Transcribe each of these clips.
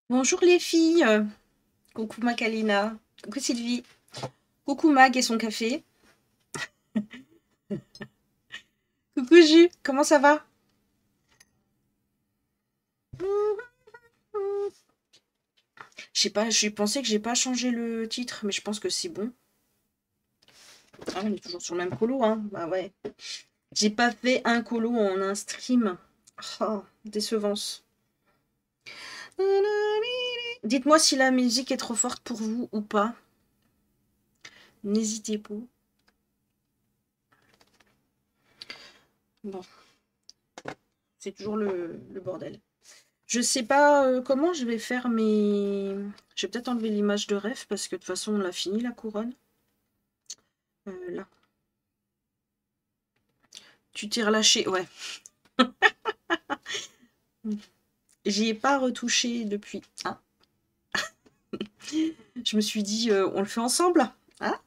Bonjour les filles. Coucou Macalina. Coucou Sylvie. Coucou Mag et son café. Coucou Jus. Comment ça va? Je sais pas, j'ai pensé que j'ai pas changé le titre, mais je pense que c'est bon. Ah, on est toujours sur le même colo, hein. Bah ouais. J'ai pas fait un colo en un stream. Oh, décevance. Dites-moi si la musique est trop forte pour vous ou pas. N'hésitez pas. Bon, c'est toujours le bordel. Je sais pas comment je vais faire mes. Je vais peut-être enlever l'image de rêve parce que de toute façon on l'a fini la couronne. Là. Tu t'es relâché, ouais. J'y ai pas retouché depuis. Hein. Je me suis dit, on le fait ensemble. Hein.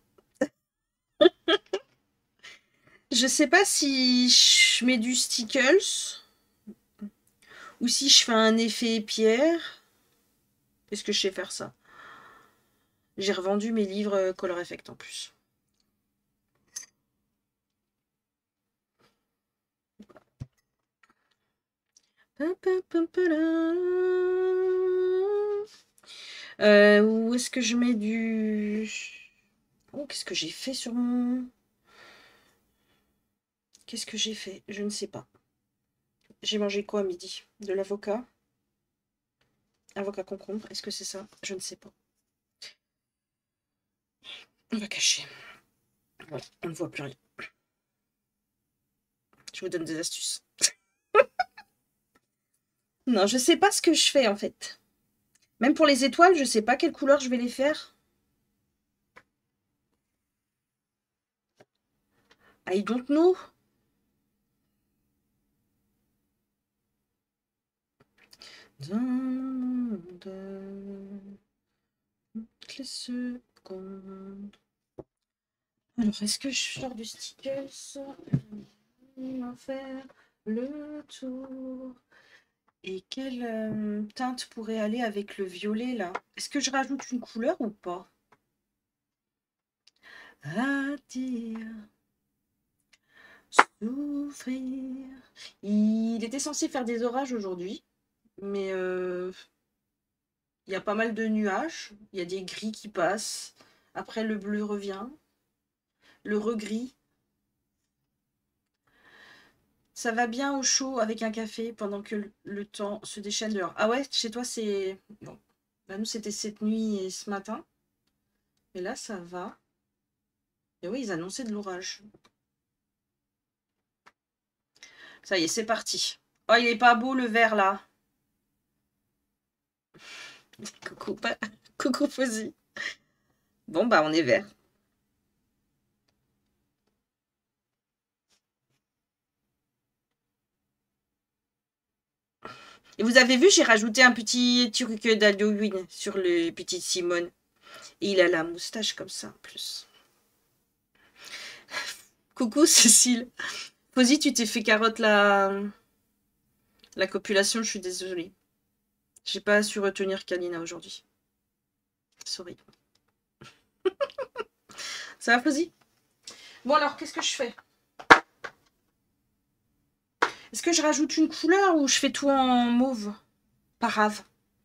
Je sais pas si je mets du stickles ou si je fais un effet pierre. Est-ce que je sais faire ça? J'ai revendu mes livres Color Effect en plus. Où est-ce que je mets du... Oh, qu'est-ce que j'ai fait sur mon... Qu'est-ce que j'ai fait? Je ne sais pas. J'ai mangé quoi à midi? De l'avocat? Avocat concombre? Est-ce que c'est ça? Je ne sais pas. On va cacher. Voilà, on ne voit plus rien. Je vous donne des astuces. Non, je sais pas ce que je fais en fait. Même pour les étoiles, je sais pas quelle couleur je vais les faire. I don't know. Dans toutes les secondes. Alors, est-ce que je sors du stickers? On va faire le tour. Et quelle teinte pourrait aller avec le violet là? Est-ce que je rajoute une couleur ou pas? À dire, souffrir. Il était censé faire des orages aujourd'hui, mais il y a pas mal de nuages. Il y a des gris qui passent. Après, le bleu revient. Le regris. Ça va bien au chaud avec un café pendant que le temps se déchaîne dehors. Ah ouais, chez toi c'est... Bon, bah, nous c'était cette nuit et ce matin. Et là ça va. Et oui, ils annonçaient de l'orage. Ça y est, c'est parti. Oh, il est pas beau le vert là. Coucou, coucou Fuzzy. Bon bah on est vert. Et vous avez vu, j'ai rajouté un petit truc d'Halloween sur le petit Simone. Et il a la moustache comme ça en plus. Coucou Cécile. Fuzzy, tu t'es fait carotte la copulation, je suis désolée. J'ai pas su retenir Kalina aujourd'hui. Sorry. Ça va, Fuzzy? Bon alors, qu'est-ce que je fais? Est-ce que je rajoute une couleur ou je fais tout en mauve? Parave.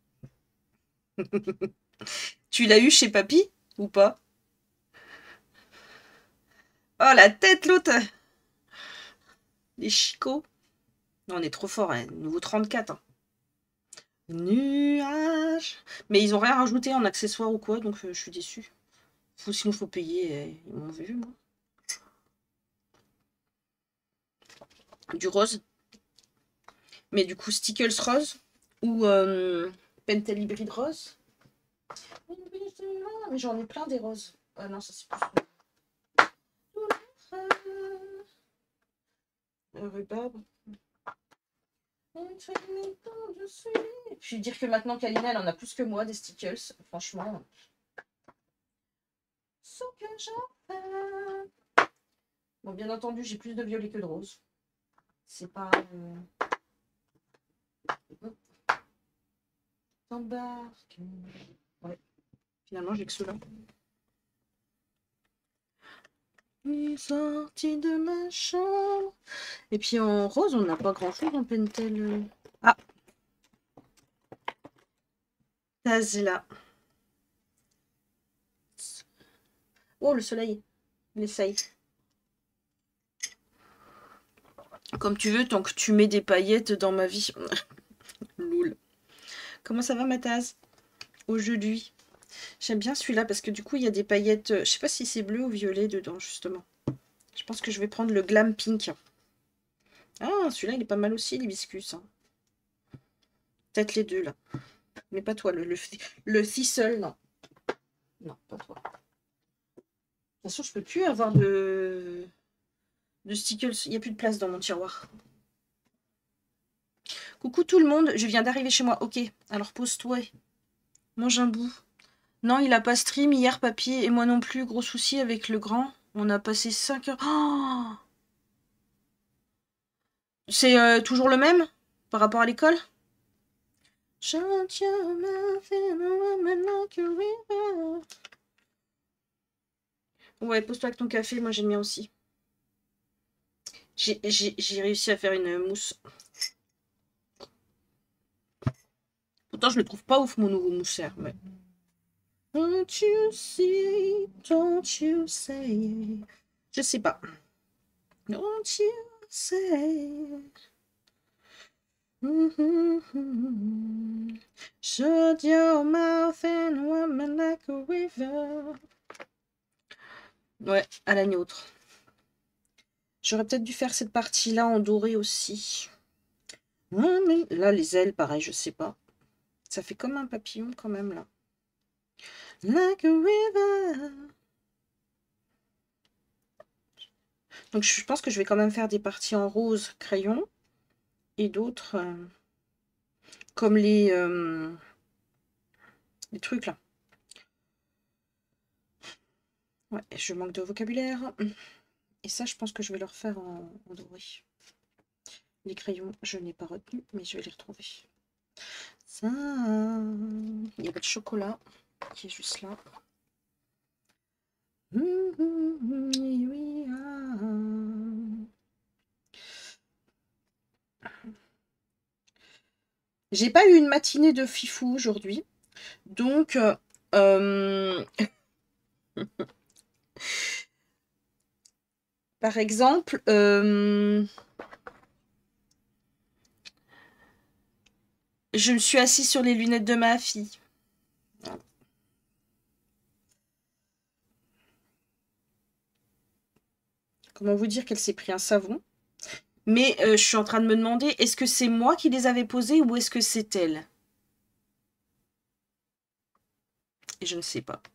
Tu l'as eu chez Papy ou pas? Oh la tête l'autre. Les chicots. Non, on est trop fort, hein. Nouveau 34. Hein. Nuage. Mais ils ont rien rajouté en accessoire ou quoi, donc je suis déçue. Sinon, faut payer. Ils m'ont vu, moi. Du rose. Mais du coup, Stickles rose. Ou Pentel hybride rose. Mais j'en ai plein des roses. Ah non, ça c'est plus. Rhubarbe. Je vais dire que maintenant Kalina elle en a plus que moi des stickers. Franchement. Bon, bien entendu, j'ai plus de violet que de rose. C'est pas. T'embarques. Ouais. Finalement, j'ai que ceux-là. Il est sorti de ma chambre. Et puis en rose, on n'a pas grand-chose en Pentel. Ah, Taz là. Oh, le soleil. Il essaye. Comme tu veux, tant que tu mets des paillettes dans ma vie. Loul. Comment ça va, ma Taz? Aujourd'hui. J'aime bien celui-là parce que du coup, il y a des paillettes. Je sais pas si c'est bleu ou violet dedans, justement. Je pense que je vais prendre le Glam Pink. Ah, celui-là, il est pas mal aussi, l'hibiscus. Hein. Peut-être les deux, là. Mais pas toi, le Thistle, non. Non, pas toi. De toute façon, je peux plus avoir de stickers. Il n'y a plus de place dans mon tiroir. Coucou tout le monde, je viens d'arriver chez moi. Ok, alors pose-toi. Mange un bout. Non, il a pas stream hier, papy, et moi non plus. Gros souci avec le grand. On a passé 5 heures. Oh, c'est toujours le même par rapport à l'école? Ouais, pose-toi avec ton café, moi j'aime bien aussi. J'ai réussi à faire une mousse. Pourtant, je le trouve pas ouf, mon nouveau mousseur. Mais... Don't you see, don't you say. Je sais pas. Don't you say. Shut your mouth and woman like a river. Ouais, à la nôtre. J'aurais peut-être dû faire cette partie-là en doré aussi. Mais là, les ailes, pareil, je sais pas. Ça fait comme un papillon quand même, là. Like a river. Donc, je pense que je vais quand même faire des parties en rose crayon. Et d'autres, comme les trucs, là. Ouais, je manque de vocabulaire. Et ça, je pense que je vais le refaire en doré. Les crayons, je n'ai pas retenu, mais je vais les retrouver. Ça, il y a le chocolat qui est juste là. J'ai pas eu une matinée de fifou aujourd'hui, donc par exemple, je me suis assise sur les lunettes de ma fille. Comment vous dire qu'elle s'est pris un savon? Mais je suis en train de me demander, est-ce que c'est moi qui les avais posées ou est-ce que c'est elle? Et je ne sais pas.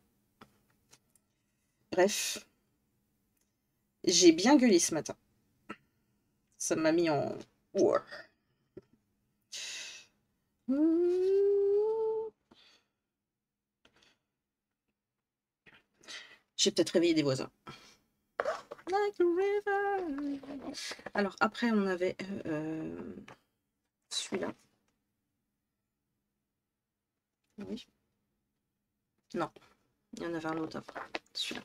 Bref, j'ai bien gueulé ce matin. Ça m'a mis en... Ouais. J'ai peut-être réveillé des voisins. Alors après, on avait celui-là. Oui. Non, il y en avait un autre après. Celui-là.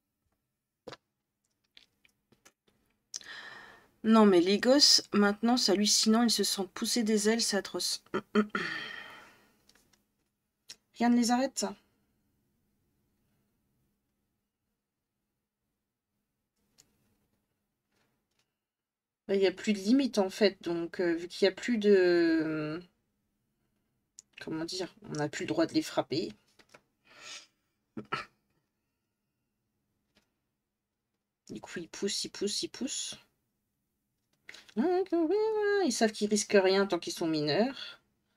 Non, mais les gosses, maintenant, c'est hallucinant. Ils se sentent pousser des ailes, c'est atroce. Rien ne les arrête, ça. Il n'y a plus de limite, en fait. Donc, vu qu'il n'y a plus de... Comment dire? On n'a plus le droit de les frapper. Du coup, ils poussent, ils poussent, ils poussent. Ils savent qu'ils risquent rien tant qu'ils sont mineurs.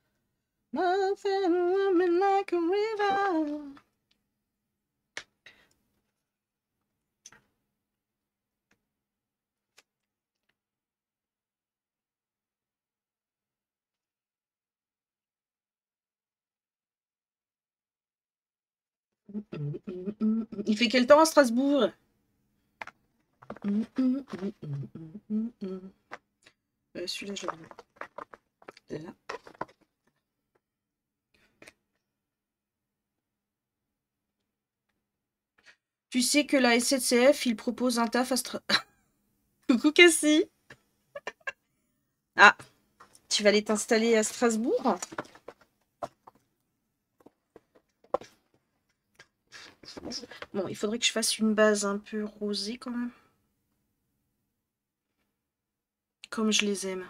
Il fait quel temps à Strasbourg? Celui-là, je vais le mettre là. Tu sais que la SNCF, il propose un taf à Coucou Cassie. Ah, tu vas aller t'installer à Strasbourg? Bon, il faudrait que je fasse une base un peu rosée quand même. Comme je les aime.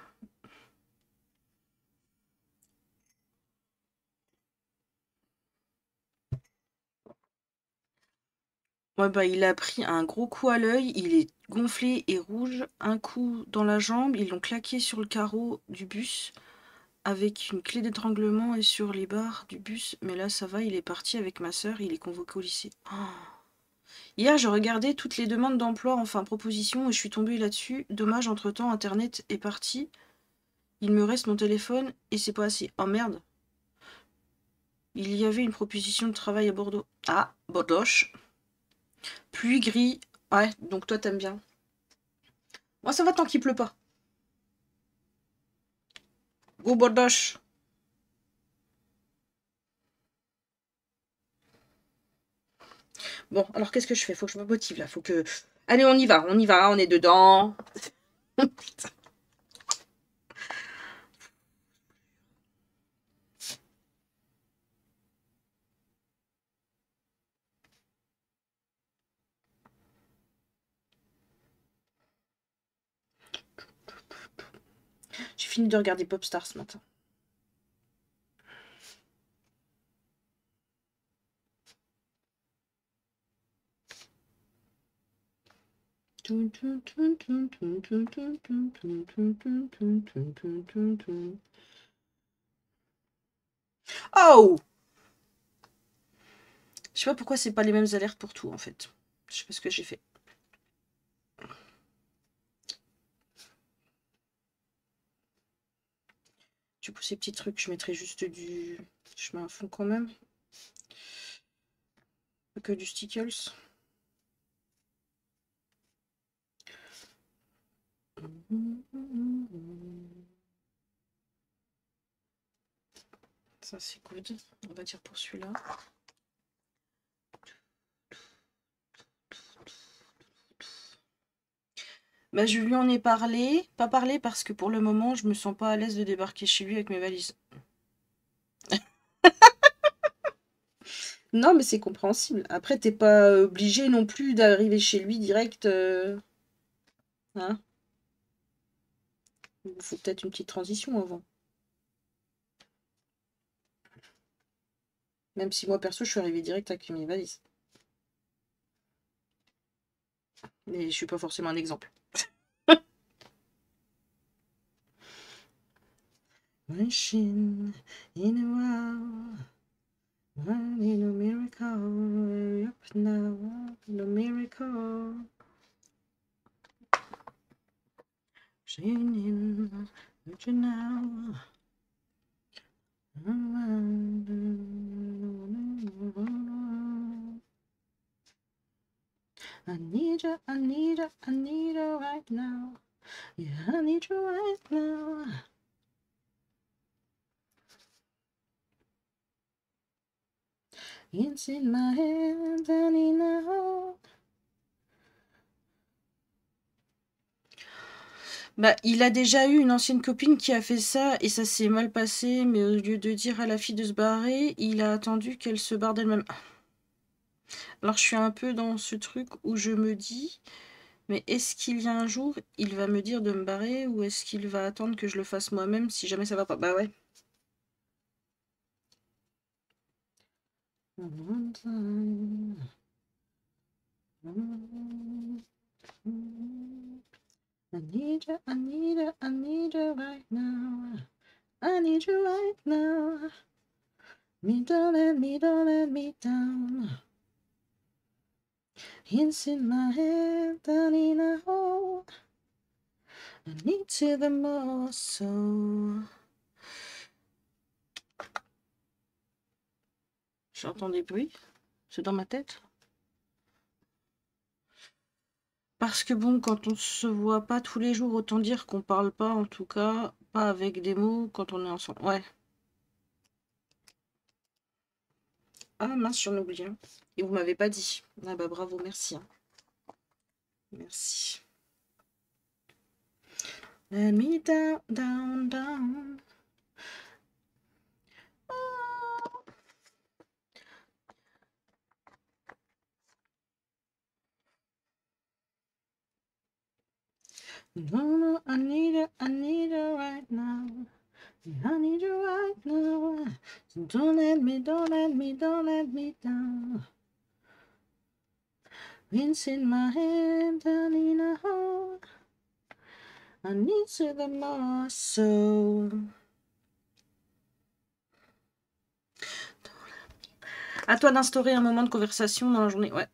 Ouais, bah, il a pris un gros coup à l'œil, il est gonflé et rouge, un coup dans la jambe, ils l'ont claqué sur le carreau du bus avec une clé d'étranglement et sur les barres du bus. Mais là, ça va, il est parti avec ma sœur, il est convoqué au lycée. Oh. Hier, je regardais toutes les demandes d'emploi, enfin propositions, et je suis tombée là-dessus. Dommage, entre-temps, Internet est parti. Il me reste mon téléphone et c'est pas assez. Oh merde. Il y avait une proposition de travail à Bordeaux. Ah, Bordoche. Pluie, gris. Ouais, donc toi t'aimes bien. Moi ça va tant qu'il pleut pas. Go Bordoche. Bon, alors qu'est-ce que je fais? Faut que je me motive là. Faut que. Allez, on y va, on est dedans. J'ai fini de regarder Popstar ce matin. Oh! Je sais pas pourquoi c'est pas les mêmes alertes pour tout en fait. Je sais pas ce que j'ai fait. Du coup, ces petits trucs, je mettrai juste du. Je mets un fond quand même. Pas que du stickles. Ça c'est good. On va dire pour celui-là. Bah, je lui en ai parlé. Pas parlé parce que pour le moment, je me sens pas à l'aise de débarquer chez lui avec mes valises. Non, mais c'est compréhensible. Après, t'es pas obligé non plus d'arriver chez lui direct. Hein. Il faut peut-être une petite transition avant. Même si moi, perso, je suis arrivée direct avec mes valises. Mais je suis pas forcément un exemple. Wishing in a while. I need a miracle. Up now. No miracle. Shining. But you now. I need you, I need you, I need you right now. Yeah, I need you right now. It's in my head, and in a hole. Bah, il a déjà eu une ancienne copine qui a fait ça et ça s'est mal passé, mais au lieu de dire à la fille de se barrer, il a attendu qu'elle se barre d'elle-même. Alors je suis un peu dans ce truc où je me dis, mais est-ce qu'il y a un jour, il va me dire de me barrer ou est-ce qu'il va attendre que je le fasse moi-même si jamais ça va pas? Bah ouais. One time. I need you, I need you, I need you right now. I need you right now. Don't let me down. It's in my head, down in a hole. I need you the most, so. J'entends des bruits. C'est dans ma tête. Parce que bon, quand on se voit pas tous les jours, autant dire qu'on parle pas, en tout cas, pas avec des mots quand on est ensemble. Ouais. Ah mince, j'en oublie un. Et vous m'avez pas dit. Ah bah bravo, merci. Hein. Merci. Let me down, down, down. Oh. No, no, I need it right now. I need you right now. So don't let me down. Rinse in my hand, down in a hole. I need to the muscle. À toi d'instaurer un moment de conversation dans la journée, ouais.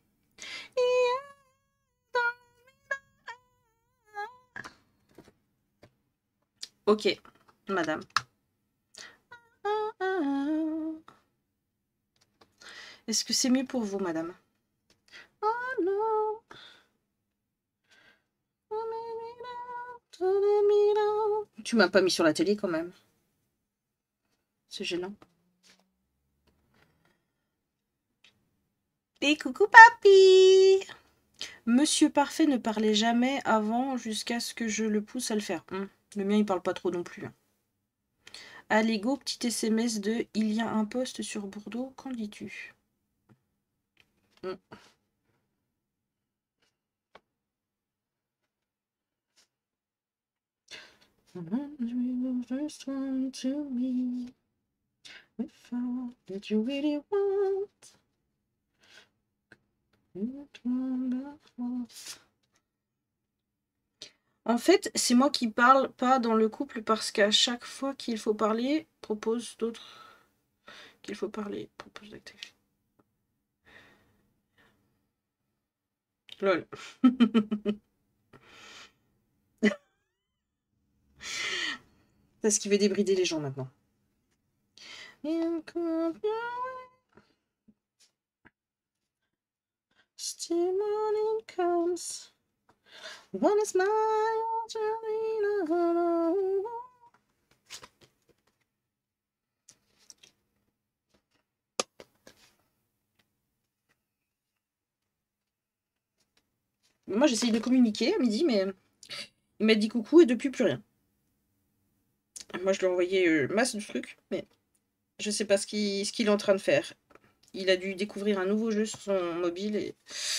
Ok, madame. Est-ce que c'est mieux pour vous, madame? Oh non. Tu m'as pas mis sur la télé quand même. C'est gênant. Et coucou papy! Monsieur Parfait ne parlait jamais avant jusqu'à ce que je le pousse à le faire. Le mien il parle pas trop non plus. Allez go, petit SMS de il y a un poste sur Bordeaux, qu'en dis-tu? En fait, c'est moi qui parle pas dans le couple parce qu'à chaque fois qu'il faut parler, propose d'autres qu'il faut parler, propose d'activer. Lol. Parce qu'il veut débrider les gens maintenant. Still morning comes. One is my Moi j'essaye de communiquer à midi, mais il m'a dit coucou et depuis plus rien. Moi je lui ai envoyé masse de trucs, mais je sais pas ce qu'il est en train de faire. Il a dû découvrir un nouveau jeu sur son mobile et...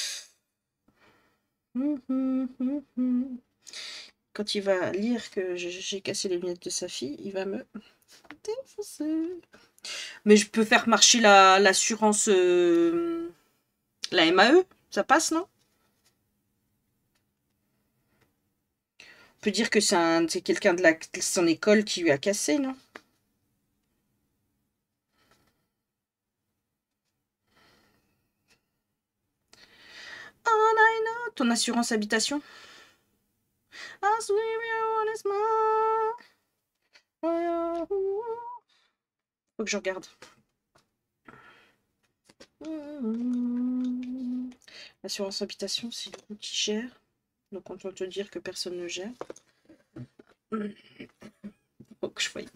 Quand il va lire que j'ai cassé les lunettes de sa fille, il va me défoncer. Mais je peux faire marcher l'assurance... la MAE, ça passe, non? On peut dire que c'est quelqu'un de son école qui lui a cassé, non? Oh, I know. Ton assurance habitation? Faut que je regarde. L'assurance habitation, c'est le qui gère. Donc on peut te dire que personne ne gère. Faut que je voie.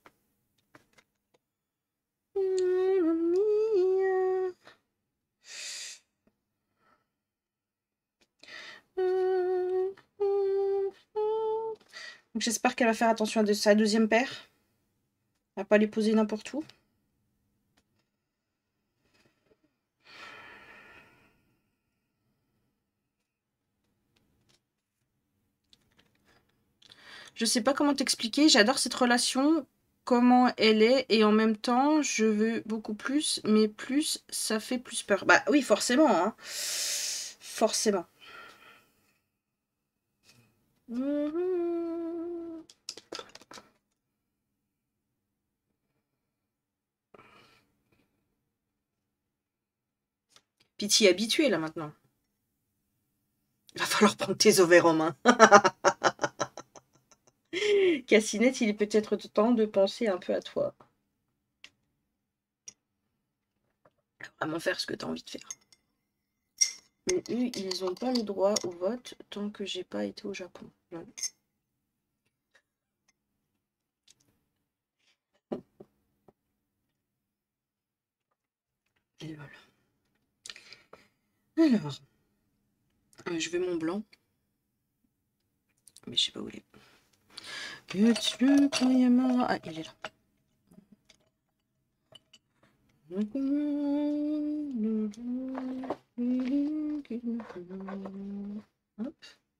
Donc j'espère qu'elle va faire attention à sa deuxième paire. À pas les poser n'importe où. Je sais pas comment t'expliquer, j'adore cette relation, comment elle est, et en même temps, je veux beaucoup plus, mais plus, ça fait plus peur. Bah oui, forcément, hein. Forcément. Puis t'y es habitué, là, maintenant. Il va falloir prendre tes ovaires en main. Cassinette, il est peut-être temps de penser un peu à toi. Vraiment faire ce que tu as envie de faire. Mais eux, ils n'ont pas le droit au vote tant que j'ai pas été au Japon. Non. Et voilà. Alors, je veux mon blanc. Mais je sais pas où il est. Ah, il est là. Hop.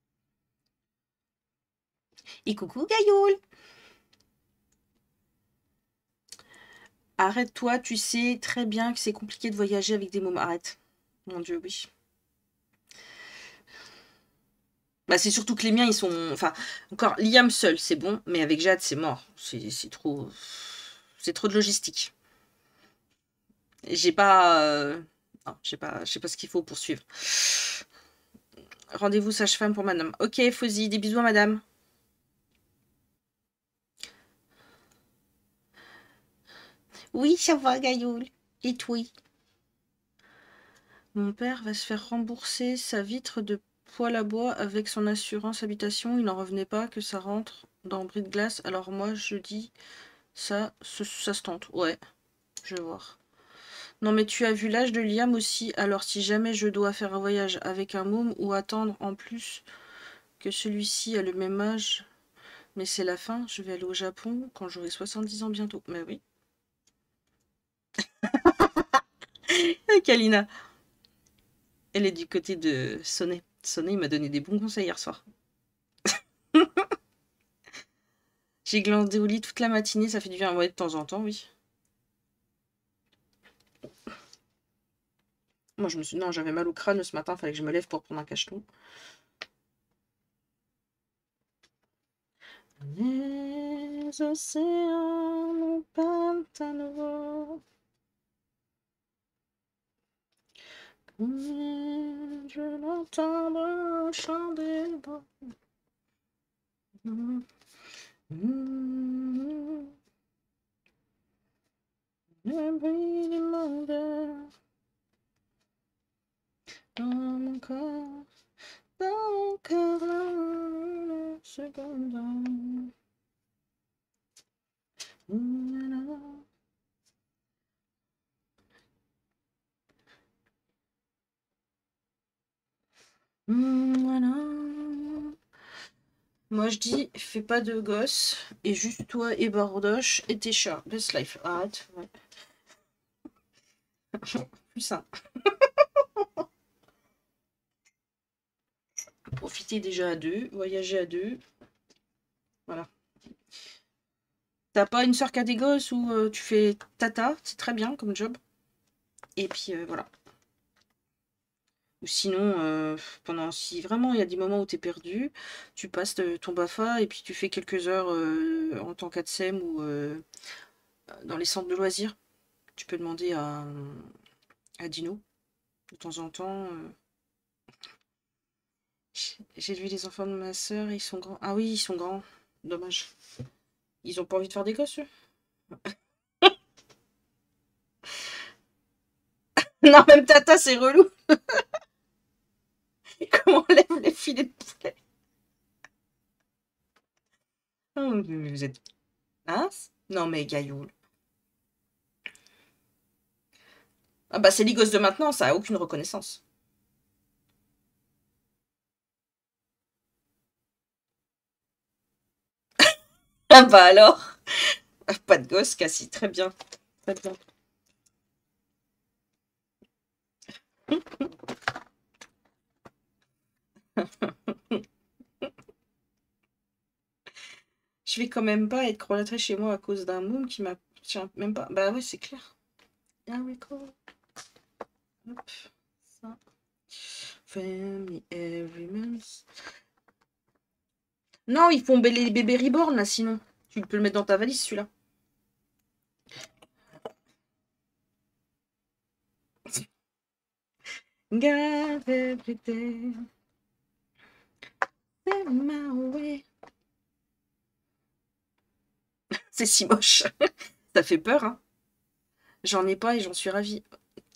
Et coucou Gaïoul. Arrête-toi, tu sais très bien que c'est compliqué de voyager avec des mômes. Arrête. Mon Dieu, oui. Bah, c'est surtout que les miens, ils sont... Enfin, encore, Liam seul, c'est bon, mais avec Jade, c'est mort. C'est trop... C'est trop de logistique. J'ai pas... Non, je sais pas ce qu'il faut pour suivre. Rendez-vous sage-femme pour madame. Ok, Fauzi, des bisous à madame. Oui, ça va, Gaïoul. Et toi? Mon père va se faire rembourser sa vitre de poêle à bois avec son assurance habitation. Il n'en revenait pas que ça rentre dans bris de glace. Alors moi, je dis, ça se tente. Ouais, je vais voir. Non mais tu as vu l'âge de Liam aussi, alors si jamais je dois faire un voyage avec un môme ou attendre en plus que celui-ci a le même âge, mais c'est la fin, je vais aller au Japon quand j'aurai 70 ans bientôt. Mais oui. Kalina, elle est du côté de Sonné. Sonné, il m'a donné des bons conseils hier soir. J'ai glandé au lit toute la matinée, ça fait du bien. Ouais, de temps en temps, oui. Moi, je me suis... Non, j'avais mal au crâne ce matin, fallait que je me lève pour prendre un cacheton. Les océans nous parlent à nouveau. Je l'entends dans le chant des vents. Le bruit du monde dans mon corps, une seconde. Moi je dis, fais pas de gosse, et juste toi et Bardoche et tes chats. Best life. Arrête. Ouais. Plus simple. Profiter déjà à deux, voyager à deux. Voilà. T'as pas une soeur qui a des gosses ou tu fais tata, c'est très bien comme job. Et puis voilà. Ou sinon, si vraiment il y a des moments où t'es perdu, tu passes ton BAFA et puis tu fais quelques heures en tant qu'ATSEM ou dans les centres de loisirs. Tu peux demander à Dino de temps en temps. J'ai vu les enfants de ma soeur, ils sont grands. Ah oui, ils sont grands. Dommage. Ils ont pas envie de faire des gosses, eux. Non, même Tata, c'est relou. Comment on lève les filets de poulet? Oh, vous êtes... Hein? Non, mais Gaïoul. Ah bah, c'est les gosses de maintenant, ça a aucune reconnaissance. Ah bah alors. Pas de gosse, Cassie, très bien. Très bien. Je vais quand même pas être rentrée chez moi à cause d'un môme qui m'a... Même pas... Bah ouais, c'est clair. Ah oui, quoi. Hop, ça. Family every month. Non, ils font les bébés reborn, là, sinon. Tu peux le mettre dans ta valise, celui-là. God every day. C'est si moche. Ça fait peur, hein. J'en ai pas et j'en suis ravie.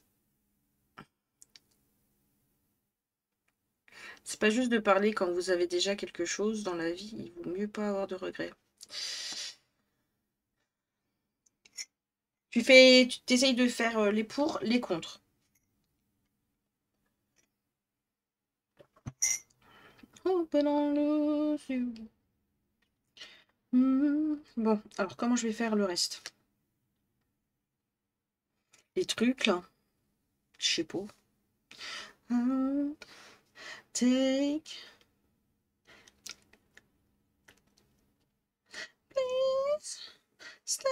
C'est pas juste de parler quand vous avez déjà quelque chose dans la vie. Il vaut mieux pas avoir de regrets. Tu t'essayes de faire les pour, les contre. Bon, alors comment je vais faire le reste? Les trucs là, je sais pas. Take, please, stay.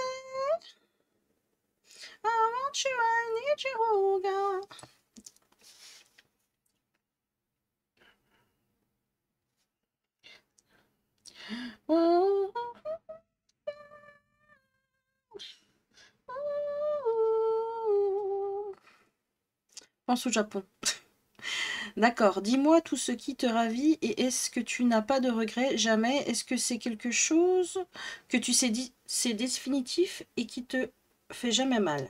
I want you, I need you, oh God. Oh, pense au Japon. D'accord, dis-moi tout ce qui te ravit et est-ce que tu n'as pas de regrets? Jamais. Est-ce que c'est quelque chose que tu sais c'est définitif et qui te fait jamais mal?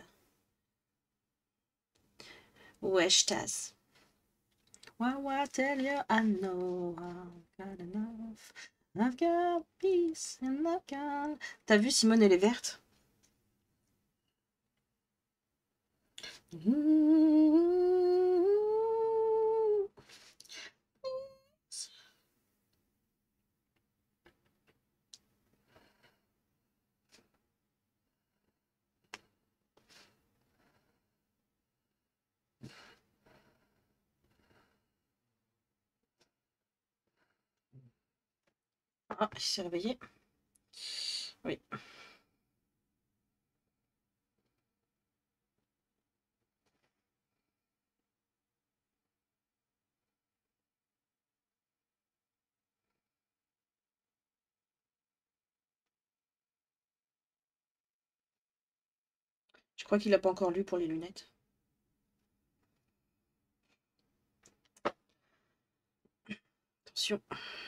Wesh, Taz. What I tell you, I know I've got enough. I've got peace and I've got... T'as vu Simone elle est verte? Ah, il s'est réveillé. Oui. Je crois qu'il n'a pas encore lu pour les lunettes. Attention.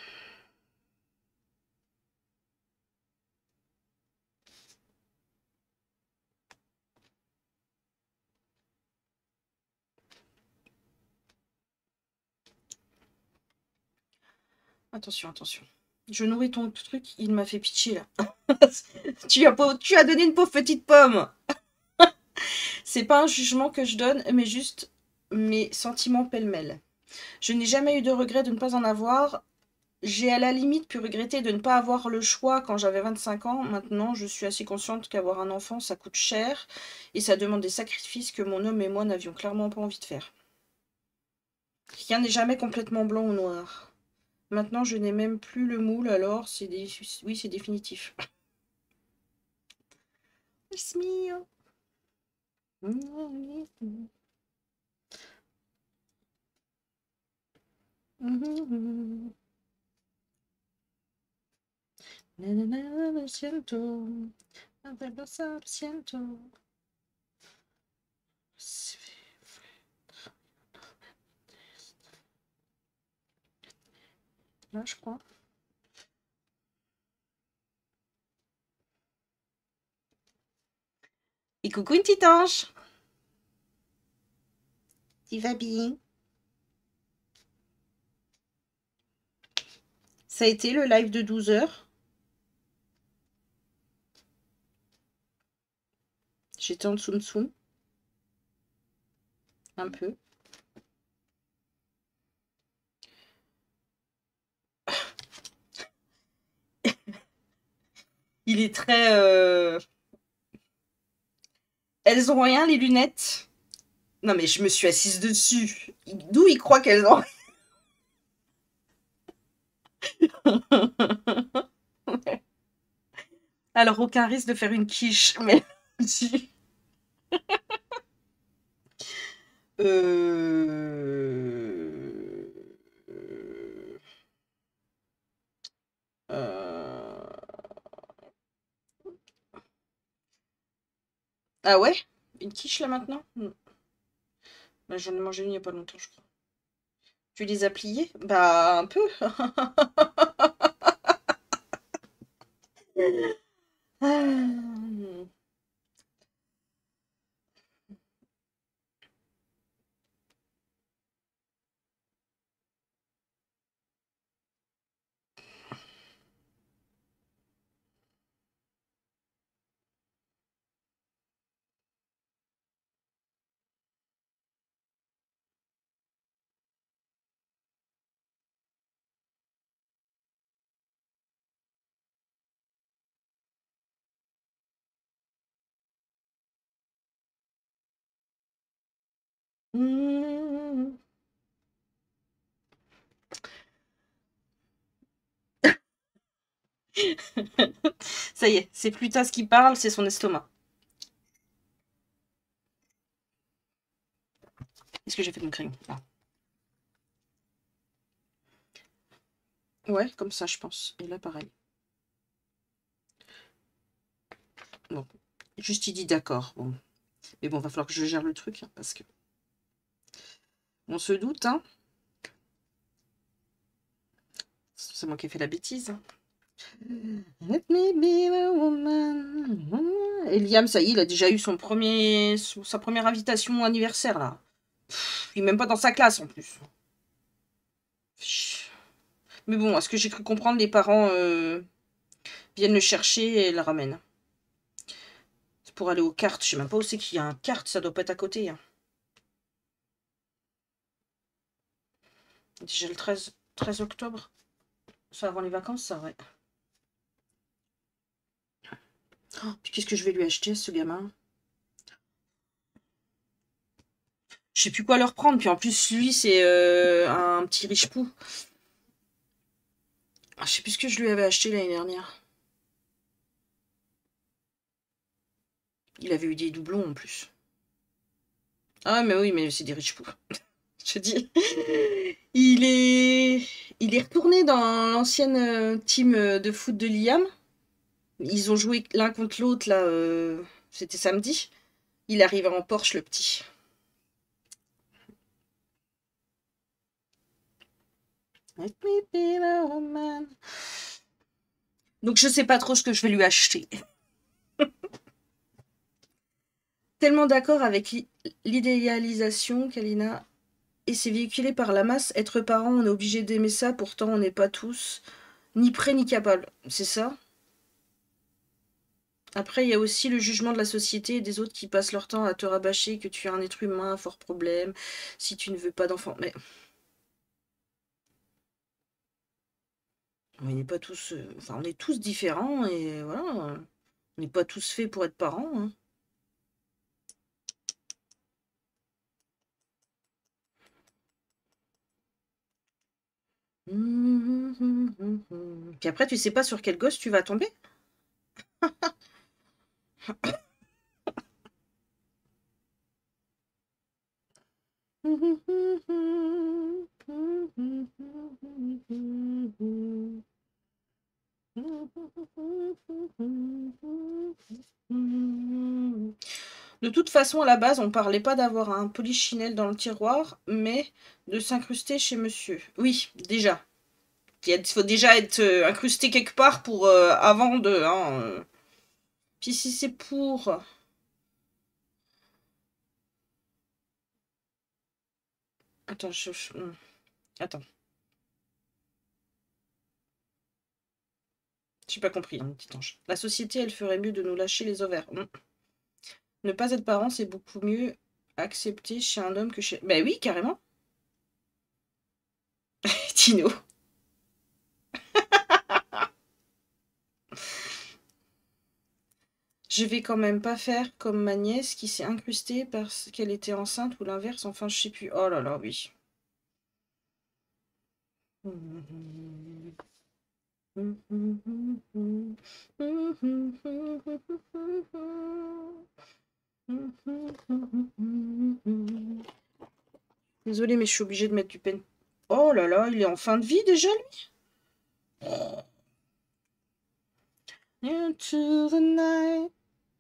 Attention, attention. Je nourris ton truc, il m'a fait pitcher là. tu as donné une pauvre petite pomme. C'est pas un jugement que je donne, mais juste mes sentiments pêle-mêle. Je n'ai jamais eu de regret de ne pas en avoir. J'ai à la limite pu regretter de ne pas avoir le choix quand j'avais 25 ans. Maintenant, je suis assez consciente qu'avoir un enfant, ça coûte cher et ça demande des sacrifices que mon homme et moi n'avions clairement pas envie de faire. Rien n'est jamais complètement blanc ou noir. Maintenant, je n'ai même plus le moule, alors oui, c'est définitif. It's me. Lo siento. Lo siento. Là, je crois. Et coucou une petite ange. Tu vas bien? Ça a été le live de 12 heures. J'étais en tsum tsum. Un peu. Il est très... Elles ont rien, les lunettes. Non, mais je me suis assise dessus. D'où il croit qu'elles ont rien? Alors, aucun risque de faire une quiche. Mais... Euh... Euh... Ah ouais? Une quiche là maintenant? Bah, j'en ai mangé une il n'y a pas longtemps, je crois. Tu les as pliées? Bah, un peu. Ça y est, c'est plus Taz qui parle, c'est son estomac. Est-ce que j'ai fait de mon crayon? Ouais, comme ça, je pense. Et là, pareil. Bon. Juste, il dit d'accord. Bon. Mais bon, va falloir que je gère le truc, hein, parce que... On se doute, hein. C'est moi qui ai fait la bêtise. Hein. Let me be a woman. Et Liam, ça y est, il a déjà eu sa première invitation anniversaire, là. Il est même pas dans sa classe, en plus. Mais bon, à ce que j'ai cru comprendre, les parents viennent le chercher et le ramènent. C'est pour aller aux cartes. Je sais même pas où c'est qu'il y a un carte, ça doit pas être à côté. Hein. Déjà le 13 octobre. Ça avant les vacances, ça, ouais. Oh, puis qu'est-ce que je vais lui acheter, ce gamin? Je sais plus quoi leur prendre. Puis en plus, lui, c'est un petit riche-pou. Ah, je sais plus ce que je lui avais acheté l'année dernière. Il avait eu des doublons en plus. Ah, mais oui, mais c'est des riches-pou. Je te dis. Il est retourné dans l'ancienne team de foot de Liam. Ils ont joué l'un contre l'autre, là. C'était samedi. Il arrive en Porsche, le petit. Let me be a woman. Donc je sais pas trop ce que je vais lui acheter. Tellement d'accord avec l'idéalisation, Kalina. Et c'est véhiculé par la masse. Être parent, on est obligé d'aimer ça. Pourtant, on n'est pas tous ni prêts ni capables. C'est ça. Après, il y a aussi le jugement de la société et des autres qui passent leur temps à te rabâcher que tu es un être humain, fort problème, si tu ne veux pas d'enfant. Mais on n'est pas tous... Enfin, on est tous différents et voilà. On n'est pas tous faits pour être parents. Hein. Puis après, tu sais pas sur quel gosse tu vas tomber. De toute façon, à la base, on parlait pas d'avoir un polichinelle dans le tiroir, mais de s'incruster chez monsieur. Oui, déjà. Il faut déjà être incrusté quelque part pour avant de... Hein, Puis si c'est pour... Attends, Attends. J'ai pas compris, hein, petit ange. La société, elle ferait mieux de nous lâcher les ovaires. Ne pas être parent, c'est beaucoup mieux accepté chez un homme que chez... Ben oui, carrément. Tino. Je vais quand même pas faire comme ma nièce qui s'est incrustée parce qu'elle était enceinte ou l'inverse, enfin je sais plus. Oh là là, oui. Désolée, mais je suis obligée de mettre du pen. Oh là là, il est en fin de vie déjà, lui? Into the night.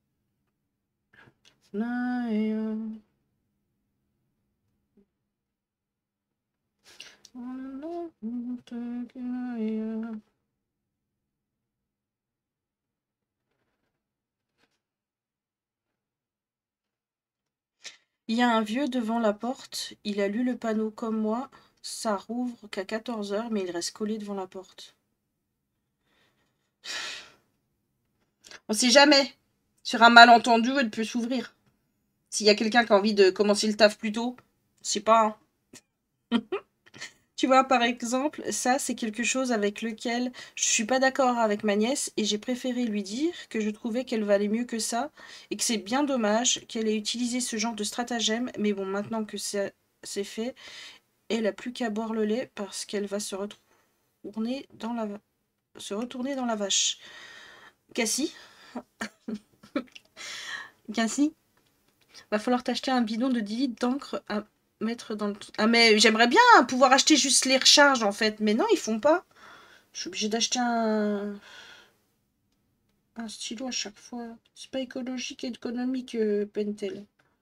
Il y a un vieux devant la porte. Il a lu le panneau comme moi. Ça rouvre qu'à 14h, mais il reste collé devant la porte. On sait jamais. Sur un malentendu, elle peut s'ouvrir. S'il y a quelqu'un qui a envie de commencer le taf plus tôt, je sais pas. Hein. Tu vois, par exemple, ça, c'est quelque chose avec lequel je suis pas d'accord avec ma nièce et j'ai préféré lui dire que je trouvais qu'elle valait mieux que ça et que c'est bien dommage qu'elle ait utilisé ce genre de stratagème. Mais bon, maintenant que c'est fait, elle a plus qu'à boire le lait parce qu'elle va se retourner dans la vache. Cassie, Cassie, va falloir t'acheter un bidon de 10 litres d'encre à mettre dans le... Ah mais j'aimerais bien pouvoir acheter juste les recharges en fait, mais non, ils font pas. Je suis obligée d'acheter un stylo à chaque fois. C'est pas écologique et économique, Pentel.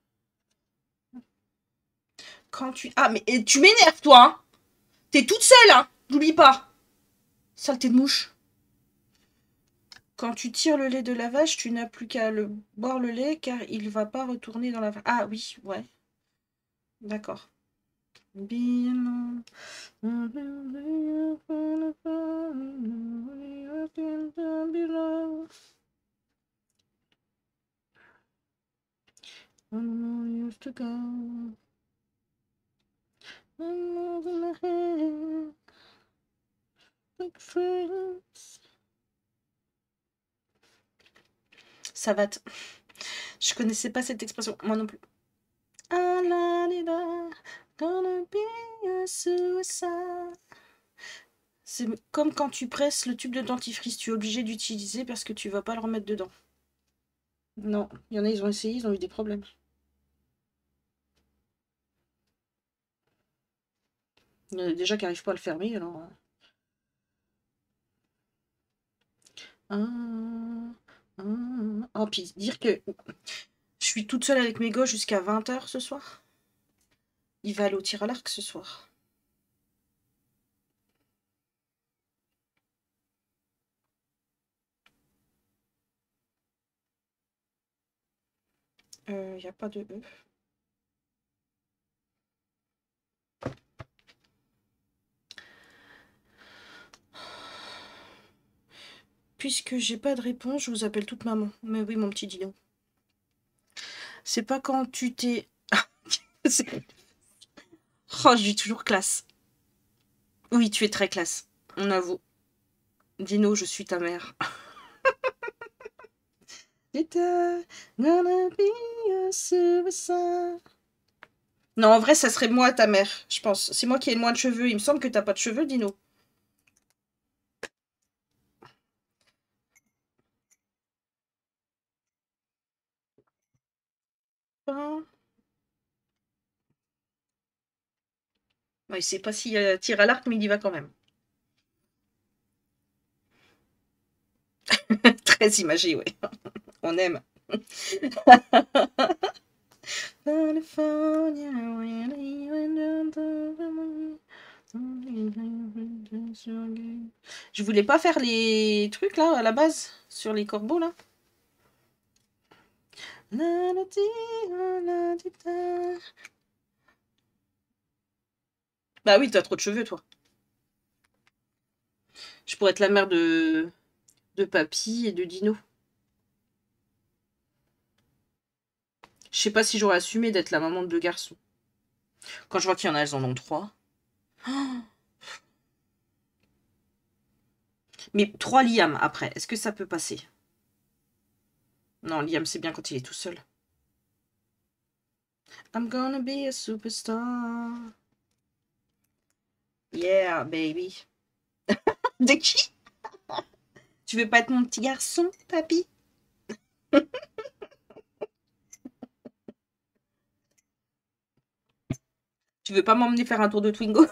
Quand tu... Ah mais tu m'énerves toi, hein. T'es toute seule, hein. N'oublie pas. Saleté de mouche. Quand tu tires le lait de la vache, tu n'as plus qu'à boire le lait car il va pas retourner dans la vache. Ah oui, ouais. D'accord. Bien. Used to go. Like friends. Ça va. Je connaissais pas cette expression. Moi non plus. Gonna be a suicide. C'est comme quand tu presses le tube de dentifrice, tu es obligé d'utiliser parce que tu vas pas le remettre dedans. Non, il y en a, ils ont essayé, ils ont eu des problèmes. Il y en a déjà qui n'arrivent pas à le fermer, alors... Oh, puis dire que je suis toute seule avec mes gosses jusqu'à 20h ce soir. Il va aller au tir à l'arc ce soir. Il n'y a pas de E. Puisque j'ai pas de réponse, je vous appelle toute maman. Mais oui, mon petit Dino. C'est pas quand tu t'es... Oh, je dis toujours classe. Oui, tu es très classe. On avoue. Dino, je suis ta mère. Non, en vrai, ça serait moi ta mère, je pense. C'est moi qui ai le moins de cheveux. Il me semble que t'as pas de cheveux, Dino. Ouais, il sait pas s'il tire à l'arc, mais il y va quand même. Très imagé, ouais. On aime. Je voulais pas faire les trucs là à la base sur les corbeaux là. Bah oui, t'as trop de cheveux toi. Je pourrais être la mère de Papy et de Dino. Je sais pas si j'aurais assumé d'être la maman de 2 garçons. Quand je vois qu'il y en a, elles en ont 3. Mais 3 Liam après, est-ce que ça peut passer? Non, Liam c'est bien quand il est tout seul. I'm gonna be a superstar. Yeah, baby. De qui? Tu veux pas être mon petit garçon, papy? Tu veux pas m'emmener faire un tour de Twingo?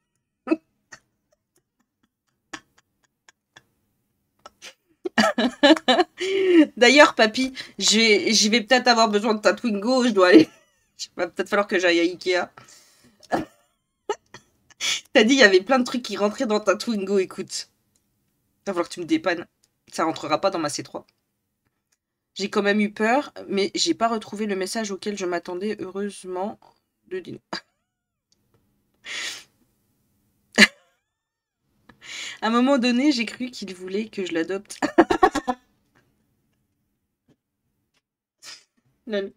D'ailleurs, papy, j'y vais peut-être avoir besoin de ta Twingo. Je dois aller. Il va peut-être falloir que j'aille à Ikea. T'as dit il y avait plein de trucs qui rentraient dans ta Twingo. Écoute, il va falloir que tu me dépannes. Ça rentrera pas dans ma C3. J'ai quand même eu peur, mais j'ai pas retrouvé le message auquel je m'attendais, heureusement, de Dino. À un moment donné, j'ai cru qu'il voulait que je l'adopte. Lol.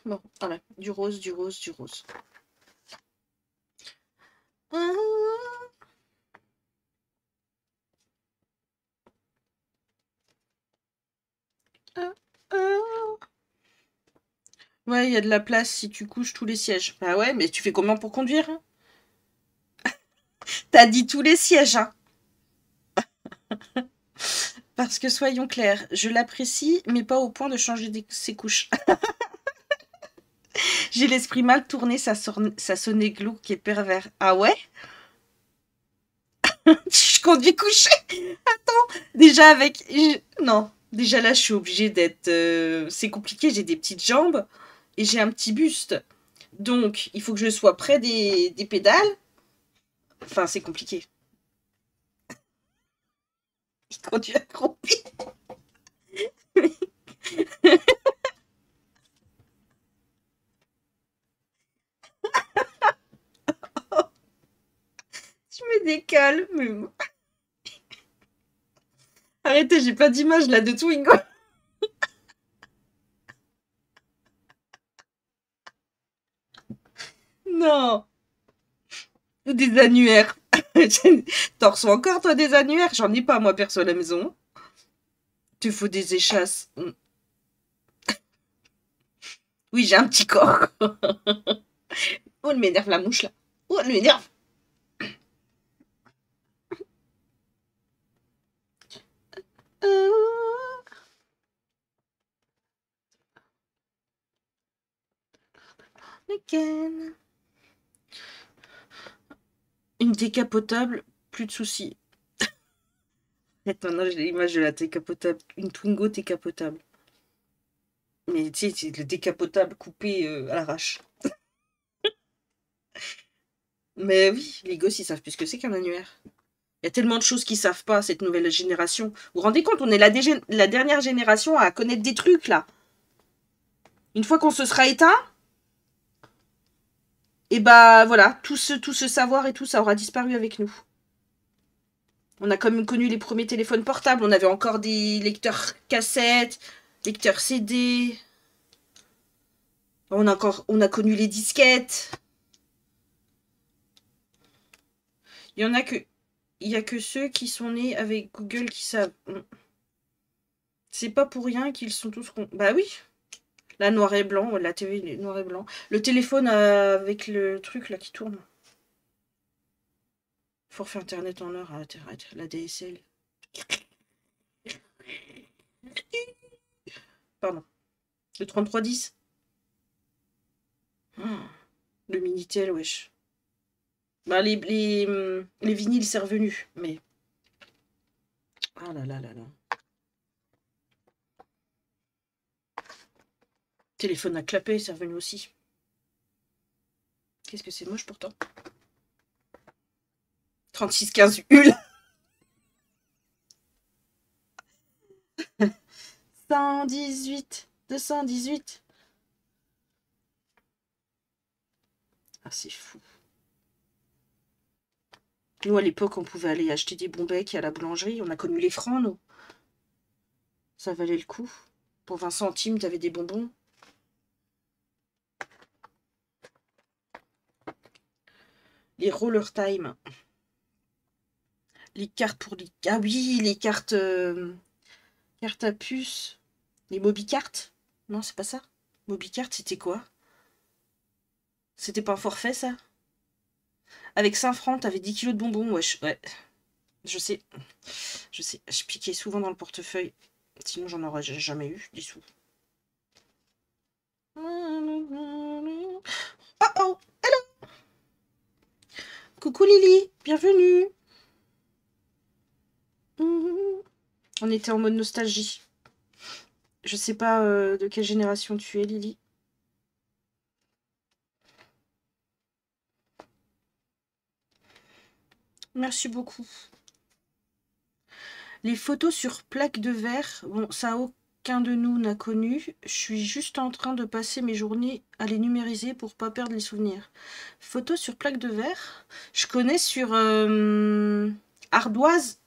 Bon, voilà, du rose, du rose, du rose. Ouais, il y a de la place si tu couches tous les sièges. Bah ouais, mais tu fais comment pour conduire? T'as dit tous les sièges, hein. Parce que soyons clairs, je l'apprécie, mais pas au point de changer ses couches. J'ai l'esprit mal tourné, ça sonnait glauque et pervers. Ah ouais? Je conduis couché. Attends, déjà avec... Non, déjà là, je suis obligée d'être... C'est compliqué, j'ai des petites jambes et j'ai un petit buste. Donc, il faut que je sois près des pédales. Enfin, c'est compliqué. Il conduit accroupi. Je me décale. Mais... Arrêtez, j'ai pas d'image là de Twingo. Non. Ou des annuaires. T'en reçois encore, toi, des annuaires? J'en ai pas, moi, perso, à la maison. Tu faut des échasses. Oui, j'ai un petit corps. Oh, elle m'énerve, la mouche, là. Oh, elle m'énerve. Again. Une décapotable, plus de soucis. Maintenant, j'ai l'image de la décapotable. Une Twingo décapotable. Mais tu sais, c'est le décapotable coupé à l'arrache. Mais oui, les gosses, ils savent plus ce que c'est qu'un annuaire. Il y a tellement de choses qu'ils savent pas, cette nouvelle génération. Vous vous rendez compte, on est la dernière génération à connaître des trucs, là. Une fois qu'on se sera éteint, et bah voilà, tout ce savoir et tout, ça aura disparu avec nous. On a quand même connu les premiers téléphones portables, on avait encore des lecteurs cassettes, lecteurs CD. On a connu les disquettes. Il y a que ceux qui sont nés avec Google qui savent. C'est pas pour rien qu'ils sont tous Bah oui. La noir et blanc, la TV noir et blanc. Le téléphone avec le truc là qui tourne. Forfait internet en heure, la DSL. Pardon. Le 3310. Le Minitel, wesh. Bah les vinyles, c'est revenu, mais... Ah là là là là. Téléphone à clapet, c'est revenu aussi. Qu'est-ce que c'est moche pourtant. 3615 Hul. 118. 218. Ah, c'est fou. Nous, à l'époque, on pouvait aller acheter des bons becs à la boulangerie. On a connu les francs, nous. Ça valait le coup. Pour 20 centimes, t'avais des bonbons. Les Roller Time. Les cartes pour les... Ah oui, les cartes... cartes à puce. Les Mobicartes. Non, c'est pas ça. Mobicarte, c'était quoi? C'était pas un forfait, ça? Avec 5 francs, t'avais 10 kilos de bonbons, wesh. Ouais. Je sais. Je sais. Je piquais souvent dans le portefeuille. Sinon, j'en aurais jamais eu, 10 sous. Oh oh, hello. Coucou Lily, bienvenue. On était en mode nostalgie. Je sais pas de quelle génération tu es, Lily. Merci beaucoup. Les photos sur plaque de verre, bon, ça aucun de nous n'a connu. Je suis juste en train de passer mes journées à les numériser pour pas perdre les souvenirs. Photos sur plaque de verre, je connais sur ardoise.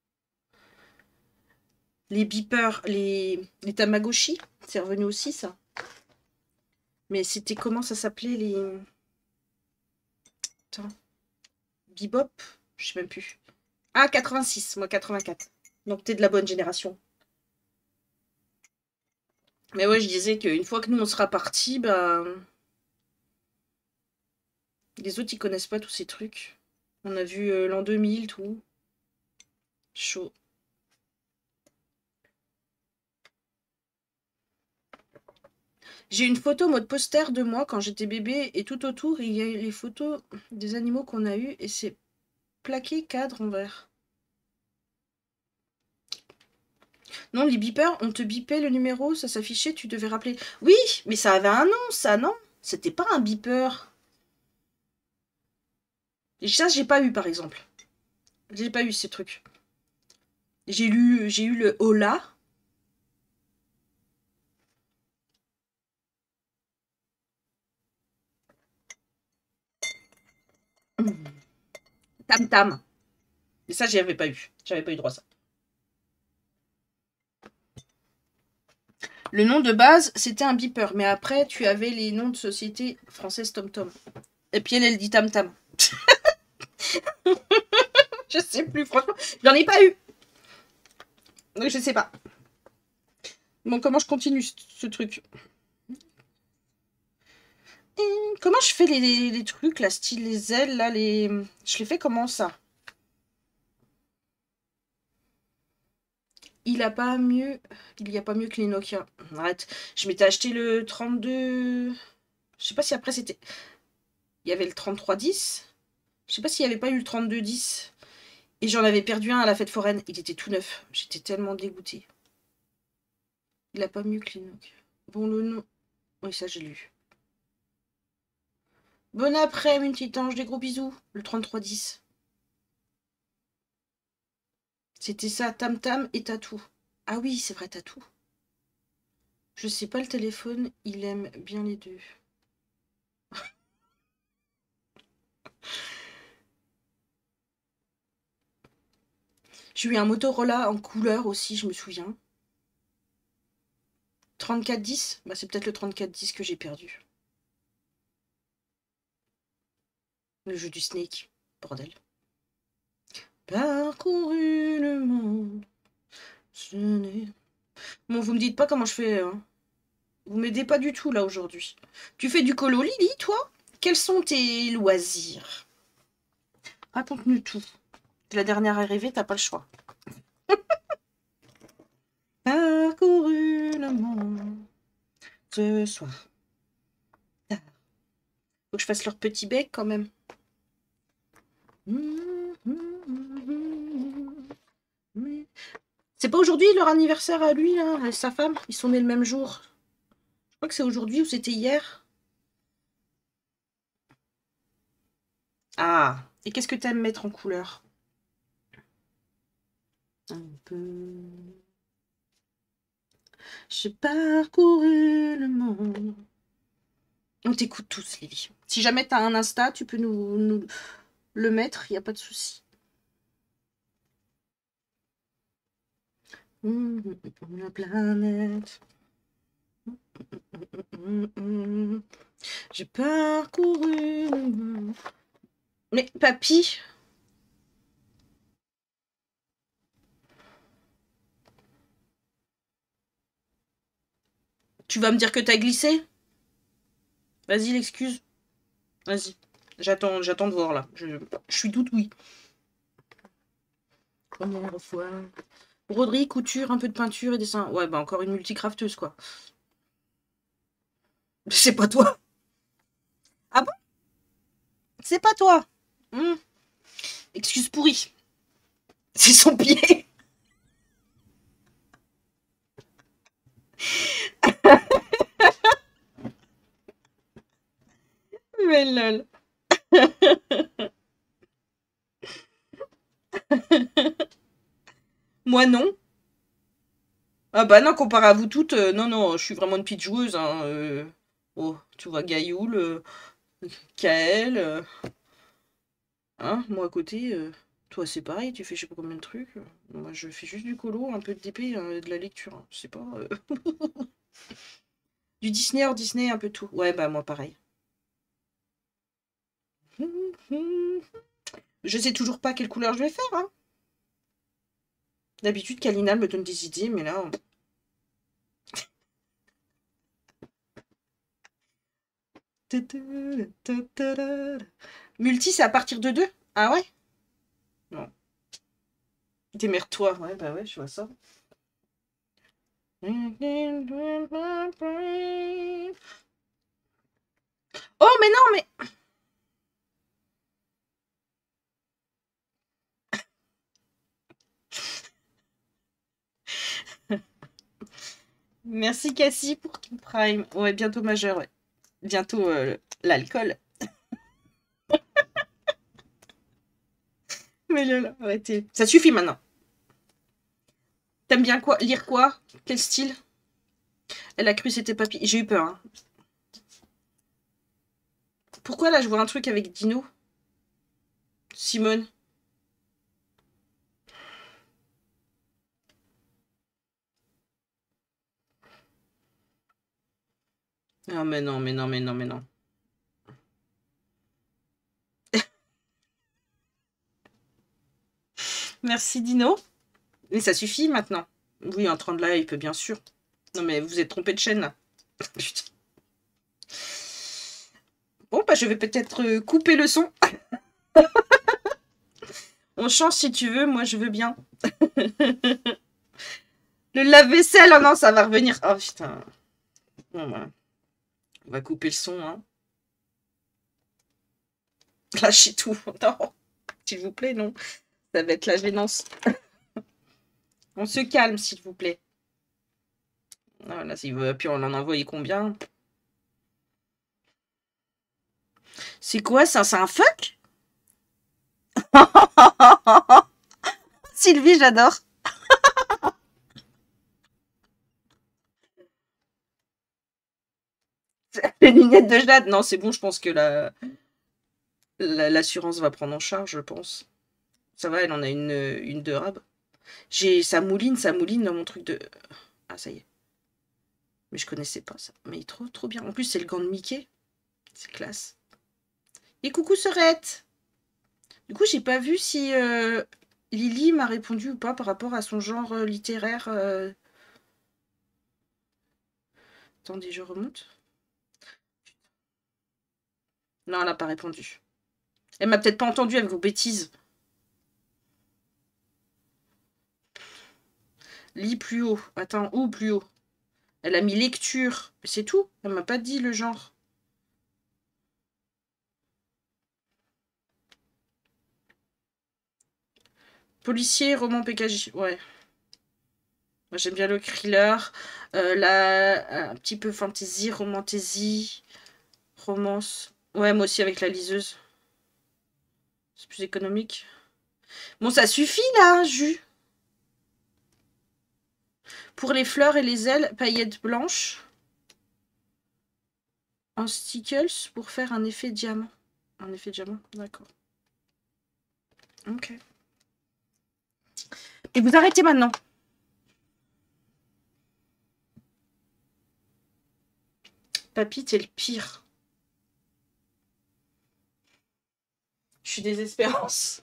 Les beepers, les Tamagotchi, c'est revenu aussi ça. Mais c'était comment ça s'appelait les... Attends. Bebop? Je sais même plus. Ah, 86, moi 84. Donc t'es de la bonne génération. Mais ouais, je disais qu'une fois que nous on sera partis, bah... Les autres, ils connaissent pas tous ces trucs. On a vu l'an 2000, tout. Chaud. J'ai une photo mode poster de moi quand j'étais bébé et tout autour, il y a les photos des animaux qu'on a eus et c'est plaqué cadre en vert. Non, les beepers, on te bipait le numéro, ça s'affichait, tu devais rappeler. Oui, mais ça avait un nom, ça, non? C'était pas un beeper. Et ça, j'ai pas eu, par exemple. J'ai pas eu ces trucs. J'ai eu le hola. Tam tam. Et ça, j'y avais pas eu. J'avais pas eu droit à ça. Le nom de base, c'était un beeper, mais après, tu avais les noms de société française TomTom. Et puis elle dit Tam Tam. Je sais plus, franchement. J'en ai pas eu. Donc je sais pas. Bon, comment je continue ce truc? Comment je fais les trucs, là, style les ailes, là, les... Je les fais comment, ça? Il a pas mieux... Il y a pas mieux que les Nokia. Arrête. Je m'étais acheté le 32... Je sais pas si après c'était... Il y avait le 3310. Je sais pas s'il y avait pas eu le 3210. Et j'en avais perdu un à la fête foraine. Il était tout neuf. J'étais tellement dégoûtée. Il a pas mieux que les Nokia. Bon, le nom... Oui, ça, j'ai lu. Bon après, une petite ange, des gros bisous. Le 3310. C'était ça, Tam Tam et Tatou. Ah oui, c'est vrai, Tatou. Je sais pas le téléphone, il aime bien les deux. J'ai eu un Motorola en couleur aussi, je me souviens. 3410, bah c'est peut-être le 3410 que j'ai perdu. Le jeu du Snake, bordel. Parcouru le monde. Bon, vous me dites pas comment je fais, hein. Vous m'aidez pas du tout là aujourd'hui. Tu fais du colo, Lily, toi? Quels sont tes loisirs? Raconte-nous tout. T'es la dernière arrivée, t'as pas le choix. Parcouru le monde ce soir. Faut que je fasse leur petit bec quand même. C'est pas aujourd'hui leur anniversaire à lui, là, et sa femme? Ils sont nés le même jour. Je crois que c'est aujourd'hui ou c'était hier. Ah, et qu'est-ce que t'aimes mettre en couleur? Un peu. J'ai parcouru le monde. On t'écoute tous, Lily. Si jamais t'as un Insta, tu peux nous le mettre, il n'y a pas de souci. La planète. J'ai parcouru le monde. Mais papy, tu vas me dire que t'as glissé? Vas-y, l'excuse. Vas-y. J'attends de voir là. Je suis toute oui. Première fois. Broderie, couture, un peu de peinture et dessin. Ouais, bah encore une multicrafteuse, quoi. C'est pas toi. Ah bon? C'est pas toi. Excuse pourrie. C'est son pied. Mais lol. Moi non. Ah bah non, comparé à vous toutes, non, non, je suis vraiment une petite joueuse. Hein, oh, tu vois, Gaïoul, Kael, hein, moi à côté, toi c'est pareil, tu fais je sais pas combien de trucs. Moi je fais juste du colo, un peu de DP, de la lecture. Hein, c'est pas. Du Disney hors Disney, un peu tout. Ouais, bah moi pareil. Je sais toujours pas quelle couleur je vais faire. Hein. D'habitude, Kalina me donne des idées, mais là... Multi, c'est à partir de 2. Ah ouais? Non. Démerde-toi. Ouais, bah ouais, je vois ça. Oh, mais non, mais... Merci Cassie pour ton prime. Ouais, bientôt majeur, ouais. Bientôt l'alcool. Mais là, arrêtez. Ça suffit maintenant. T'aimes bien quoi? Lire quoi? Quel style? Elle a cru c'était papy. J'ai eu peur. Hein. Pourquoi là je vois un truc avec Dino? Simone. Ah mais non, mais non, mais non, mais non. Merci Dino. Mais ça suffit maintenant. Oui, en train de live, bien sûr. Non mais vous êtes trompé de chaîne là. Putain. Bon bah je vais peut-être couper le son. On change si tu veux, moi je veux bien. Le lave-vaisselle, oh non, ça va revenir. Oh putain. Bon bah. On va couper le son, hein. Lâchez tout. Non. S'il vous plaît, non. Ça va être la gênance. On se calme, s'il vous plaît. Voilà, puis on en a envoyé combien? C'est quoi ça? C'est un fuck? Sylvie, j'adore. Les lunettes de Jade. Non, c'est bon, je pense que l'assurance va prendre en charge, je pense. Ça va, elle en a une de rab. Ça mouline dans mon truc de... Ah, ça y est. Mais je connaissais pas ça. Mais trop, trop bien. En plus, c'est le gant de Mickey. C'est classe. Et coucou, Serette. Du coup, j'ai pas vu si Lily m'a répondu ou pas par rapport à son genre littéraire. Attendez, je remonte. Non, elle n'a pas répondu. Elle m'a peut-être pas entendu avec vos bêtises. Lis plus haut. Attends, où plus haut? Elle a mis lecture. C'est tout. Elle m'a pas dit le genre. Policier, roman PKJ. Ouais. Moi, j'aime bien le thriller. Un petit peu fantasy, romantasy, romance. Ouais, moi aussi avec la liseuse. C'est plus économique. Bon, ça suffit là, jus. Pour les fleurs et les ailes, paillettes blanches. En stickles pour faire un effet diamant. Un effet diamant, d'accord. Ok. Et vous arrêtez maintenant. Papy, t'es le pire. Je suis désespérance.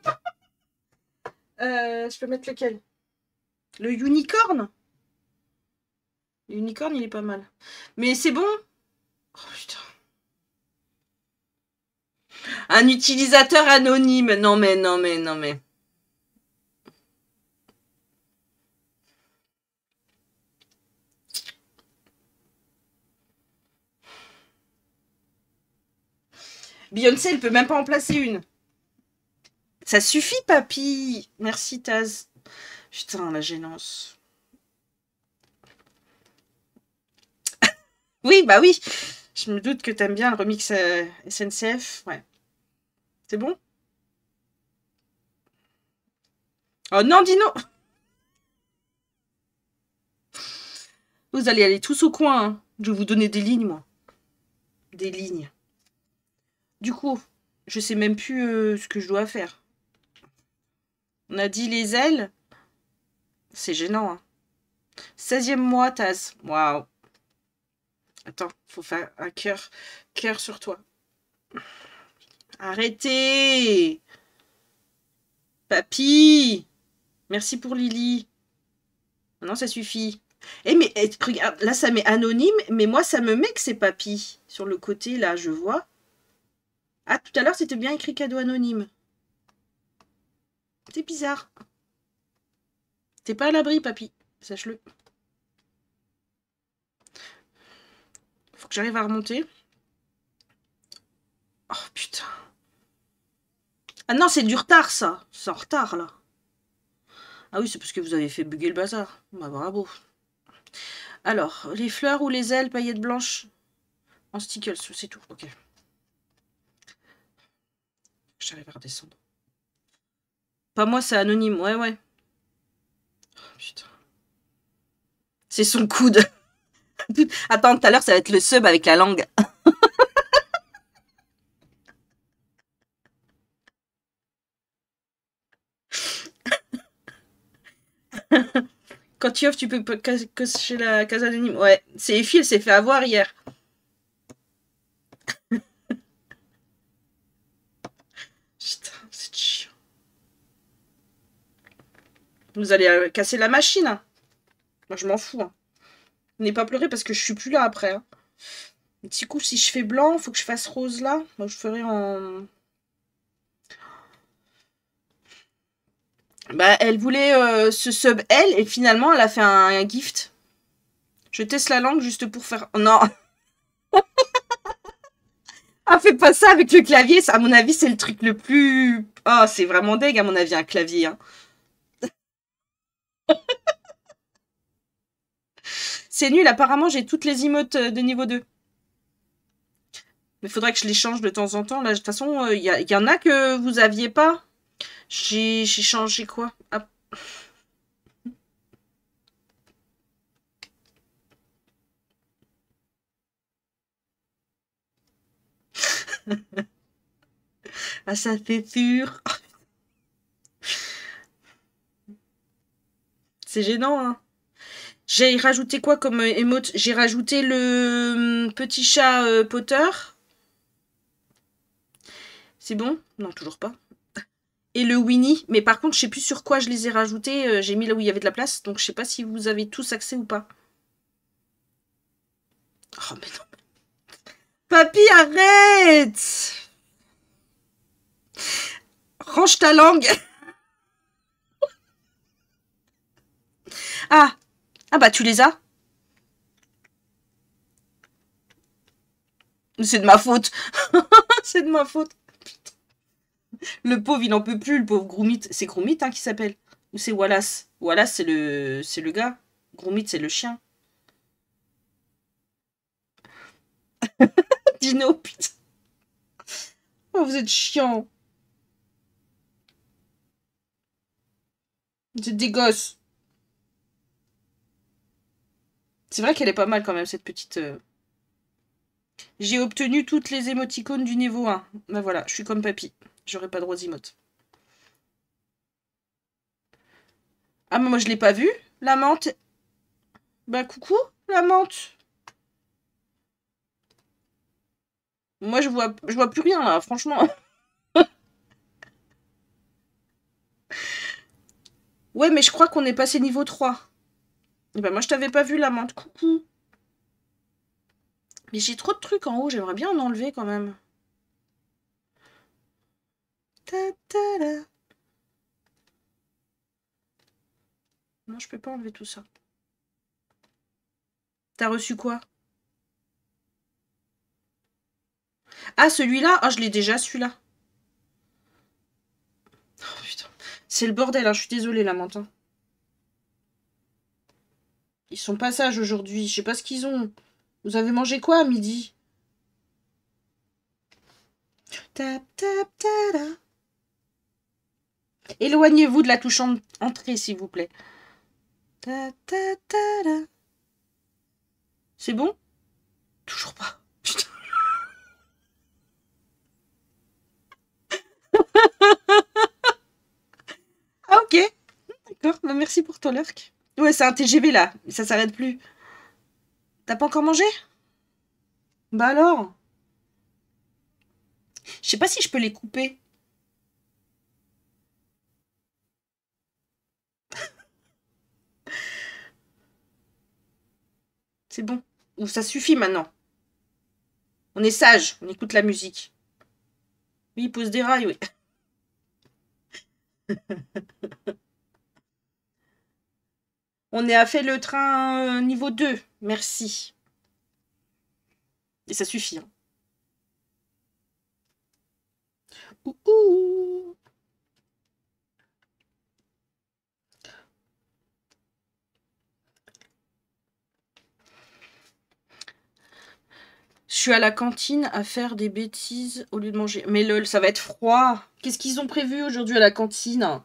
Je peux mettre lequel? Le unicorn? L'unicorn, il est pas mal. Mais c'est bon? Oh putain. Un utilisateur anonyme. Non mais, non mais, non mais. Beyoncé, elle peut même pas en placer une. Ça suffit, papy. Merci, Taz. Putain, la gênance. Oui, bah oui. Je me doute que t'aimes bien le remix SNCF. Ouais. C'est bon? Oh non, Dino! Vous allez aller tous au coin. Hein. Je vais vous donner des lignes, moi. Des lignes. Du coup, je sais même plus ce que je dois faire. On a dit les ailes. C'est gênant, hein. 16e mois, Taz. Waouh. Attends, faut faire un cœur. Cœur sur toi. Arrêtez! Papy! Merci pour Lily. Non, ça suffit. Eh, mais regarde, là, ça met anonyme, mais moi, ça me met que c'est Papy. Sur le côté, là, je vois. Ah, tout à l'heure, c'était bien écrit cadeau anonyme. C'est bizarre. T'es pas à l'abri, Papy. Sache-le. Faut que j'arrive à remonter. Oh, putain. Ah non, c'est du retard, ça. C'est en retard, là. Ah oui, c'est parce que vous avez fait bugger le bazar. Bah, bravo. Alors, les fleurs ou les ailes, paillettes blanches en stickles, c'est tout. Ok. J'arrive à redescendre. Pas moi, c'est anonyme. Ouais, ouais. Oh, putain. C'est son coude. Attends, tout à l'heure, ça va être le sub avec la langue. Quand tu offres, tu peux cocher la case anonyme. Ouais, c'est Effie, elle s'est fait avoir hier. Putain, c'est chiant. Vous allez casser la machine. Hein. Moi, je m'en fous. Hein. N'ayez pas pleuré parce que je suis plus là après. Hein. Un petit coup, si je fais blanc, faut que je fasse rose là. Moi, je ferai en... Bah, elle voulait ce sub elle et finalement, elle a fait un gift. Je teste la langue juste pour faire... Non. Ah, fais pas ça avec le clavier. Ça, à mon avis, c'est le truc le plus... Oh, c'est vraiment deg, à mon avis, un clavier. Hein. C'est nul, apparemment, j'ai toutes les emotes de niveau 2. Mais il faudrait que je les change de temps en temps. Là, de toute façon, il y en a que vous aviez pas. J'ai changé quoi? Ah. Ah, ça fait pur. C'est gênant, hein. J'ai rajouté quoi comme émote? J'ai rajouté le petit chat Potter. C'est bon? Non, toujours pas. Et le Winnie. Mais par contre, je sais plus sur quoi je les ai rajoutés. J'ai mis là où il y avait de la place. Donc, je sais pas si vous avez tous accès ou pas. Oh, mais non. Papy, arrête! Range ta langue. Ah! Ah bah, tu les as? C'est de ma faute. C'est de ma faute. Putain. Le pauvre, il en peut plus, le pauvre Groomit. C'est Groomit hein, qui s'appelle. Ou c'est Wallace? Wallace, c'est le gars. Groomit, c'est le chien. Dino, putain. Oh, vous êtes chiant. Vous êtes des gosses. C'est vrai qu'elle est pas mal quand même, cette petite... J'ai obtenu toutes les émoticônes du niveau 1. Ben voilà, je suis comme papy. J'aurai pas droit aux emotes. Ah, mais moi je l'ai pas vue, la menthe. Bah coucou, la menthe. Moi je vois plus rien là, franchement. Ouais, mais je crois qu'on est passé niveau 3. Et bah moi je t'avais pas vu la menthe, coucou. Mais j'ai trop de trucs en haut, j'aimerais bien en enlever quand même. Ta -ta -da. Non, je peux pas enlever tout ça. T'as reçu quoi? Ah, celui-là? Ah, je l'ai déjà, celui-là. Oh putain. C'est le bordel, hein. Je suis désolée, la menthe. Hein. Ils sont pas sages aujourd'hui. Je sais pas ce qu'ils ont. Vous avez mangé quoi à midi? Tap, tap, tada. Éloignez-vous de la touche entrée, s'il vous plaît. Ta, ta, tada. C'est bon? Toujours pas. Putain. Ah, ok. D'accord. Bah, merci pour ton lurk. Ouais, c'est un TGV là. Ça s'arrête plus. T'as pas encore mangé? Bah alors? Je sais pas si je peux les couper. C'est bon. Ou ça suffit maintenant. On est sage, on écoute la musique. Oui, il pose des rails, oui. On est à fait le train niveau 2. Merci. Et ça suffit. Hein. Ouh, ouh. Je suis à la cantine à faire des bêtises au lieu de manger. Mais lol, ça va être froid. Qu'est-ce qu'ils ont prévu aujourd'hui à la cantine?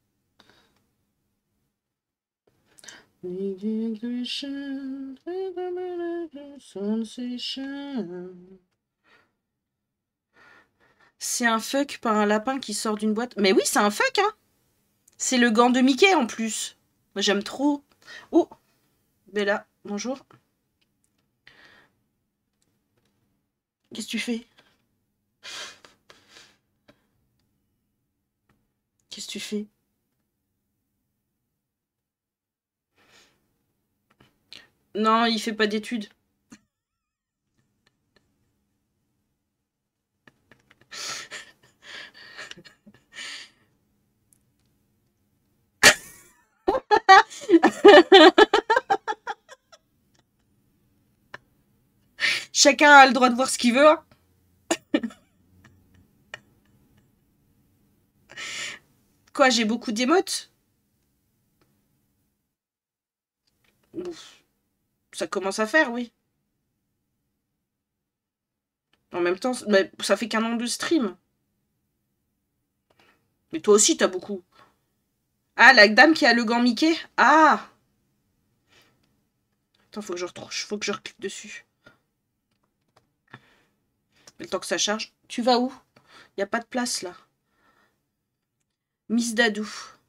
C'est un fuck par un lapin qui sort d'une boîte. Mais oui, c'est un fuck, hein. C'est le gant de Mickey en plus. Moi, j'aime trop. Oh, Bella, bonjour. Qu'est-ce que tu fais? Qu'est-ce que tu fais? Non, il fait pas d'études. Chacun a le droit de voir ce qu'il veut. Hein. Quoi, j'ai beaucoup d'émotes? Ouf, ça commence à faire, oui. En même temps, ça fait qu'un an de stream. Mais toi aussi, t'as beaucoup. Ah, la dame qui a le gant Mickey? Ah! Attends, faut que je reclique dessus. Le temps que ça charge. Tu vas où? Y a pas de place, là. Miss Dadou.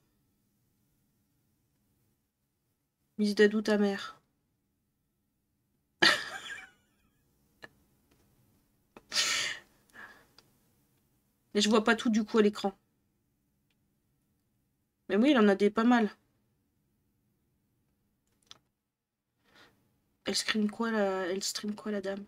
Miss Dadou, ta mère. Mais je vois pas tout, du coup, à l'écran. Mais oui, il en a des pas mal. Elle stream quoi, la dame?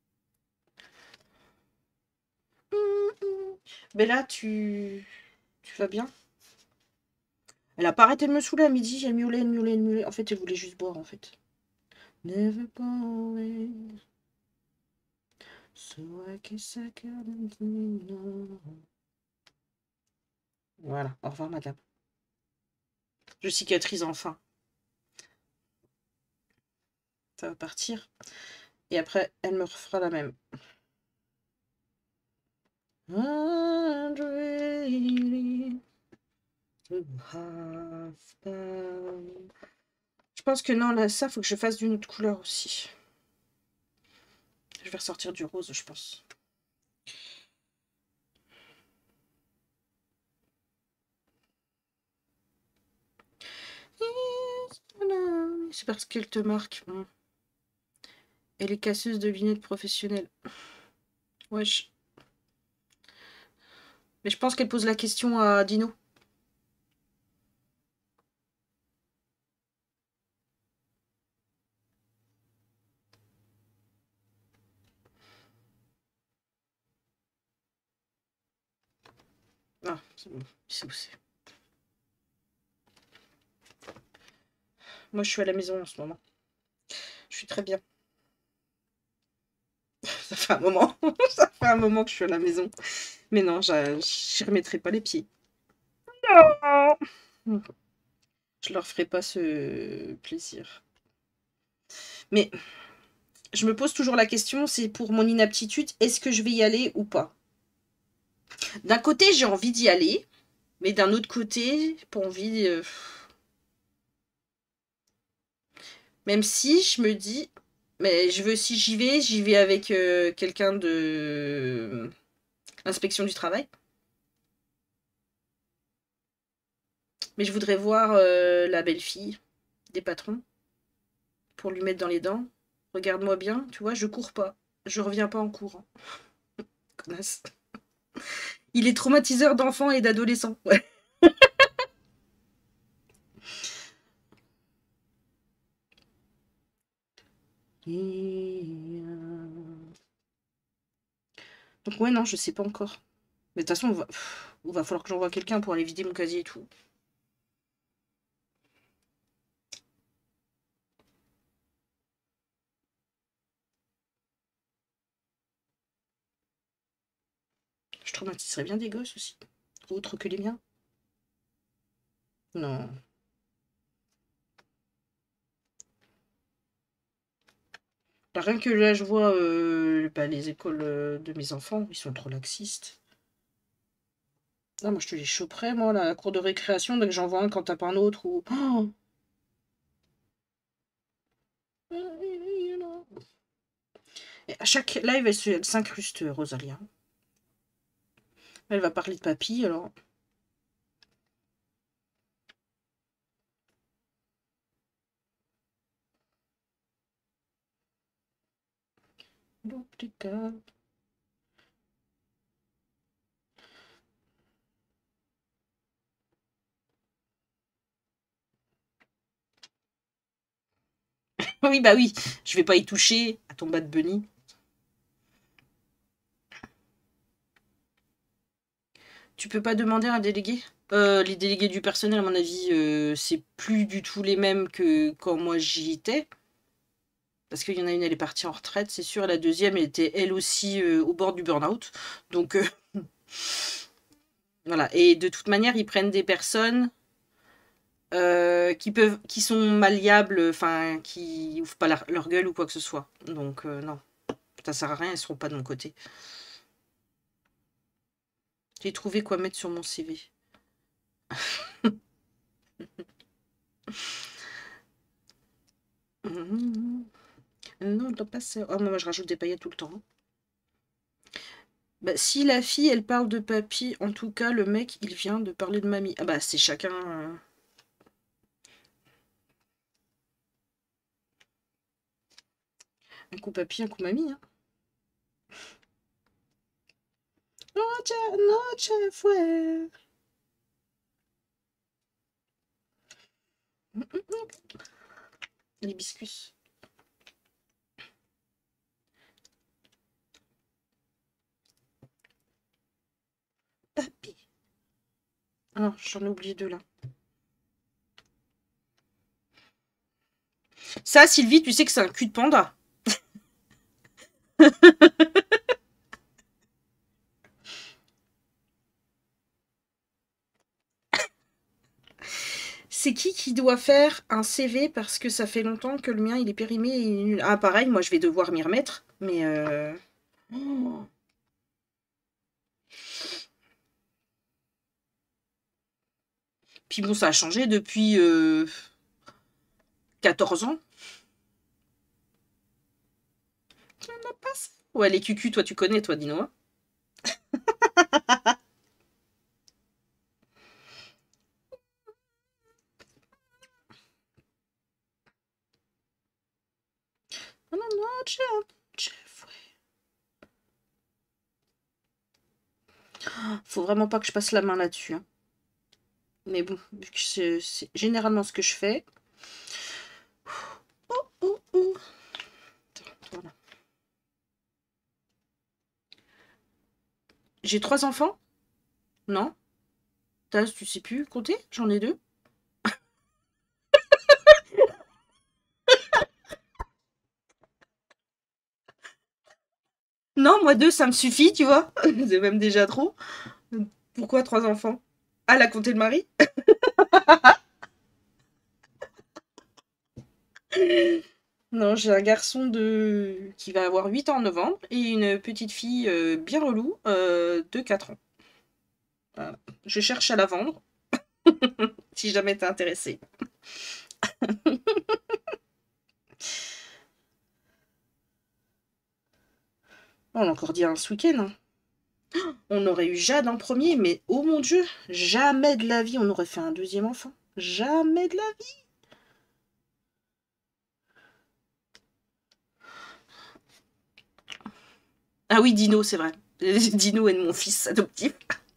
Bella, tu vas bien? Elle a pas arrêté de me saouler à midi, elle miaulait, elle miaulait, elle miaulait. En fait, elle voulait juste boire, en fait. Never go away. So I guess I couldn't know. Voilà, au revoir, madame. Je cicatrise enfin. Ça va partir. Et après, elle me refera la même. Je pense que non, là, ça, faut que je fasse d'une autre couleur aussi. Je vais ressortir du rose, je pense. C'est parce qu'elle te marque. Elle est casseuse de lunettes professionnelles. Wesh. Mais je pense qu'elle pose la question à Dino. Ah, c'est bon. C'est où c'est. Moi, je suis à la maison en ce moment. Je suis très bien. Ça fait un moment. Ça fait un moment que je suis à la maison. Mais non, j'y remettrai pas les pieds. Non. Je leur ferai pas ce plaisir. Mais je me pose toujours la question, c'est pour mon inaptitude, est-ce que je vais y aller ou pas? D'un côté, j'ai envie d'y aller, mais d'un autre côté, pas envie. Même si je me dis, mais si j'y vais avec quelqu'un de l'inspection du travail. Mais je voudrais voir la belle-fille des patrons pour lui mettre dans les dents. Regarde-moi bien, tu vois, je cours pas. Je reviens pas en cours. Hein. Connasse. Il est traumatiseur d'enfants et d'adolescents. Ouais. Donc ouais, non, je sais pas encore. Mais de toute façon, il va falloir que j'envoie quelqu'un pour aller vider mon casier et tout. Je traumatiserais bien des gosses aussi. Autres que les miens. Non. Bah, rien que là, je vois les écoles de mes enfants, ils sont trop laxistes. Non, moi, je te les choperais, moi, la cour de récréation, dès que j'en vois un quand tape un autre, ou... Oh. Et à chaque live, elle s'incruste, Rosalia. Elle va parler de papy, alors... Oui, bah oui, je vais pas y toucher à ton Bad Bunny. Tu peux pas demander un délégué? Les délégués du personnel, à mon avis, c'est plus du tout les mêmes que quand moi j'y étais. Parce qu'il y en a une, elle est partie en retraite, c'est sûr. Et la deuxième, elle était elle aussi au bord du burn-out. Donc voilà. Et de toute manière, ils prennent des personnes qui sont malléables, enfin, qui ouvrent pas leur gueule ou quoi que ce soit. Donc non, ça sert à rien, elles seront pas de mon côté. J'ai trouvé quoi mettre sur mon CV. Non, doit passer. Oh, moi, je rajoute des paillettes tout le temps. Bah, si la fille, elle parle de papy, en tout cas, le mec, il vient de parler de mamie. Ah bah, c'est chacun... Un coup papy, un coup mamie. Hein. Noche, noche fue. L'hibiscus. Papy. Ah non, j'en ai oublié deux là. Ça, Sylvie, tu sais que c'est un cul de panda. C'est qui doit faire un CV parce que ça fait longtemps que le mien il est périmé et il est nul. Ah pareil, moi je vais devoir m'y remettre, mais oh. Puis bon, ça a changé depuis 14 ans. Ouais, les cucus, toi tu connais, toi, Dino. Hein. Non, non, non, Jeff. Faut vraiment pas que je passe la main là-dessus. Hein. Mais bon, vu que c'est généralement ce que je fais. Oh, oh, oh. Voilà. J'ai 3 enfants? Non? Tu sais plus compter? J'en ai 2. Non, moi 2, ça me suffit, tu vois. C'est même déjà trop. Pourquoi 3 enfants? Ah, la compter le mari? Non, j'ai un garçon qui va avoir 8 ans en novembre et une petite fille bien relou de 4 ans. Voilà. Je cherche à la vendre, si jamais t'es intéressé. On l'a encore dit un ce week-end. Hein. On aurait eu Jade en premier, mais oh mon Dieu, jamais de la vie on aurait fait un deuxième enfant. Jamais de la vie. Ah oui, Dino, c'est vrai. Dino est mon fils adoptif.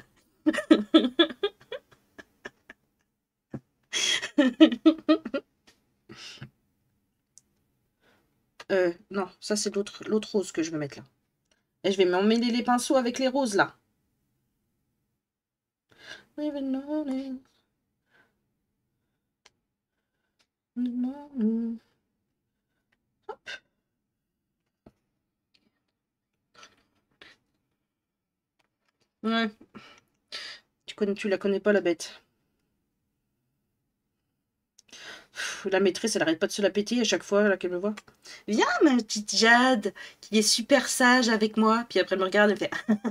Non, ça c'est l'autre rose que je vais mettre là. Et je vais m'emmêler les pinceaux avec les roses là. Ouais. Tu la connais pas la bête. La maîtresse, elle arrête pas de se la péter à chaque fois qu'elle me voit. Viens, ma petite Jade, qui est super sage avec moi. Puis après, elle me regarde et me fait.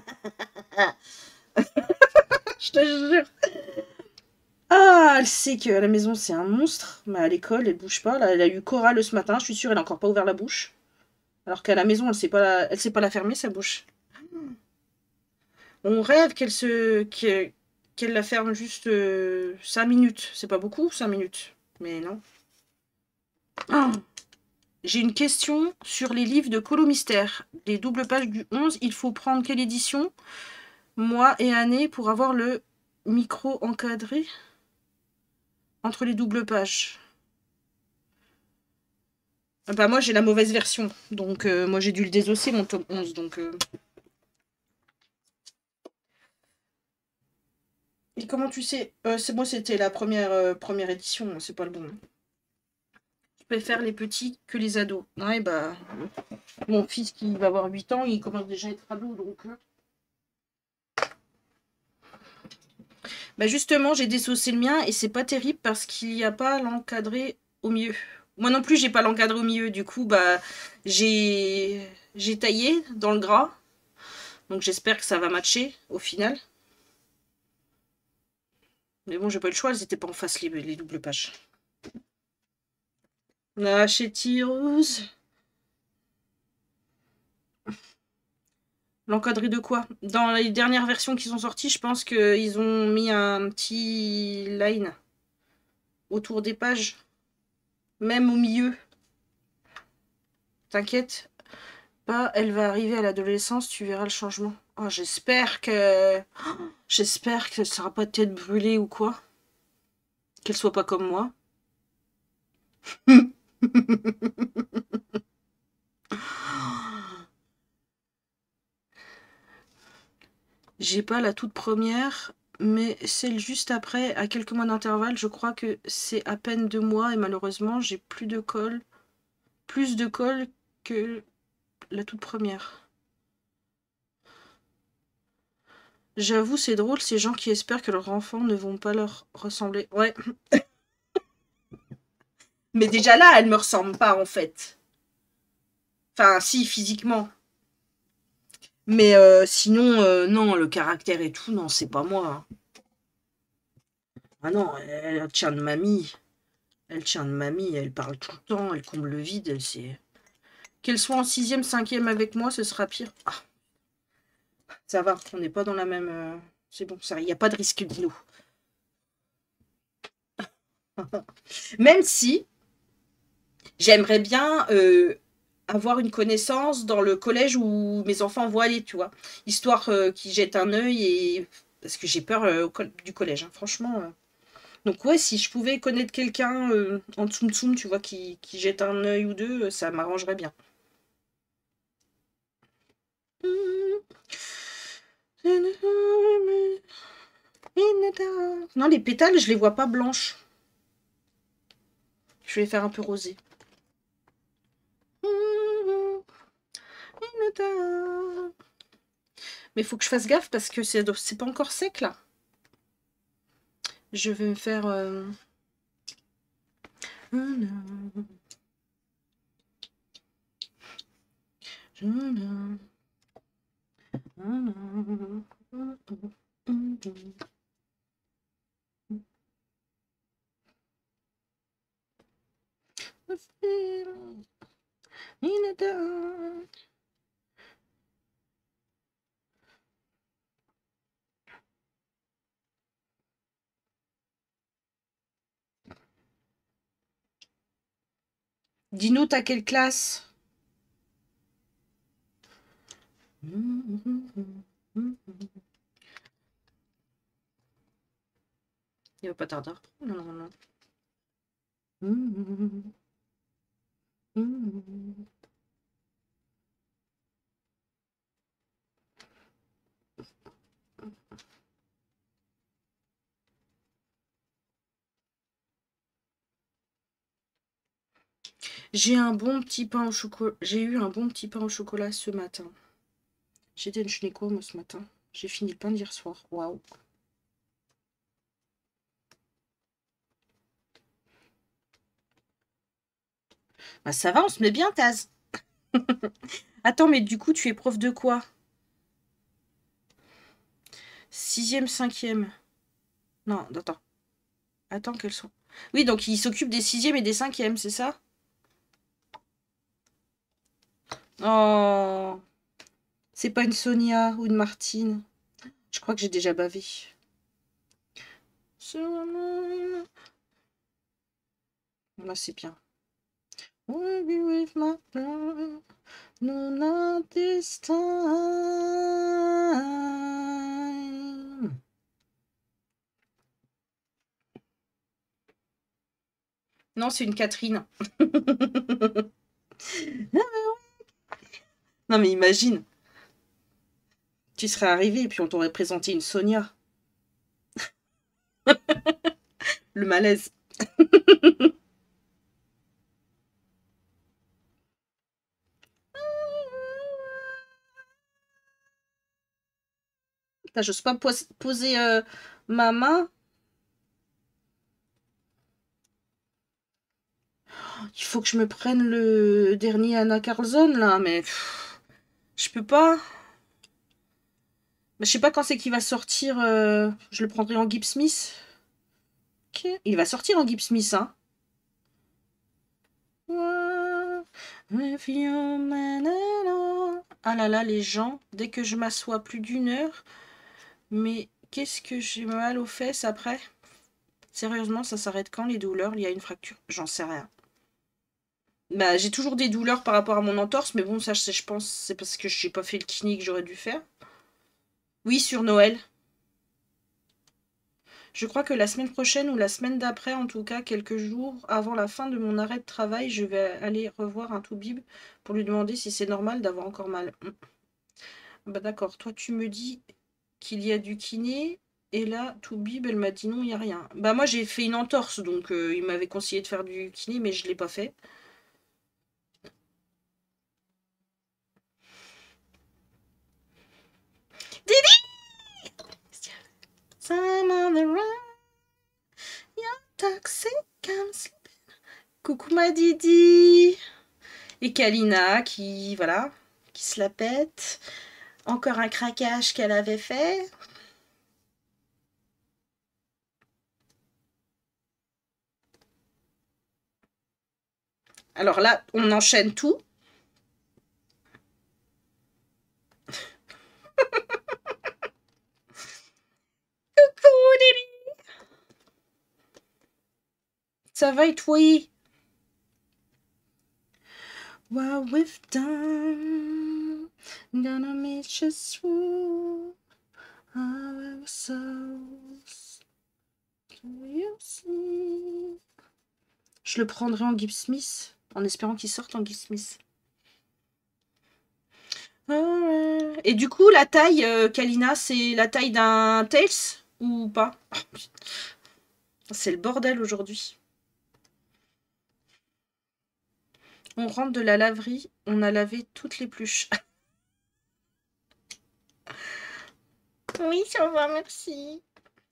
Je te jure. Ah, elle sait qu'à la maison, c'est un monstre. Mais à l'école, elle bouge pas. Là, elle a eu chorale ce matin. Je suis sûre, elle a encore pas ouvert la bouche. Alors qu'à la maison, elle sait pas la fermer, sa bouche. On rêve qu'elle la ferme juste 5 minutes. C'est pas beaucoup, 5 minutes. Mais non. Oh, j'ai une question sur les livres de Colo Mystère. Les doubles pages du 11, il faut prendre quelle édition? Mois et année pour avoir le micro encadré entre les doubles pages. Ah bah moi j'ai la mauvaise version. Donc moi j'ai dû le désosser mon tome 11. Donc, Et comment tu sais c'est moi c'était la première édition, c'est pas le bon. Je préfère les petits que les ados. Ouais bah mon fils qui va avoir 8 ans, il commence déjà à être ado donc. Bah justement, j'ai désaucé le mien et c'est pas terrible parce qu'il n'y a pas l'encadré au milieu. Moi non plus, j'ai pas l'encadré au milieu. Du coup, bah j'ai taillé dans le gras. Donc j'espère que ça va matcher au final. Mais bon, j'ai pas eu le choix, elles étaient pas en face les doubles pages. Ah, chez Tireuse. L'encadré de quoi? Dans les dernières versions qui sont sorties, je pense qu'ils ont mis un petit line autour des pages. Même au milieu. T'inquiète pas, elle va arriver à l'adolescence, tu verras le changement. Oh, j'espère qu'elle sera pas tête brûlée ou quoi. Qu'elle soit pas comme moi. J'ai pas la toute première, mais celle juste après, à quelques mois d'intervalle, je crois que c'est à peine 2 mois et malheureusement, j'ai plus de colle. Plus de colle que la toute première. J'avoue, c'est drôle, ces gens qui espèrent que leurs enfants ne vont pas leur ressembler. Ouais. Mais déjà là, elle me ressemble pas en fait. Enfin, si, physiquement. Mais sinon, non, le caractère et tout, non, c'est pas moi. Ah non, elle tient de mamie. Elle tient de mamie, elle parle tout le temps, elle comble le vide, elle sait. Qu'elle soit en 6e, 5e avec moi, ce sera pire. Ah, ça va, on n'est pas dans la même. C'est bon, ça, il n'y a pas de risque dino. Même si j'aimerais bien avoir une connaissance dans le collège où mes enfants vont aller, tu vois. Histoire qu'ils jettent un œil et. Parce que j'ai peur du collège, hein, franchement. Donc ouais, si je pouvais connaître quelqu'un en tsum tsum, tu vois, qui jette un œil ou deux, ça m'arrangerait bien. Non, les pétales, je les vois pas blanches. Je vais les faire un peu rosé. Mais il faut que je fasse gaffe parce que c'est pas encore sec là. Je vais me faire... Dino, t'as quelle classe? Il va pas tarder. Non, non, non. J'ai un bon petit pain au chocolat. J'ai eu un bon petit pain au chocolat ce matin. J'étais une schneeko moi ce matin. J'ai fini le pain d'hier soir. Waouh. Bah ça va, on se met bien, Taz. Attends, mais du coup, tu es prof de quoi? 6e, 5e. Non, attends. Attends, quels sont... Oui, donc il s'occupe des 6e et des 5e, c'est ça? Oh, c'est pas une Sonia ou une Martine. Je crois que j'ai déjà bavé. Là, c'est bien. With my love, no, not this time. Non, c'est une Catherine. Non, mais imagine. Tu serais arrivé et puis on t'aurait présenté une Sonia. Le malaise. J'ose pas poser ma main. Il faut que je me prenne le dernier Anna Carlson là, mais je peux pas. Je sais pas quand c'est qu'il va sortir. Je le prendrai en Gibbs Smith. Okay. Il va sortir en Gibbs Smith, hein. Ah là là, les gens, dès que je m'assois plus d'une heure, mais qu'est-ce que j'ai mal aux fesses après? Sérieusement, ça s'arrête quand les douleurs? Il y a une fracture? J'en sais rien. Bah, j'ai toujours des douleurs par rapport à mon entorse, mais bon, ça, je pense, c'est parce que je n'ai pas fait le kiné que j'aurais dû faire. Oui, sur Noël. Je crois que la semaine prochaine ou la semaine d'après, en tout cas, quelques jours avant la fin de mon arrêt de travail, je vais aller revoir un toubib pour lui demander si c'est normal d'avoir encore mal. Bah d'accord, toi tu me dis qu'il y a du kiné, et là, toubib, elle m'a dit non, il n'y a rien. Bah moi j'ai fait une entorse, donc il m'avait conseillé de faire du kiné, mais je ne l'ai pas fait. Didi! I'm on the run, you're toxic, I'm sleeping. Coucou ma Didi! Et Kalina qui, voilà, qui se la pète. Encore un craquage qu'elle avait fait. Alors là, on enchaîne tout. Coucou Lily! Ça va et toi? What we've done, gonna make us through our souls. Do you see? Je le prendrai en Gibbs Smith, en espérant qu'il sorte en Gibbs Smith. Et du coup, la taille, Kalina, c'est la taille d'un Tails ou pas? C'est le bordel aujourd'hui. On rentre de la laverie, on a lavé toutes les pluches. Oui, ça va, merci.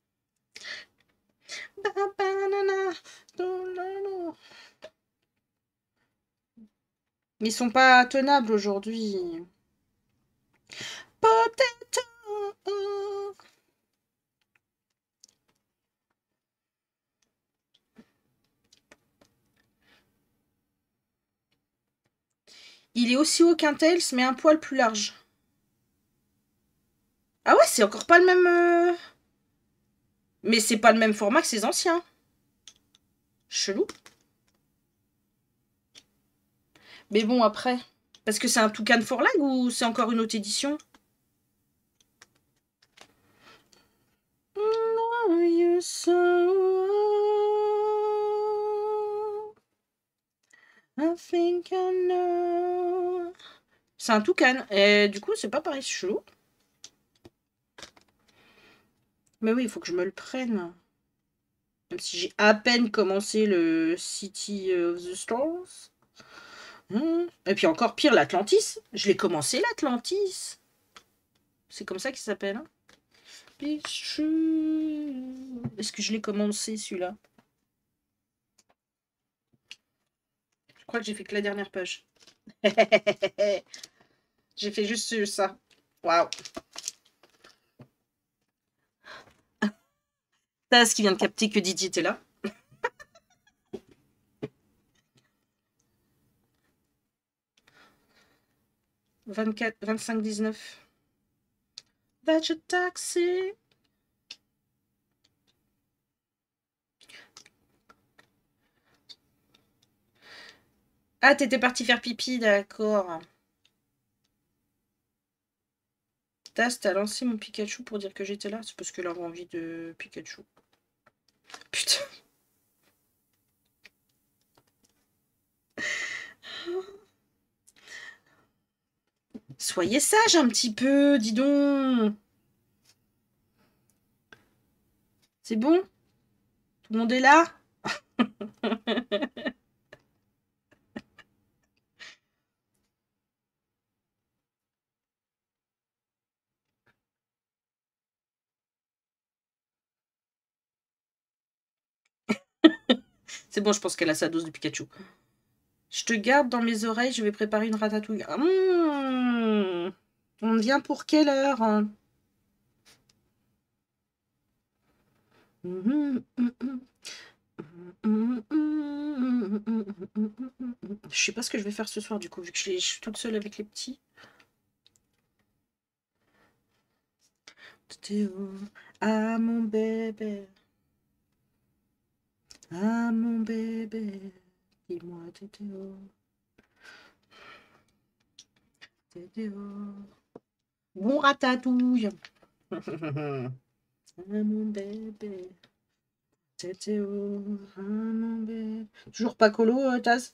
Mais ils sont pas tenables aujourd'hui. Potato. Il est aussi haut qu'un Tails, mais un poil plus large. Ah ouais, c'est encore pas le même... Mais c'est pas le même format que ses anciens. Chelou. Mais bon, après, Parce que c'est un Toucan for Lag ou c'est encore une autre édition? Know you so I think I know. C'est un Toucan. Et du coup, c'est pas pareil, c'est chelou. Mais oui, il faut que je me le prenne. Même si j'ai à peine commencé le City of the Stars. Et puis encore pire, l'Atlantis. Je l'ai commencé, l'Atlantis. C'est comme ça qu'il s'appelle. Hein. Est-ce que je l'ai commencé, celui-là? Je crois que j'ai fait que la dernière page. J'ai fait juste ça. Waouh. Taz qui vient de capter que Didier était là. 24, 25, 19. That's a taxi. Ah, t'étais parti faire pipi, d'accord. Taz, t'as lancé mon Pikachu pour dire que j'étais là. C'est parce qu'elle avait envie de Pikachu. Putain. Soyez sage un petit peu, dis donc. C'est bon? Tout le monde est là? C'est bon, je pense qu'elle a sa dose de Pikachu. Je te garde dans mes oreilles, je vais préparer une ratatouille. On vient pour quelle heure? Je sais pas ce que je vais faire ce soir, du coup, vu que je suis toute seule avec les petits. Théo, ah mon bébé. Ah mon bébé. Dis-moi, Théo. Théo. Bon ratatouille. Ah mon bébé. Théo. Ah mon bébé. Toujours pas colo, Taz?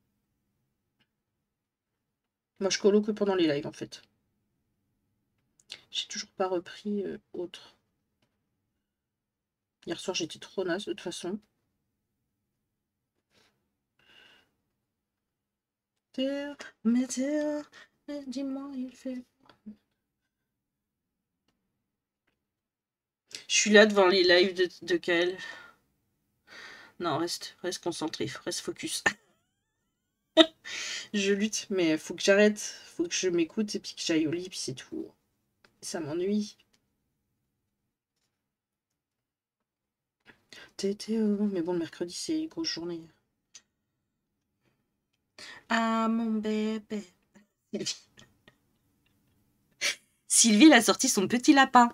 Moi, je colo que pendant les lives, en fait. J'ai toujours pas repris autre. Hier soir, j'étais trop naze, de toute façon. Météo, dis-moi, il fait... Je suis là devant les lives de Kael. Non, reste concentré, reste focus. Je lutte, mais faut que j'arrête. Faut que je m'écoute et puis que j'aille au lit, puis c'est tout. Ça m'ennuie. Mais bon, le mercredi, c'est une grosse journée. Ah, mon bébé. Sylvie. Sylvie, elle a sorti son petit lapin.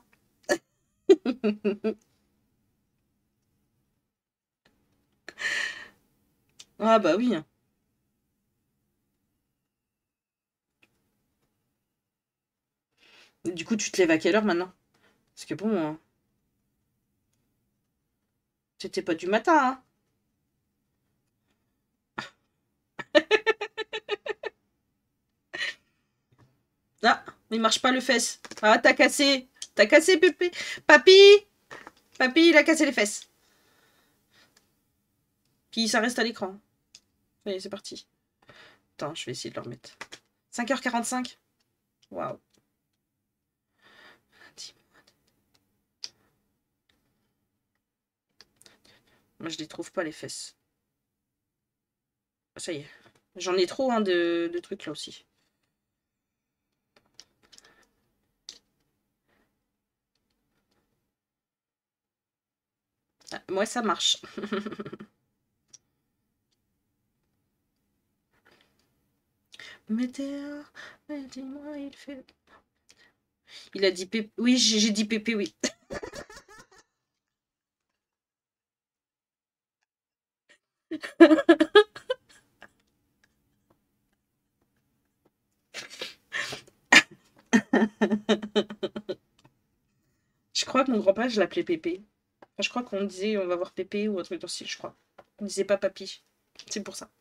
Ah bah oui. Du coup, tu te lèves à quelle heure maintenant? Parce que bon, c'était pas du matin, hein. Ah, il marche pas le fesse. Ah, t'as cassé. T'as cassé, Pépé. Papy. Papy, il a cassé les fesses. Puis ça reste à l'écran. Allez, c'est parti. Attends, je vais essayer de le remettre. 5h45. Waouh. Moi, je les trouve pas, les fesses. Ça y est. J'en ai trop hein, de trucs là aussi. Ah, moi, ça marche. Météo, dis-moi, il fait... Il a dit Pépé. Oui, j'ai dit Pépé, oui. Je crois que mon grand-père, je l'appelais Pépé. Enfin, je crois qu'on disait on va voir Pépé ou un truc dans ce style, je crois. On disait pas Papy. C'est pour ça.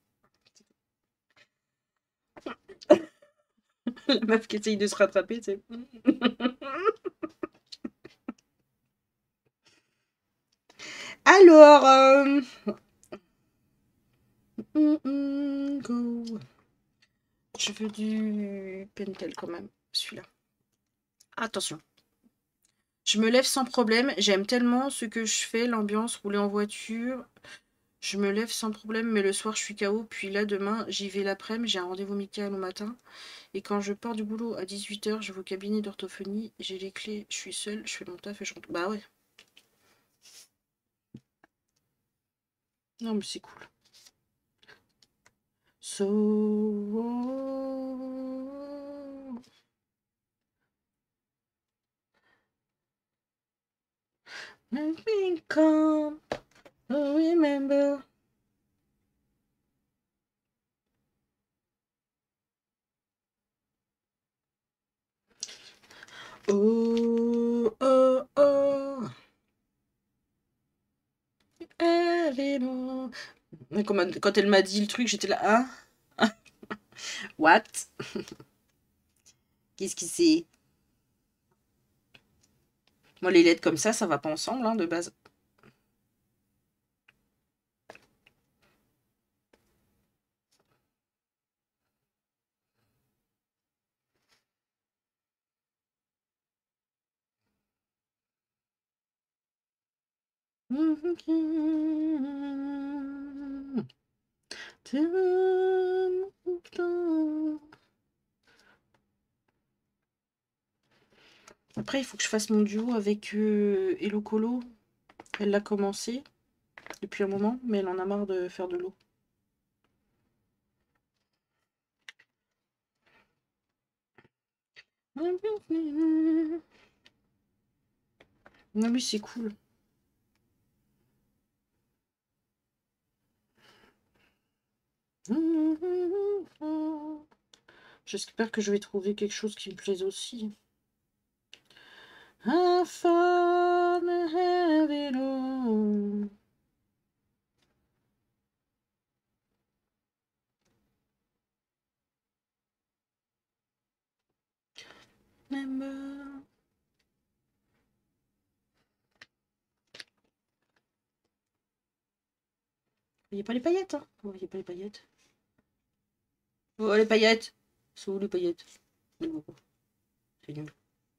La meuf qui essaye de se rattraper, tu sais. Alors, go. Je veux du Pentel quand même, celui-là. Attention. Je me lève sans problème. J'aime tellement ce que je fais, l'ambiance, rouler en voiture. Je me lève sans problème, mais le soir, je suis KO. Puis là, demain, j'y vais l'après-midi. J'ai un rendez-vous médical au matin. Et quand je pars du boulot à 18 h, je vais au cabinet d'orthophonie. J'ai les clés, je suis seule, je fais mon taf et je rentre. Bah ouais. Non, mais c'est cool. So... Let me come, remember. Oh, oh, oh. Quand elle m'a dit le truc, j'étais là, hein? What? Qu'est-ce qui c'est? Moi, les lettres comme ça va pas ensemble, hein, de base. Après, il faut que je fasse mon duo avec Hello Colo. Elle l'a commencé depuis un moment, mais elle en a marre de faire de l'eau. Non, mais c'est cool. J'espère que je vais trouver quelque chose qui me plaise aussi. I found have it all. Remember. Vous voyez pas les paillettes, hein? Vous voyez pas les paillettes? Oh, les paillettes! C'est où les paillettes? C'est nul.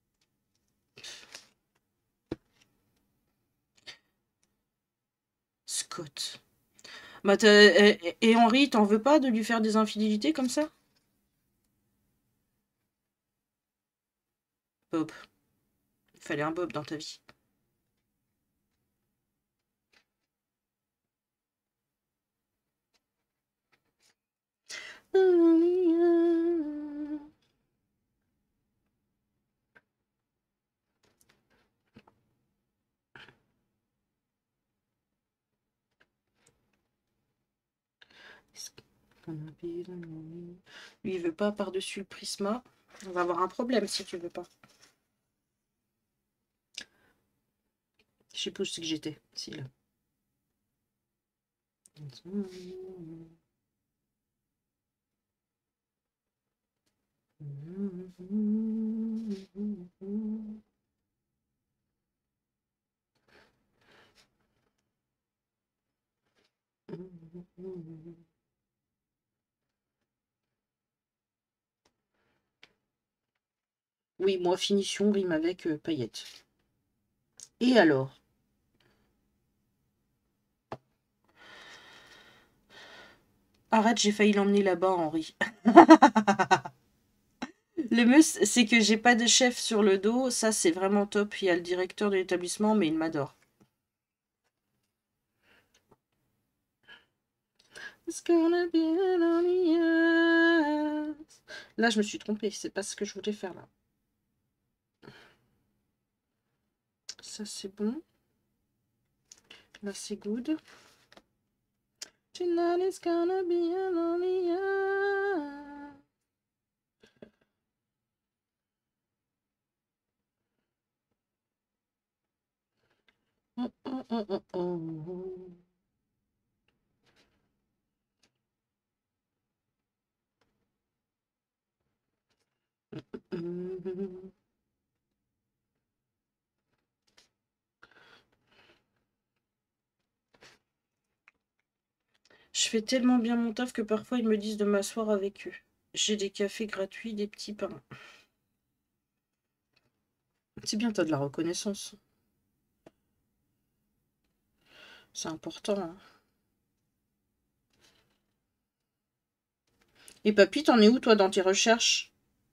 Scott. Bah, et Henri, t'en veux pas de lui faire des infidélités comme ça? Bob. Il fallait un Bob dans ta vie. Lui, il veut pas par-dessus le prisma. On va avoir un problème si tu veux pas. Je sais plus où c'est que j'étais. Si, là. Oui, moi, finition rime avec paillettes. Et alors? Arrête, j'ai failli l'emmener là-bas, Henri. Le mieux, c'est que j'ai pas de chef sur le dos. Ça, c'est vraiment top. Il y a le directeur de l'établissement, mais il m'adore. Là, je me suis trompée. C'est pas ce que je voulais faire, là. Ça, c'est bon. Là, c'est good. Tonight is gonna be a lonely Je fais tellement bien mon taf que parfois ils me disent de m'asseoir avec eux. J'ai des cafés gratuits, des petits pains. C'est bien, t'as de la reconnaissance. C'est important. Hein. Et papy, t'en es où toi dans tes recherches?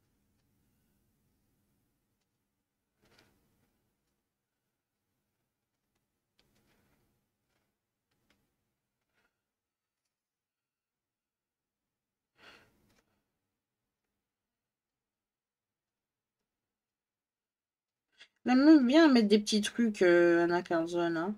Même bien mettre des petits trucs, Anna Carzon. Hein.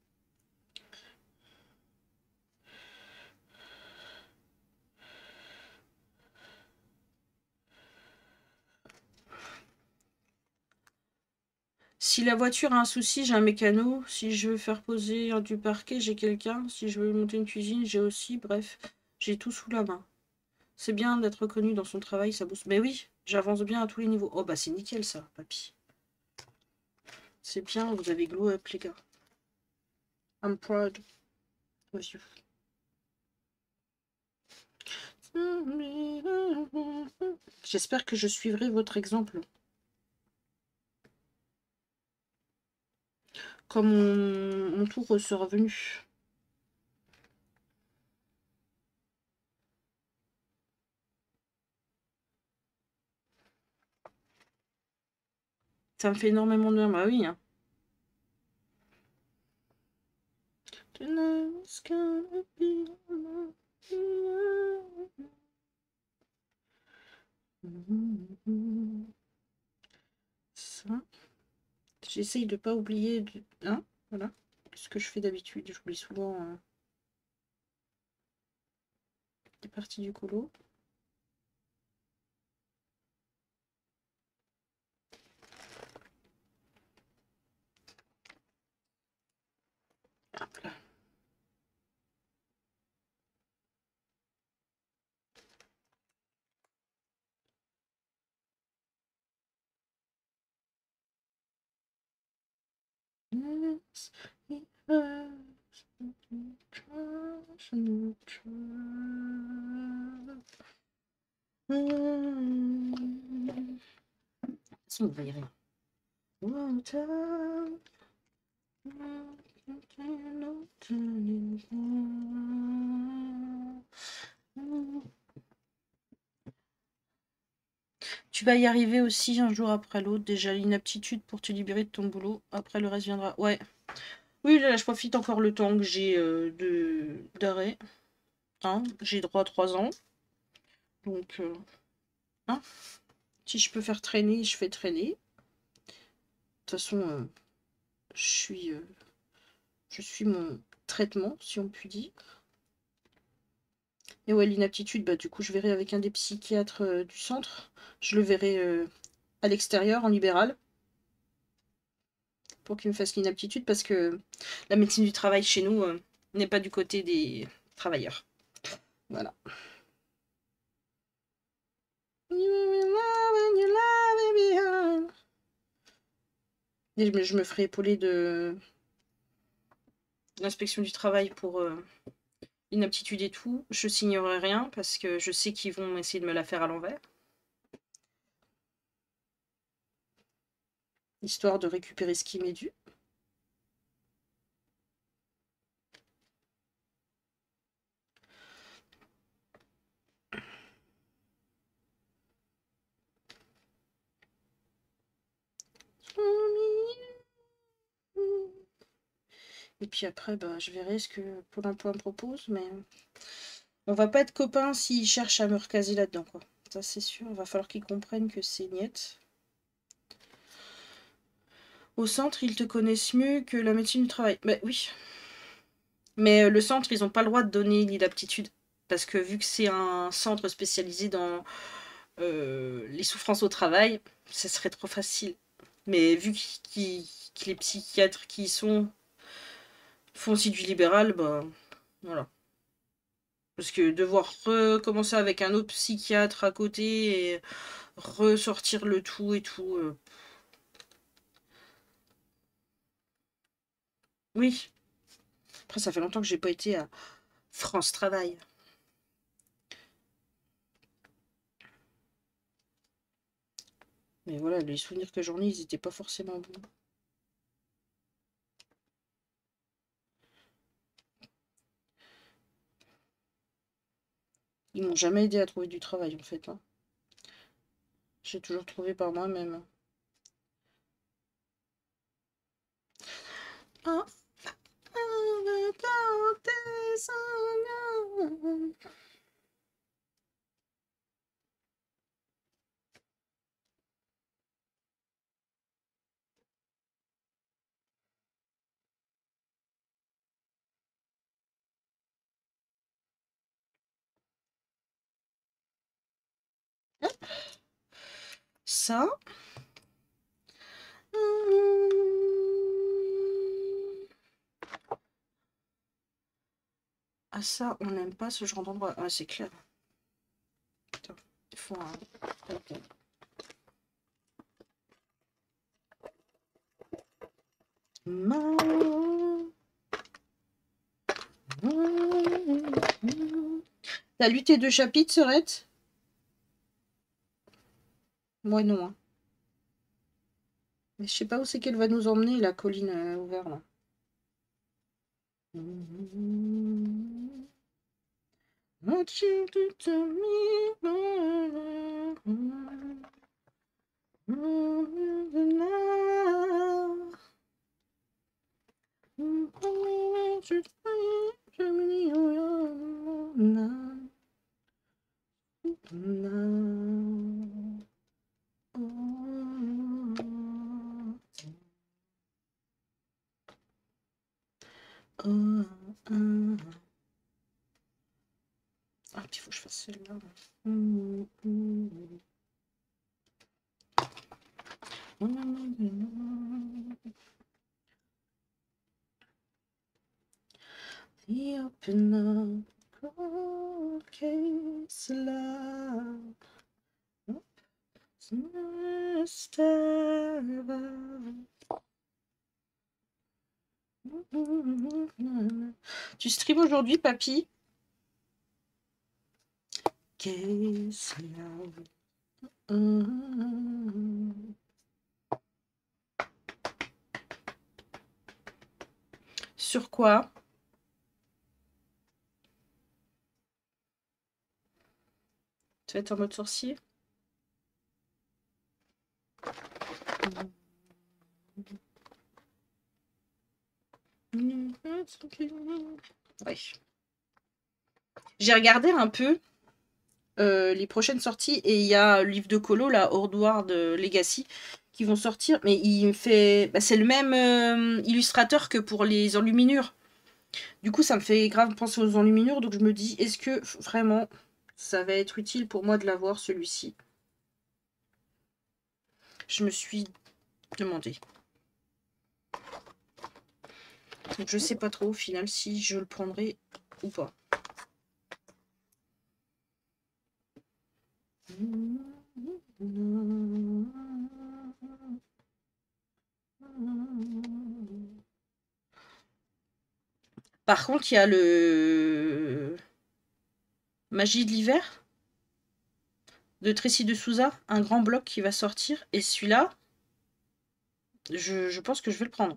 Si la voiture a un souci, j'ai un mécano. Si je veux faire poser du parquet, j'ai quelqu'un. Si je veux monter une cuisine, j'ai aussi. Bref, j'ai tout sous la main. C'est bien d'être reconnu dans son travail, ça booste. Mais oui, j'avance bien à tous les niveaux. Oh bah c'est nickel ça, papy. C'est bien, vous avez glow up les gars. I'm proud of you. J'espère que je suivrai votre exemple. Quand mon tour sera venu. Ça me fait énormément de bien, bah oui. Hein. Ça. J'essaye de pas oublier. Hein, voilà. Ce que je fais d'habitude. J'oublie souvent des parties du colo. Hop là. On va y arriver. Tu vas y arriver aussi un jour après l'autre. Déjà l'inaptitude pour te libérer de ton boulot. Après le reste viendra. Ouais. Oui, là, je profite encore le temps que j'ai d'arrêt. Hein, j'ai droit à 3 ans. Donc, hein, si je peux faire traîner, je fais traîner. De toute façon, je suis mon traitement, si on peut dire. Et ouais, l'inaptitude, bah du coup, je verrai avec un des psychiatres du centre. Je le verrai à l'extérieur, en libéral, pour qu'il me fasse l'inaptitude, parce que la médecine du travail chez nous n'est pas du côté des travailleurs. Voilà. Et je me ferai épauler de l'inspection du travail pour inaptitude et tout. Je signerai rien parce que je sais qu'ils vont essayer de me la faire à l'envers. Histoire de récupérer ce qui m'est dû. Et puis après, bah, je verrai ce que Pôle emploi me propose, mais on va pas être copains s'ils cherchent à me recaser là-dedans, quoi. Ça, c'est sûr. Il va falloir qu'ils comprennent que c'est niette. Au centre, ils te connaissent mieux que la médecine du travail. Bah oui. Mais le centre, ils n'ont pas le droit de donner l'inaptitude. Parce que vu que c'est un centre spécialisé dans les souffrances au travail, ça serait trop facile. Mais vu qu'il les psychiatres qui y sont font aussi du libéral, bah voilà. Parce que devoir recommencer avec un autre psychiatre à côté et ressortir le tout et tout. Oui. Après, ça fait longtemps que j'ai pas été à France Travail. Mais voilà, les souvenirs que j'en ai, ils étaient pas forcément bons. Ils m'ont jamais aidé à trouver du travail, en fait, hein. J'ai toujours trouvé par moi-même. Ah, ça. Ah ça, on n'aime pas ce genre d'endroit. Ah, c'est clair. Putain, il faut un... Ok. T'as lu tes 2 chapitres, Serette? Moi non. Hein. Mais je sais pas où c'est qu'elle va nous emmener, la colline ouverte là. Ah, puis il faut que je fasse celle-là. The open up cold case love. Tu stream aujourd'hui, papy? Case love. Sur quoi? Tu vas être en mode sorcier? Ouais. J'ai regardé un peu les prochaines sorties et il y a le livre de Colo, la Hordward Legacy, qui vont sortir. Mais il fait. Bah, c'est le même illustrateur que pour les enluminures. Du coup, ça me fait grave penser aux enluminures. Donc je me dis, est-ce que vraiment ça va être utile pour moi de l'avoir celui-ci? Je me suis demandé. Donc je sais pas trop au final si je le prendrai ou pas. Par contre, il y a le Magie de l'hiver de Tracy de Souza, un grand bloc qui va sortir. Et celui-là, je pense que je vais le prendre.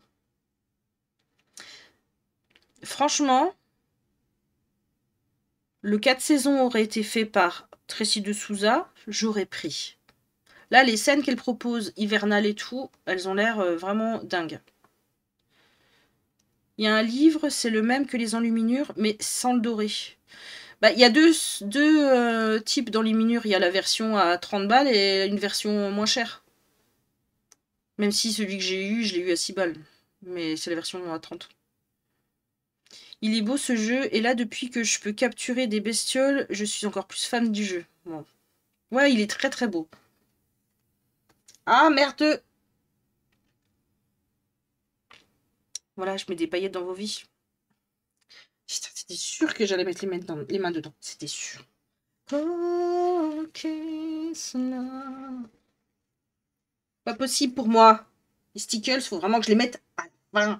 Franchement, le 4 saisons aurait été fait par Tracy de Souza, j'aurais pris. Là, les scènes qu'elle propose, hivernales et tout, elles ont l'air vraiment dingues. Il y a un livre, c'est le même que les enluminures, mais sans le doré. Bah, il y a deux types d'enluminures. Il y a la version à 30 balles et une version moins chère. Même si celui que j'ai eu, je l'ai eu à 6 balles. Mais c'est la version à 30. Il est beau ce jeu, et là, depuis que je peux capturer des bestioles, je suis encore plus fan du jeu. Bon. Ouais, il est très très beau. Ah, merde! Voilà, je mets des paillettes dans vos vies. C'était sûr que j'allais mettre les mains dedans. C'était sûr. Ok, pas possible pour moi. Les stickers, faut vraiment que je les mette à la fin.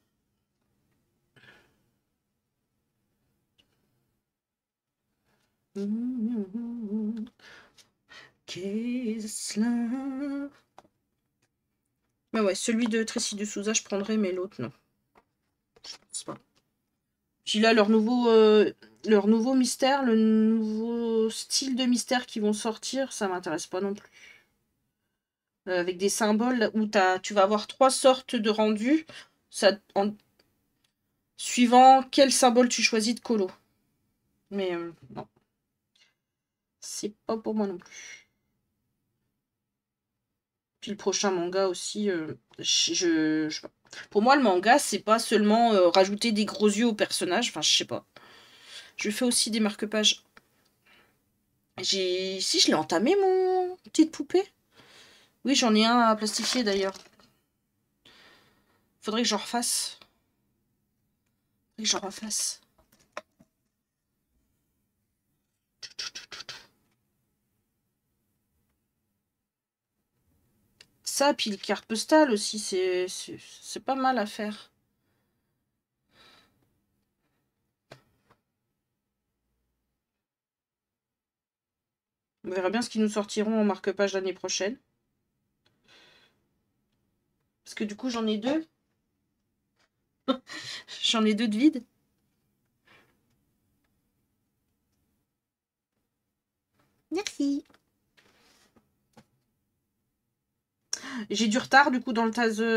Mais ouais, celui de Tracy de Souza, je prendrais, mais l'autre, non. Je pense pas. Puis là, leur nouveau mystère, le nouveau style de mystère qui vont sortir, ça m'intéresse pas non plus. Avec des symboles où tu vas avoir 3 sortes de rendus, suivant quel symbole tu choisis de colo. Mais non. C'est pas pour moi non plus. Puis le prochain manga aussi, je sais pas. Pour moi, le manga, c'est pas seulement rajouter des gros yeux aux personnages. Enfin, je sais pas. Je fais aussi des marque-pages. Si, je l'ai entamé, mon petite poupée. Oui, j'en ai un à plastifier d'ailleurs. Faudrait que j'en refasse. Ça, puis le carte postale aussi, c'est pas mal à faire. On verra bien ce qu'ils nous sortiront en marque-page l'année prochaine. Parce que du coup, j'en ai 2. J'en ai 2 de vide. Merci. J'ai du retard du coup dans le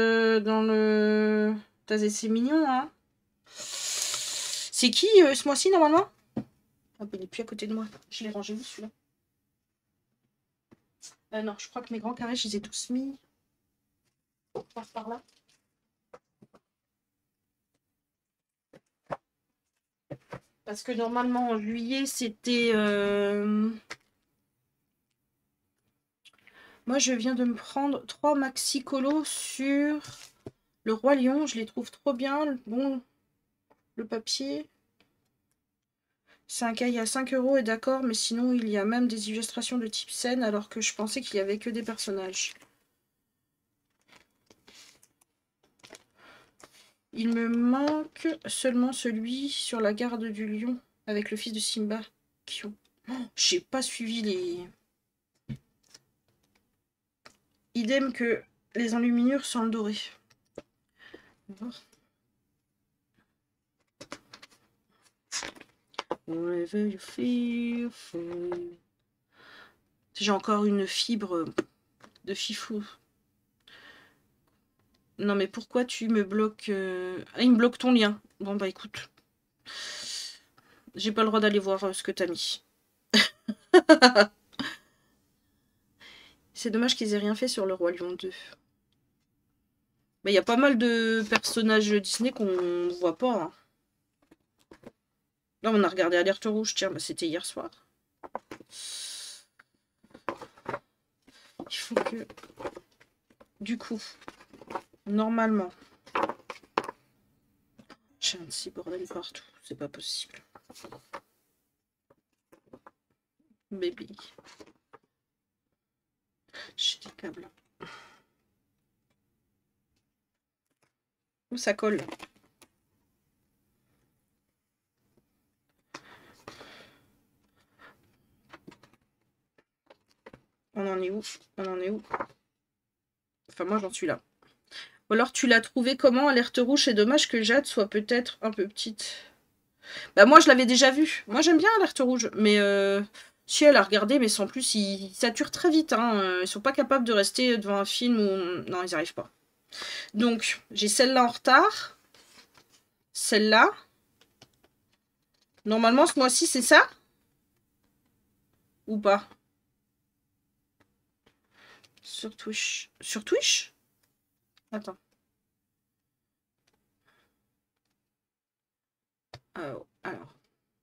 Taz et c'est mignon, hein. C'est qui ce mois-ci normalement? Ah, il n'est plus à côté de moi. Je l'ai rangé où celui-là? Non, je crois que mes grands carrés, je les ai tous mis. On passe par là. Parce que normalement en juillet, c'était... Moi, je viens de me prendre 3 maxi colos sur le Roi Lion. Je les trouve trop bien. Bon, le papier. C'est un cahier à 5 € et d'accord, mais sinon il y a même des illustrations de type scène alors que je pensais qu'il y avait que des personnages. Il me manque seulement celui sur la garde du lion avec le fils de Simba. Oh, j'ai pas suivi les... Idem que les enluminures sans le doré. J'ai encore une fibre de fifou. Non mais pourquoi tu me bloques Ah, il me bloque ton lien. Bon bah écoute. J'ai pas le droit d'aller voir ce que t'as mis. C'est dommage qu'ils aient rien fait sur le Roi Lion 2. Mais il y a pas mal de personnages Disney qu'on voit pas. Hein. Là, on a regardé Alerte Rouge. Tiens, bah, c'était hier soir. Il faut que... Du coup, normalement... J'ai un petit bordel partout. C'est pas possible. Baby. J'ai des câbles. Où ça colle? On en est où? On en est où? Enfin, moi, j'en suis là. Ou alors, tu l'as trouvé comment, Alerte Rouge? C'est dommage que Jade soit peut-être un peu petite. Bah, moi, je l'avais déjà vu. Moi, j'aime bien Alerte Rouge. Mais si elle a regardé, mais sans plus, ils saturent très vite. Hein. Ils sont pas capables de rester devant un film où... Non, ils n'y arrivent pas. Donc, j'ai celle-là en retard. Celle-là. Normalement, ce mois-ci, c'est ça? Ou pas? Sur Twitch. Sur Twitch? Attends. Alors.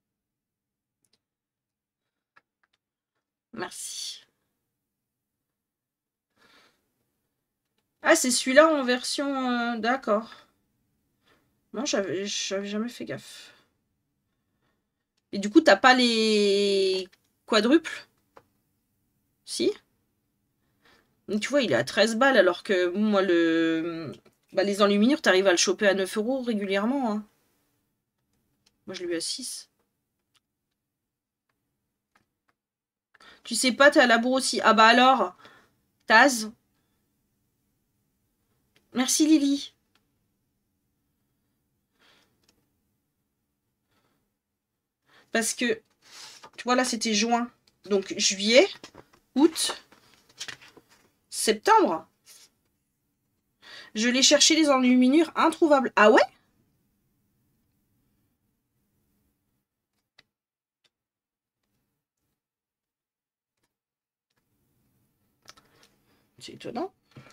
Merci. Ah, c'est celui-là en version... D'accord. Non, j'avais jamais fait gaffe. Et du coup, t'as pas les quadruples? Si? Donc, tu vois, il est à 13 balles alors que moi, bah, les enluminures, t'arrives à le choper à 9 euros régulièrement. Hein. Moi, je l'ai eu à 6. Tu sais pas, t'es à la bourre aussi. Ah bah alors, Taz. Merci Lily. Parce que, tu vois, là, c'était juin. Donc, juillet, août, septembre. Je l'ai cherché les enluminures introuvables. Ah ouais? C'est étonnant.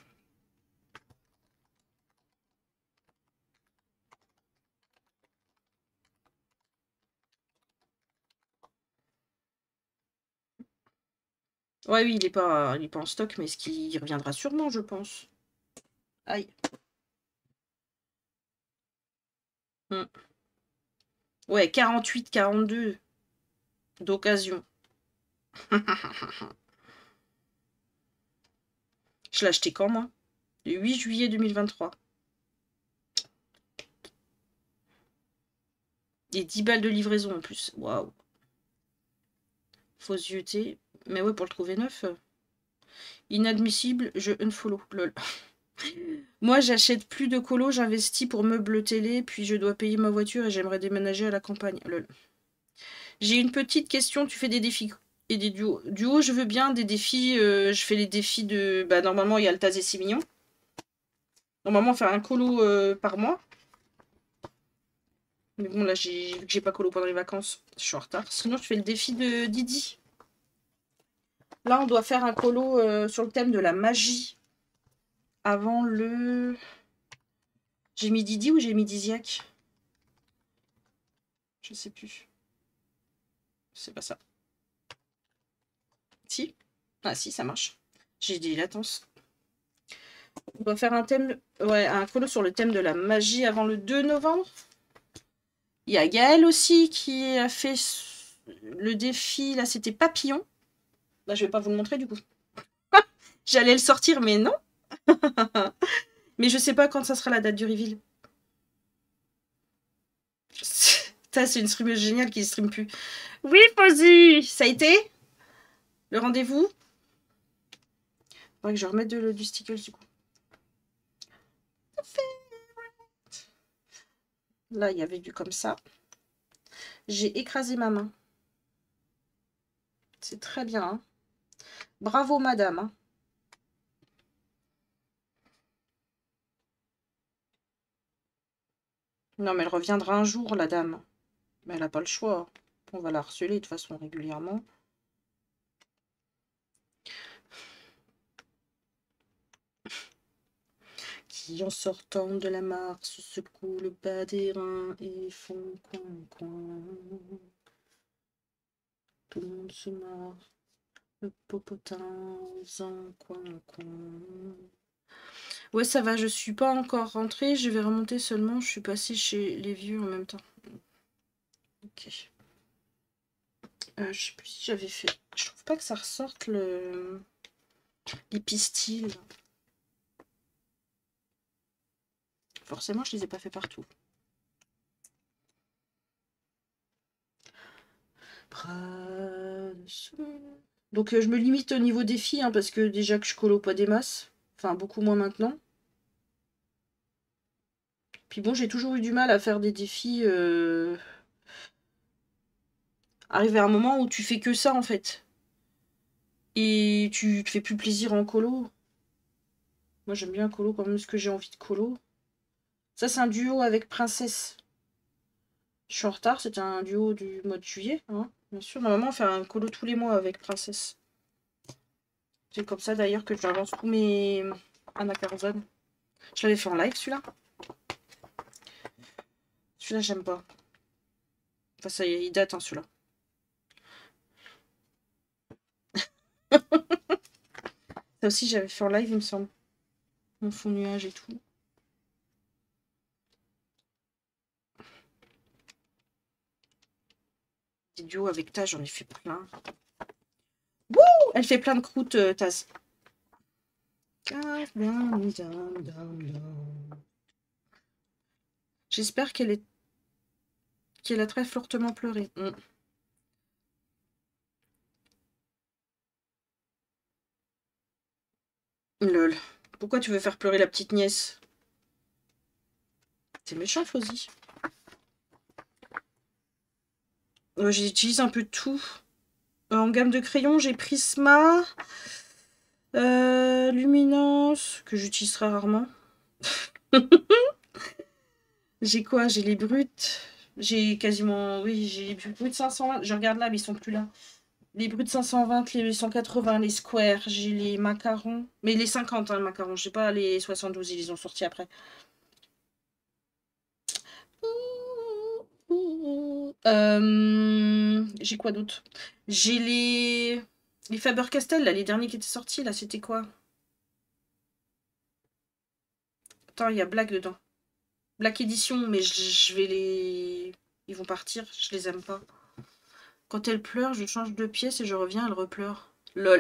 Ouais, oui, il est pas en stock, mais ce qui reviendra sûrement, je pense. Aïe. Hmm. Ouais, 48, 42 d'occasion. Je l'ai acheté quand, moi? Le 8 juillet 2023. Et 10 balles de livraison en plus. Waouh. Faut se jeter. Mais ouais, pour le trouver neuf. Inadmissible, je unfollow. Lol. Moi, j'achète plus de colo, j'investis pour meubles télé, puis je dois payer ma voiture et j'aimerais déménager à la campagne. Lol. J'ai une petite question, tu fais des défis et des duos. Duo, je veux bien, des défis, je fais les défis de... Bah, normalement, il y a le Taz et Simignon. Normalement, on fait un colo par mois. Mais bon, là, vu que j'ai pas colo pendant les vacances, je suis en retard. Sinon, je fais le défi de Didi. Là, on doit faire un colo sur le thème de la magie. Avant le... J'ai mis Didi ou j'ai mis Diziac? Je sais plus. C'est pas ça. Si? Ah si, ça marche. J'ai dit latence. On doit faire un thème... Ouais, un colo sur le thème de la magie avant le 2 novembre. Il y a Gaël aussi qui a fait le défi. Là, c'était papillon. Là, je vais pas vous le montrer du coup. J'allais le sortir, mais non. Mais je sais pas quand ça sera la date du reveal. Ça, c'est une streameuse géniale qui ne stream plus. Oui, Fozzy! Ça a été le rendez-vous? Faudrait que je remette du stickers du coup. Là, il y avait du comme ça. J'ai écrasé ma main. C'est très bien. Hein. Bravo, madame. Hein. Non, mais elle reviendra un jour, la dame. Mais elle n'a pas le choix. On va la harceler de toute façon régulièrement. Qui, en sortant de la mare, se secouent le bas des reins et font coin. Tout le monde se marre. Le popotin en coin. Ouais, ça va, je suis pas encore rentrée. Je vais remonter seulement. Je suis passée chez les vieux en même temps. Ok. Je sais plus si j'avais fait. Je trouve pas que ça ressorte les pistils. Forcément, je les ai pas fait partout. Donc je me limite au niveau défi, hein, parce que déjà que je colo pas des masses. Enfin, beaucoup moins maintenant. Puis bon, j'ai toujours eu du mal à faire des défis. Arriver à un moment où tu fais que ça, en fait. Et tu te fais plus plaisir en colo. Moi, j'aime bien colo quand même ce que j'ai envie de colo. Ça, c'est un duo avec Princesse. Je suis en retard, c'était un duo du mois de juillet. Hein, bien sûr, normalement, on fait un colo tous les mois avec Princesse. C'est comme ça d'ailleurs que j'avance tous mes Anna Carzone. Je l'avais fait en live celui-là. Celui-là, j'aime pas. Enfin, ça y est, il date, hein, celui-là. Ça aussi, j'avais fait en live, il me semble. Mon fond nuage et tout. vidéo avec Taz, j'en ai fait plein. Wouh! Elle fait plein de croûtes, Taz. J'espère qu'elle a très fortement pleuré. Lol. Pourquoi tu veux faire pleurer la petite nièce? C'est méchant, Fosy. J'utilise un peu de tout. En gamme de crayons, j'ai Prisma, Luminance, que j'utilise très rarement. J'ai quoi? J'ai les brutes. J'ai quasiment... Oui, j'ai les brutes 520. Je regarde là, mais ils sont plus là. Les brutes 520, les 180, les squares. J'ai les macarons. Mais les 50, hein, le macaron. Je sais pas, les 72, ils les ont sortis après. J'ai quoi d'autre? J'ai les Faber-Castell, là, les derniers qui étaient sortis, là, c'était quoi? Attends, il y a Black dedans. Black Edition, mais je vais les... Ils vont partir, je les aime pas. Quand elle pleure, je change de pièce et je reviens, elle repleure. Lol.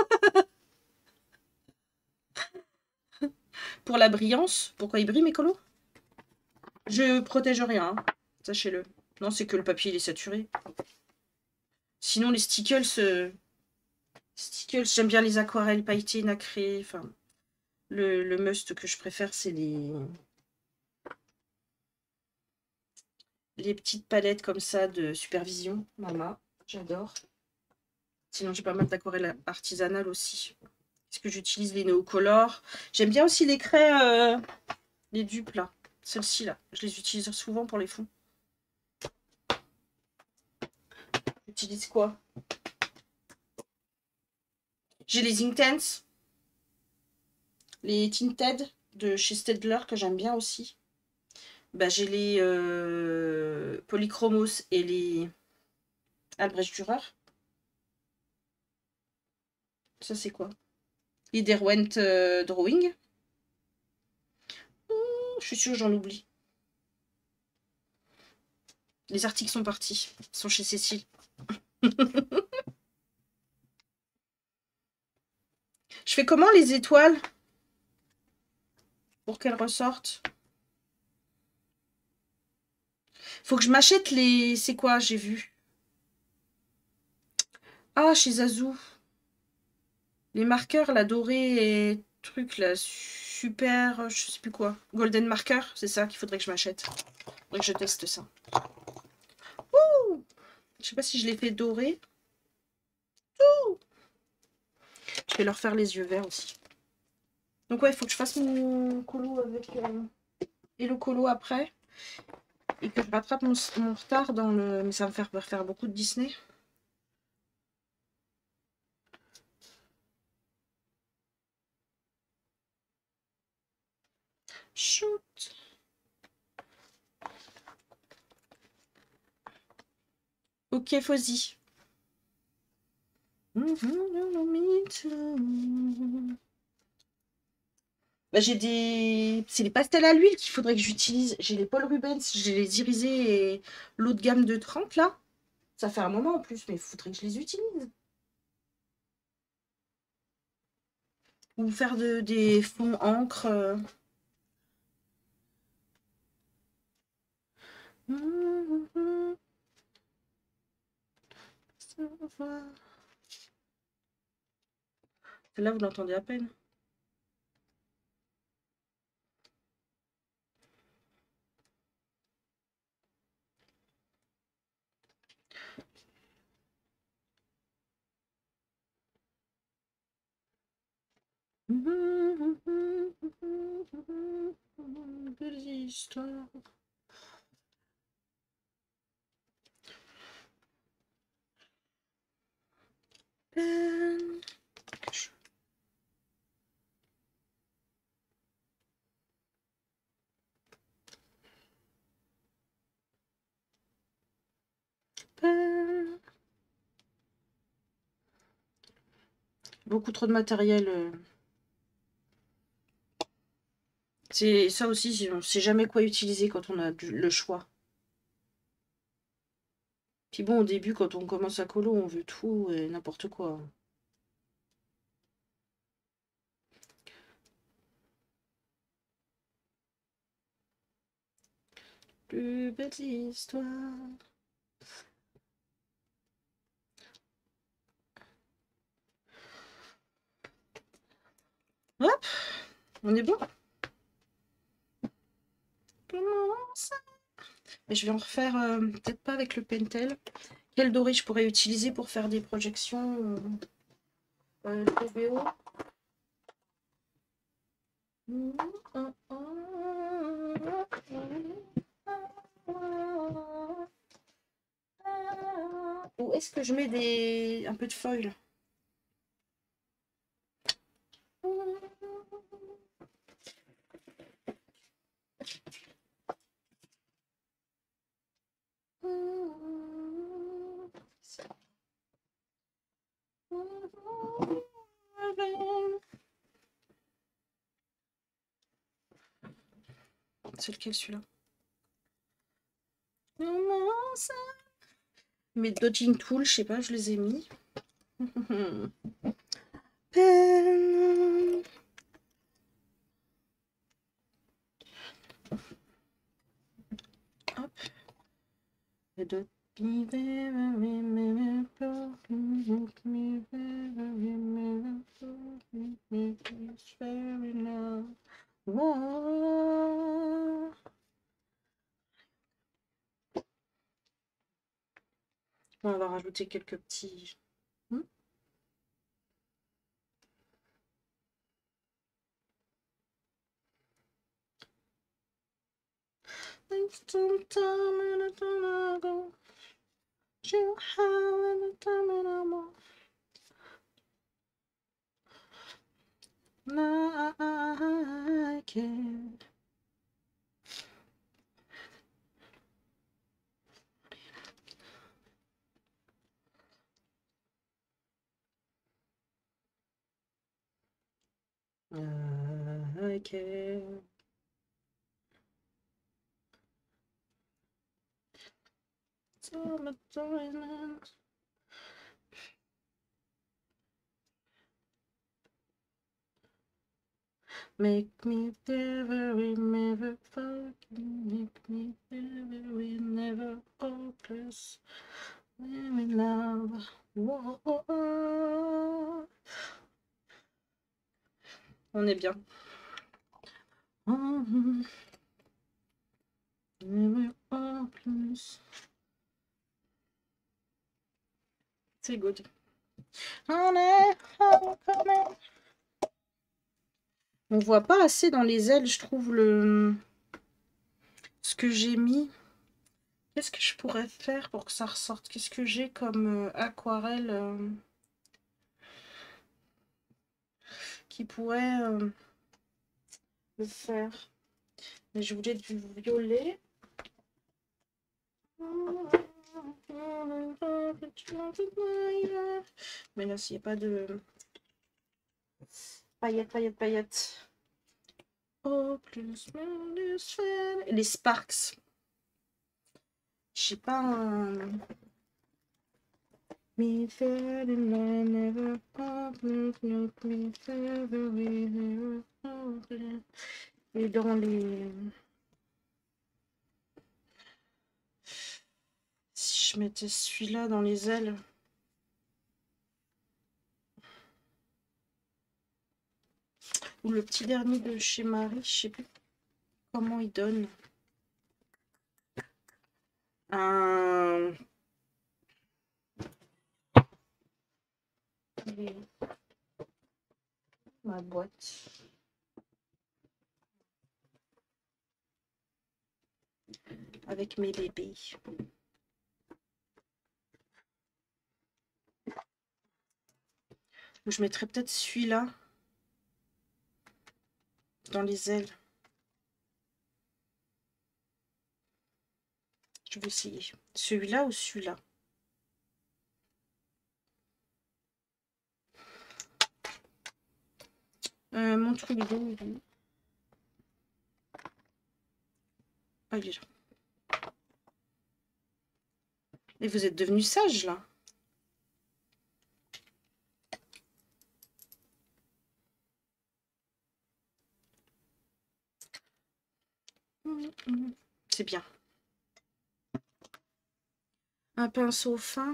Pour la brillance, pourquoi il brille mes colos? Je protège rien, hein, sachez-le. Non, c'est que le papier il est saturé. Sinon, les stickles, j'aime bien les aquarelles pailletées, nacrées. Enfin, le must que je préfère, c'est les petites palettes comme ça de supervision. Mama, j'adore. Sinon, j'ai pas mal d'aquarelles artisanales aussi. Est-ce que j'utilise les néocolores? J'aime bien aussi les craies, les dupes là. Celles-ci là. Je les utilise souvent pour les fonds. J'utilise quoi? J'ai les Inktense. Les Tinted de chez Staedtler que j'aime bien aussi. Bah, j'ai les Polychromos et les Albrecht Dürer. Ça, c'est quoi? Les Derwent Drawing. Je suis sûre j'en oublie. Les articles sont partis. Ils sont chez Cécile. Je fais comment les étoiles? Pour qu'elles ressortent. Faut que je m'achète les... C'est quoi, j'ai vu? Ah, chez Zazou. Les marqueurs, la dorée et truc, là, super... Je sais plus quoi. Golden marker, c'est ça qu'il faudrait que je m'achète. Faudrait que je teste ça. Ouh, je sais pas si je l'ai fait doré. Je vais leur faire les yeux verts aussi. Donc ouais, il faut que je fasse mon colo avec... et le colo après. Et que je rattrape mon retard dans le... Mais ça va me faire beaucoup de Disney. Shoot. Ok, Fosy. Bah, j'ai des... C'est les pastels à l'huile qu'il faudrait que j'utilise. J'ai les Paul Rubens, j'ai les irisés et l'eau de gamme de 30 là. Ça fait un moment en plus, mais il faudrait que je les utilise. Ou faire des fonds encre. Celle-là, vous l'entendez à peine. Belle histoire. Beaucoup trop de matériel. C'est ça aussi, on ne sait jamais quoi utiliser quand on a le choix. Puis bon, au début, quand on commence à colo, on veut tout et n'importe quoi. Plus belle histoire. Hop, on est bon. Comment ça? Mais je vais en refaire, peut-être pas avec le Pentel. Quel doré je pourrais utiliser pour faire des projections OBO? Où est-ce que je mets un peu de foil? C'est lequel celui-là? Mes dodging tools, je sais pas, je les ai mis. Hop. On va rajouter quelques petits. Make me never, never make me never, never hopeless. I'm in love. Whoa, oh, oh. On est bien. Never hopeless. C'est good. On voit pas assez dans les ailes, je trouve, ce que j'ai mis. Qu'est-ce que je pourrais faire pour que ça ressorte? Qu'est-ce que j'ai comme aquarelle qui pourrait le faire? Mais je voulais du violet. Mais là, s'il n'y a pas de paillettes, paillettes, paillettes. Oh, plus, les Sparks. J'ai pas un... Me fell in love, never hopeless, make me never hopeless. Et dans les... Si je mettais celui-là dans les ailes... Ou le petit dernier de chez Marie, je sais plus comment il donne. Un... Ma boîte. Avec mes bébés. Je mettrais peut-être celui-là dans les ailes. Je vais essayer. Celui-là ou celui-là? Mon trou il est où? Ah, il est là. Et vous êtes devenu sage, là. C'est bien. Un pinceau fin.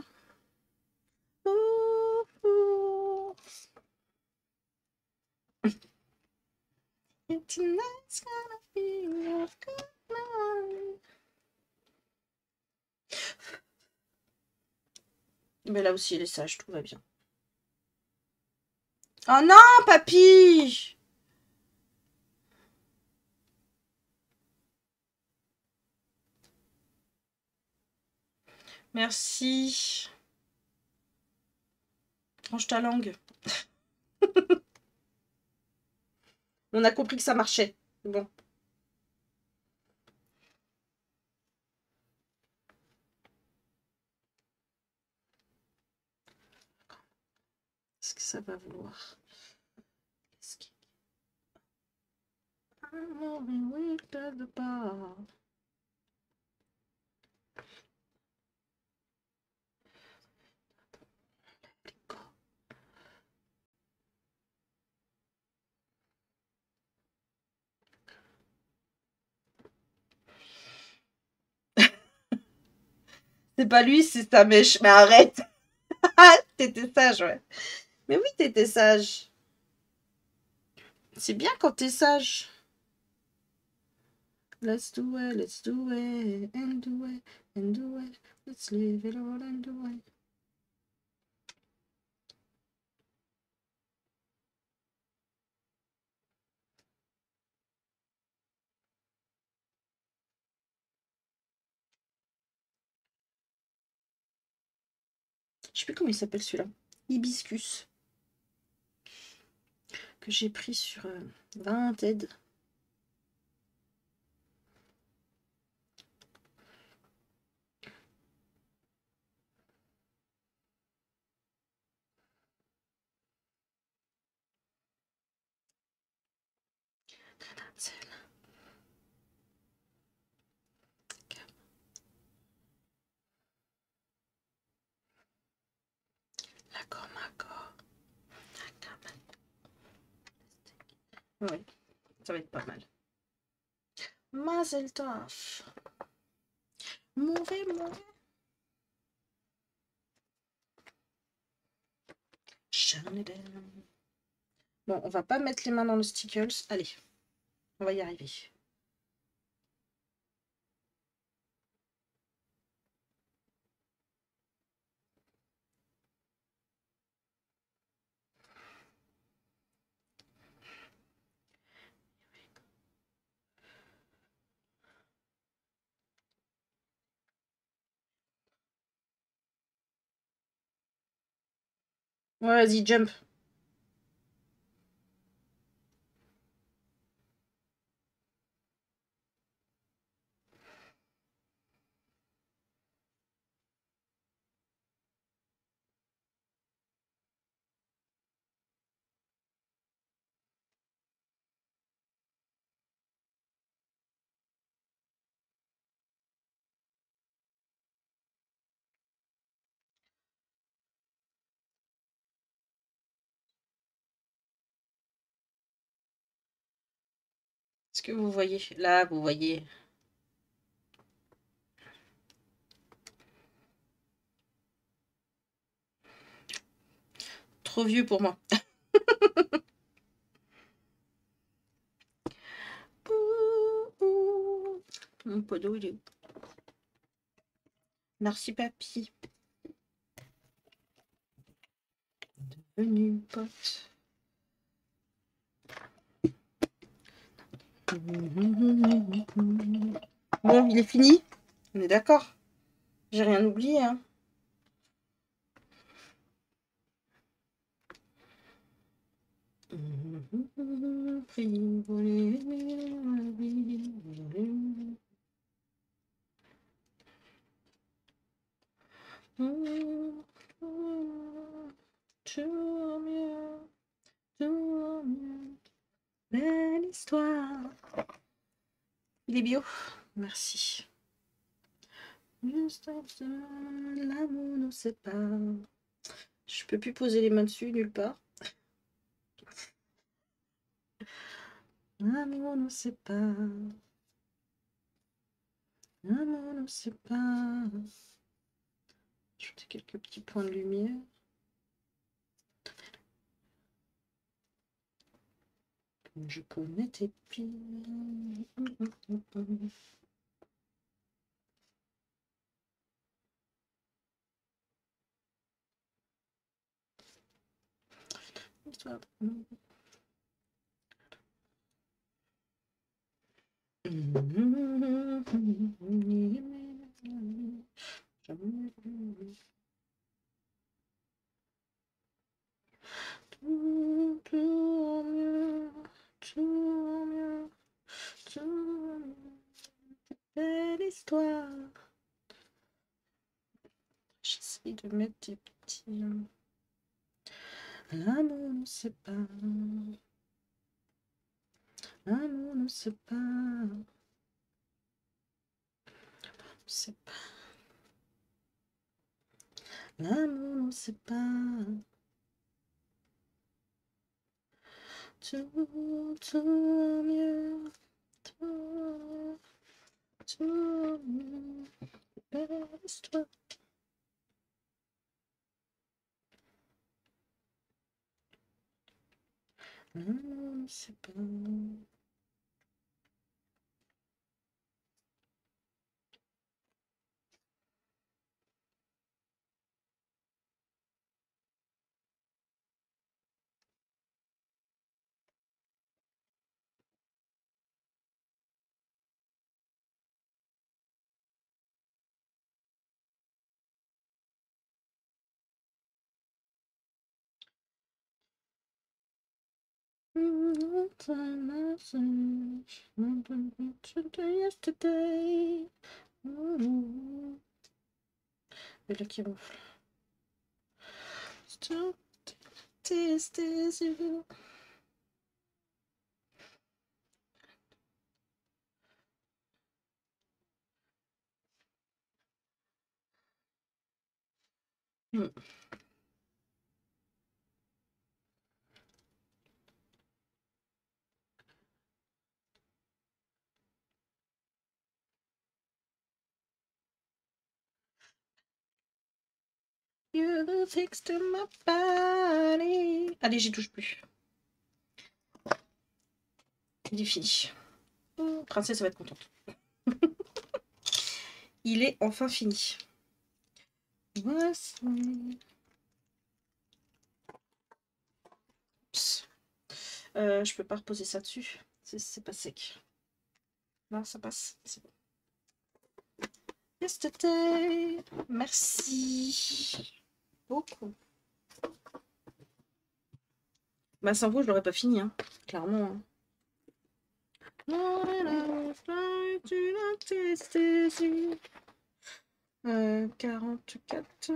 Mais là aussi, il est sage, tout va bien. Oh non, papy! Merci. Range ta langue. On a compris que ça marchait. Bon. Est-ce que ça va vouloir? C'est pas lui, c'est sa mèche. Mais arrête. T'étais sage, ouais. Mais oui, t'étais sage. C'est bien quand t'es sage. Let's do it, and do it, and do it. Let's live it all and do it. Je sais plus comment il s'appelle celui-là. Hibiscus. Que j'ai pris sur Vinted. D'accord, d'accord. Oui, ça va être pas mal. Mazel tov. Mauvais. Bon, on va pas mettre les mains dans le stickles. Allez, on va y arriver. Ouais, vas-y, jump. Est-ce que vous voyez? Là, vous voyez. Trop vieux pour moi. Mon podo, il est où? Merci, papy. Devenu pote. Bon, il est fini? On est d'accord? J'ai rien oublié, hein. Belle histoire. Il est bio. Merci. Juste l'amour nous sépare. Je peux plus poser les mains dessus nulle part. L'amour nous sépare. L'amour nous sépare. Ajouter quelques petits points de lumière. Je connais tes pieds. Tout mieux, tout mieux, tout mieux. Belle histoire. J'essaie de mettre des petits. L'amour nous sépare. L'amour nous sépare. L'amour nous sépare. Tout mieux. Tout mieux. Belle histoire. L'amour nous sépare. Yesterday. Et là qui ronfle. Stop this you. You fixed my body. Allez, j'y touche plus. Il est fini. Princesse va être contente. Il est enfin fini. Voici. Je peux pas reposer ça dessus. C'est pas sec. Là, ça passe. C'est bon. Yesterday. Merci. Beaucoup. Bah, sans vous, je l'aurais pas fini, hein. Clairement. Hein. 44.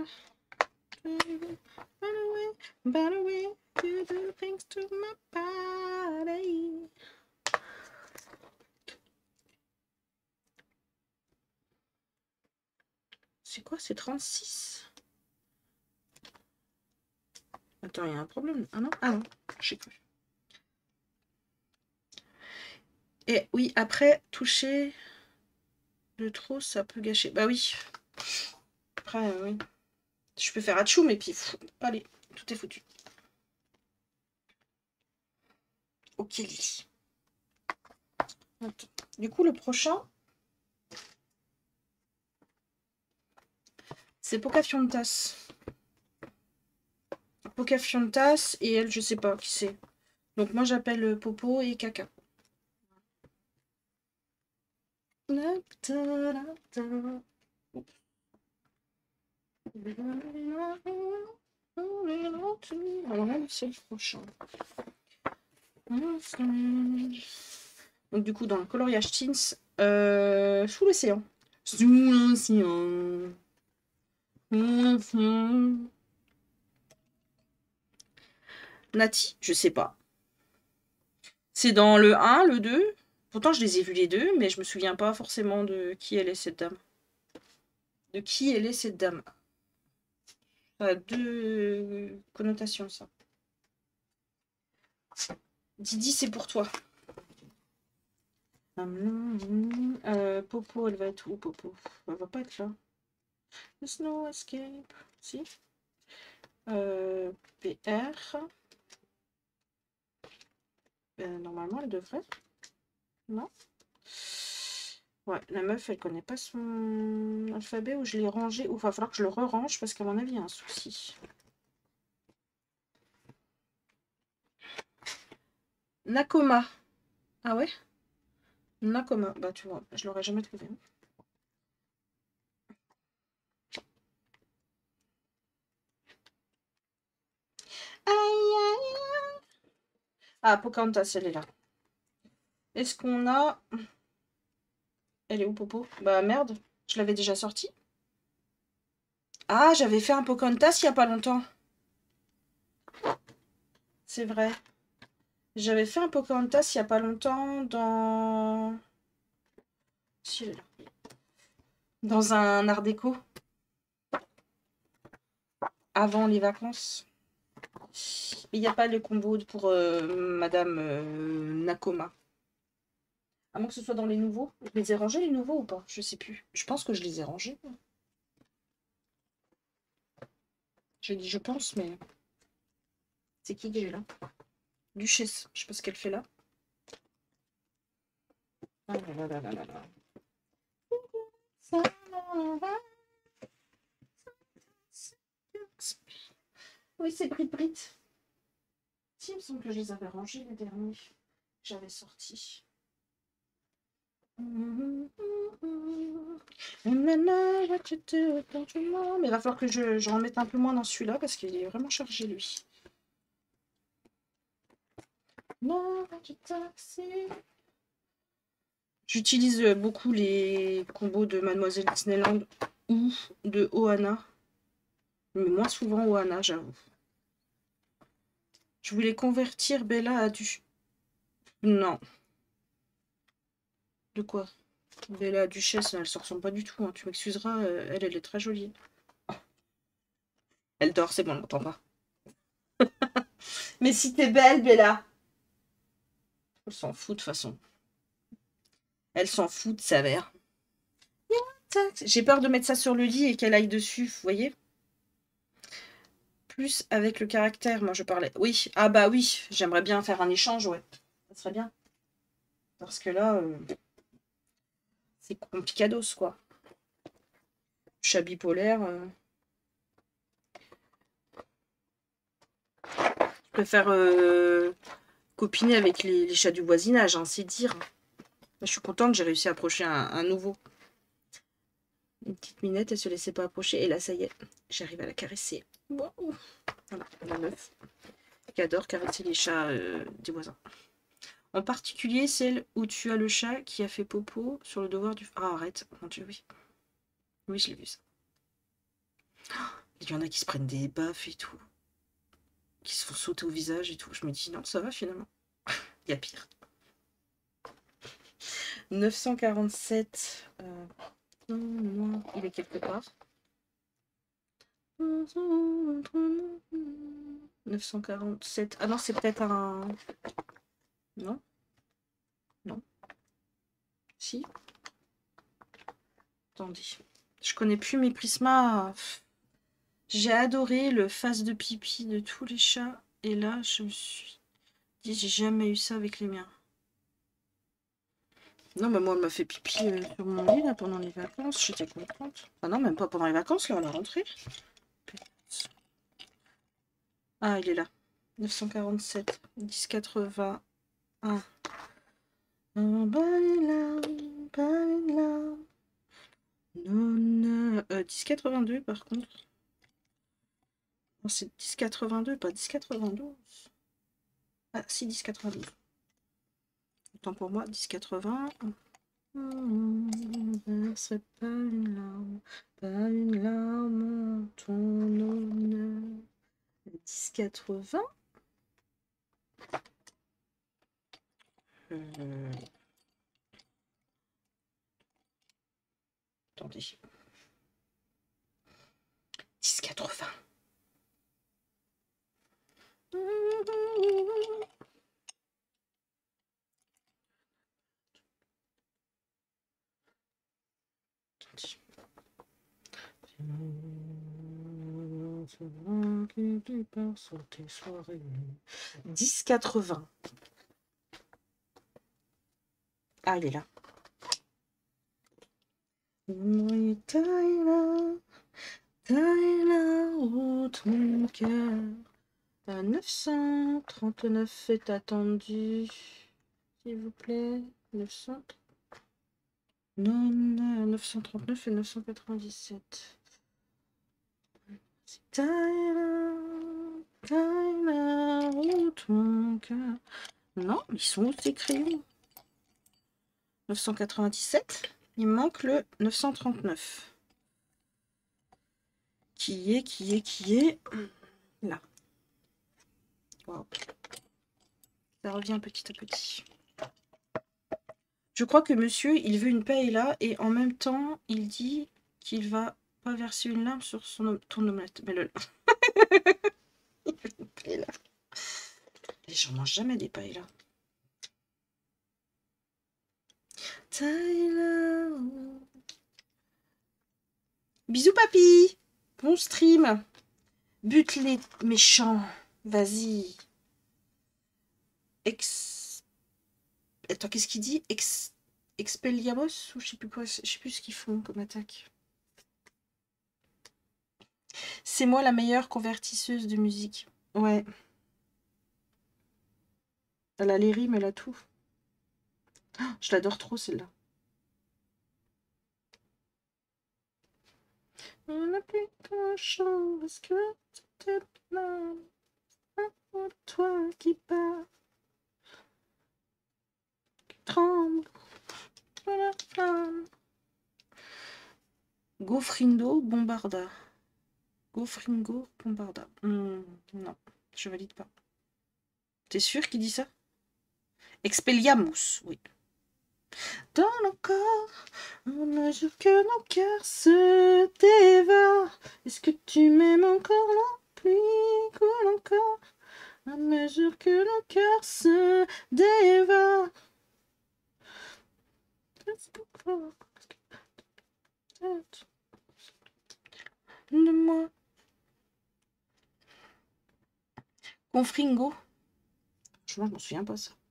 By the way, you do things to my body. C'est quoi, c'est 36? Attends, il y a un problème. Ah non, ah non, j'ai cru. Et oui, après, toucher de trop, ça peut gâcher. Bah oui. Après, oui. Je peux faire atchoum et puis, allez, tout est foutu. Ok, Lily. Attends. Du coup, le prochain, c'est Pocahontas. Pocahontas et elle, je sais pas qui c'est. Donc moi, j'appelle Popo et Caca. C'est le prochain. Donc du coup dans le coloriage Teens, sous l'océan. Sous l'océan. Nati, je sais pas. C'est dans le 1, le 2. Pourtant je les ai vus les deux, mais je me souviens pas forcément de qui elle est cette dame. De qui elle est cette dame? Ça a deux connotations, ça. Didi, c'est pour toi. Popo, elle va être où, Popo? Elle va pas être là. The Snow Escape. Si. PR. Normalement, elle devrait. Non? Ouais, la meuf, elle connaît pas son alphabet ou je l'ai rangé. Ou il va falloir que je le re-range parce qu'à mon avis, il y a un souci. Nakoma. Ah ouais? Nakoma. Bah, tu vois, je l'aurais jamais trouvé. Aïe, aïe, aïe. Ah, Pocahontas, elle est là. Est-ce qu'on a... Elle est où, Popo? Bah, merde. Je l'avais déjà sortie. Ah, j'avais fait un Pocahontas il y a pas longtemps. C'est vrai. J'avais fait un Pocahontas il y a pas longtemps dans... Si, elle est là. Dans un art déco. Avant les vacances. Mais il n'y a pas le combo pour Madame Nakoma. À moins que ce soit dans les nouveaux. Je les ai rangés les nouveaux ou pas? Je sais plus. Je pense que je les ai rangés. J'ai dit je pense, mais... C'est qui que j'ai là? Duchesse. Je sais pas ce qu'elle fait là. Ah là là là là là. Oui, c'est Brit Brit. Si, il me semble que je les avais rangés les derniers. J'avais sorti. Mais il va falloir que j'en mette un peu moins dans celui-là parce qu'il est vraiment chargé lui. J'utilise beaucoup les combos de Mademoiselle Disneyland ou de Ohana. Mais moins souvent Ohana, j'avoue. Je voulais convertir Bella à du... Non. De quoi? Bella Duchesse, elle se ressemble pas du tout. Hein. Tu m'excuseras, elle est très jolie. Elle dort, c'est bon, on l'entend pas. Mais si t'es belle, Bella. Elle s'en fout de toute façon. Elle s'en fout de sa mère. J'ai peur de mettre ça sur le lit et qu'elle aille dessus, vous voyez? Plus avec le caractère, moi je parlais. Oui, ah bah oui, j'aimerais bien faire un échange, ouais. Ça serait bien. Parce que là, c'est complicados, quoi. Chat bipolaire. Je préfère copiner avec les chats du voisinage, hein, c'est dire. Je suis contente, j'ai réussi à approcher un nouveau. Une petite minette, elle se laissait pas approcher. Et là, ça y est, j'arrive à la caresser. Wow. Voilà, la meuf qui adore caresser les chats des voisins. En particulier, celle où tu as le chat qui a fait popo sur le devoir du... Ah, arrête. Mon Dieu, oui. Oui, je l'ai vu, ça. Il y en a qui se prennent des baffes et tout. Qui se font sauter au visage et tout. Je me dis, non, ça va finalement. Il y a pire. 947. Il est quelque part. 947. Ah non, c'est peut-être un... Non? Non. Si? Attendez. Je connais plus mes prismas. J'ai adoré le face de pipi de tous les chats. Et là, je me suis dit, j'ai jamais eu ça avec les miens. Non, mais moi, elle m'a fait pipi sur mon lit là, pendant les vacances. J'étais contente. Ah non, même pas pendant les vacances, là, à la rentrée. Ah, il est là. 947. 1081. Balila, balila. Non, 1082 par contre. C'est 1082, pas 1092. Ah, si, 1092. Autant pour moi, 1080. Verserai pas une larme en ton honneur. 1080. Attendez. 10,80. Sur tes soirées. 10,80. Ah, il est là. Tyler, où ton cœur. 939 est attendu. S'il vous plaît. 900. Non, 939 et 997. Tyler, où ton cœur. Non, ils sont où ces crayons? 997. Il manque le 939. Qui est là. Wow. Ça revient petit à petit. Je crois que monsieur, il veut une paye là et en même temps, il dit qu'il va pas verser une larme sur ton omelette. Mais le... il veut une paye là. Et j'en mange jamais des pailles là. Tyler. Bisous papy. Bon stream. Bute les méchants. Vas-y. Attends, qu'est-ce qu'il dit? Expelliarmus? Ou je sais plus quoi, je sais plus ce qu'ils font comme attaque. C'est moi la meilleure convertisseuse de musique. Ouais. Elle a les rimes, elle a tout. Oh, je l'adore trop celle-là. On n'a plus qu'un chant parce que c'était là. Pour toi qui part, qui tremble dans la flamme. Gofrindo Bombarda. Gofringo Bombarda. Non, je valide pas. T'es sûr qu'il dit ça? Expelliarmus, oui. Dans nos corps, à mesure que nos cœurs se dévorent. Est-ce que tu m'aimes encore? La pluie coule encore. À mesure que nos cœurs se dévorent. De moi. Confringo. Je m'en souviens pas ça.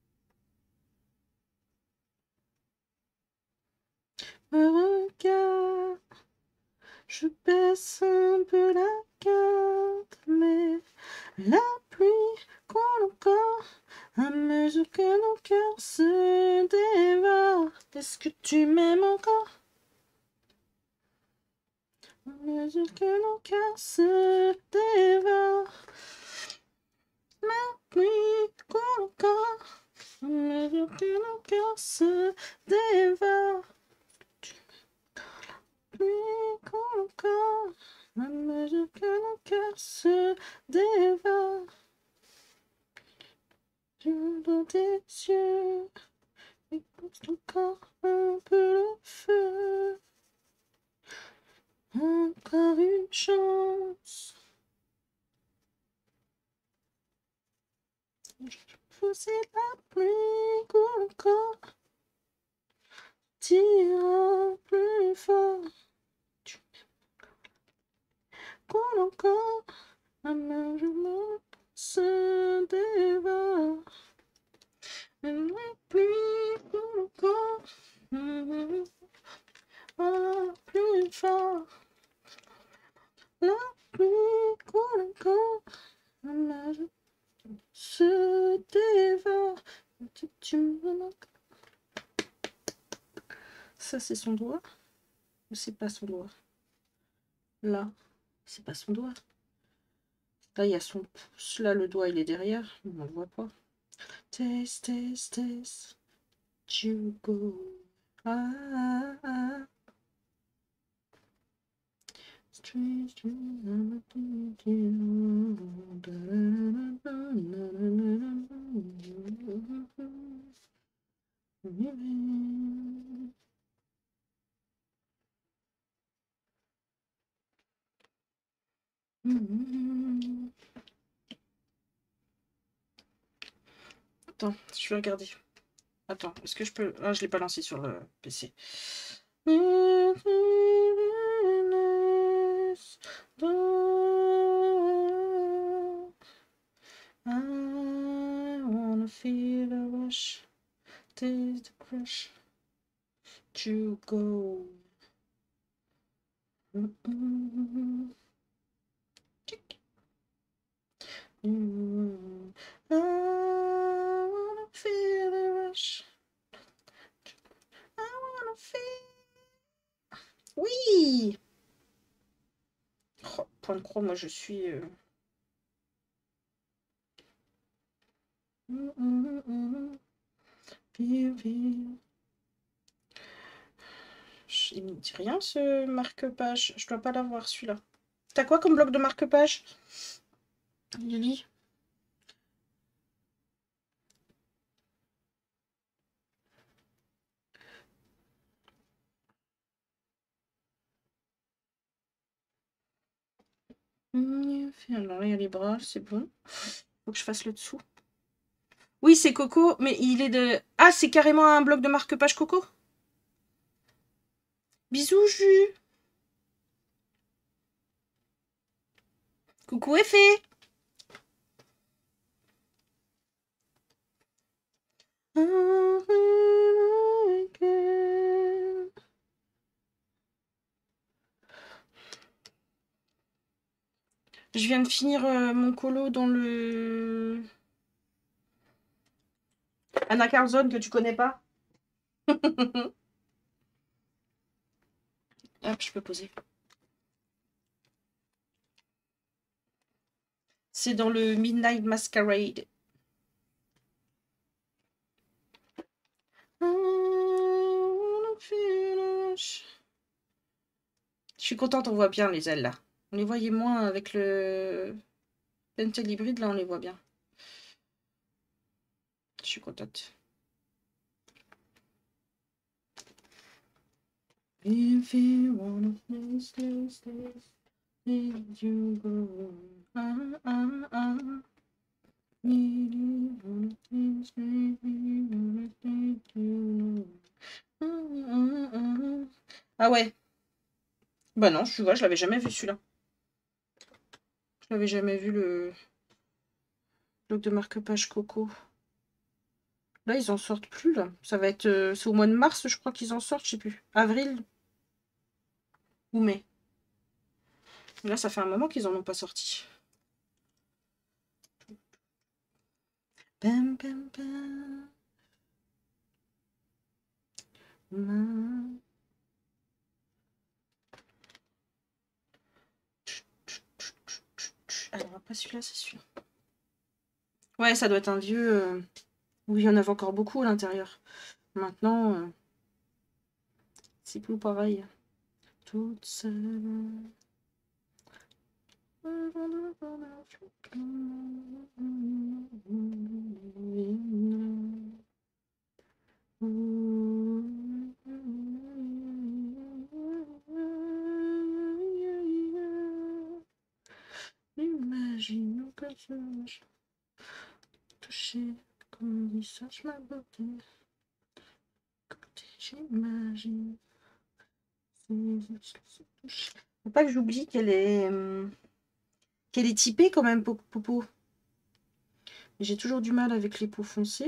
Regarde, je baisse un peu la garde, mais la pluie coule encore à mesure que nos cœurs se dévorent. Est-ce que tu m'aimes encore? À mesure que nos cœurs se dévorent. La pluie coule encore à mesure que nos cœurs se dévorent. Pluie coule encore à mesure que nos cœurs se dévorent. Dans tes yeux, écoute encore un peu le feu. Encore une chance. Pousser la pluie coule encore. Tire plus fort. Coule encore. À mesure se dévore. La pluie coule encore. Plus fort. La pluie coule encore. À mesure se dévore. Ça, c'est son doigt? Ou c'est pas son doigt? Là, c'est pas son doigt. Là, il y a son pouce. Là, le doigt, il est derrière. On ne le voit pas. Taste, taste, taste. You go. Ah, ah. Street, street, Attends, je vais regarder. Attends, est-ce que je peux... Ah, je l'ai pas lancé sur le PC. I wanna feel the rush, taste the crush, to go. I wanna feel the rush. I wanna feel. Oui! Oh, point de croix, moi je suis. Feel, feel. Il me dit rien ce marque-page. Je dois pas l'avoir celui-là. T'as quoi comme bloc de marque-page, Lily? Alors là, il y a les bras, c'est bon. Faut que je fasse le dessous. Oui, c'est Coco, mais il est de... Ah, c'est carrément un bloc de marque-page Coco? Bisous, Jus. Coucou, Effet. Je viens de finir mon colo dans le... Anna Carlson, que tu connais pas. Hop, je peux poser. C'est dans le Midnight Masquerade. Je suis contente, on voit bien les ailes là. On les voyait moins avec le Pentel hybride, là on les voit bien. Je suis contente. If you wanna stay, you go. Ah ouais. Bah non, je vois, je l'avais jamais vu celui-là. Je l'avais jamais vu le bloc de marque-page Coco. Là, ils en sortent plus, là. Ça va être... c'est au mois de mars, je crois qu'ils en sortent, je sais plus. Avril ou mai. Là, ça fait un moment qu'ils en ont pas sorti. Bam, bam, bam. Alors, pas celui-là, c'est celui-là. Ouais, ça doit être un vieux... où il y en avait encore beaucoup à l'intérieur. Maintenant, c'est plus pareil. Toute seule. Imagine que je toucher comme il sache ma beauté. J'imagine. Faut pas que j'oublie qu'elle est typée quand même, Popo. J'ai toujours du mal avec les peaux foncées.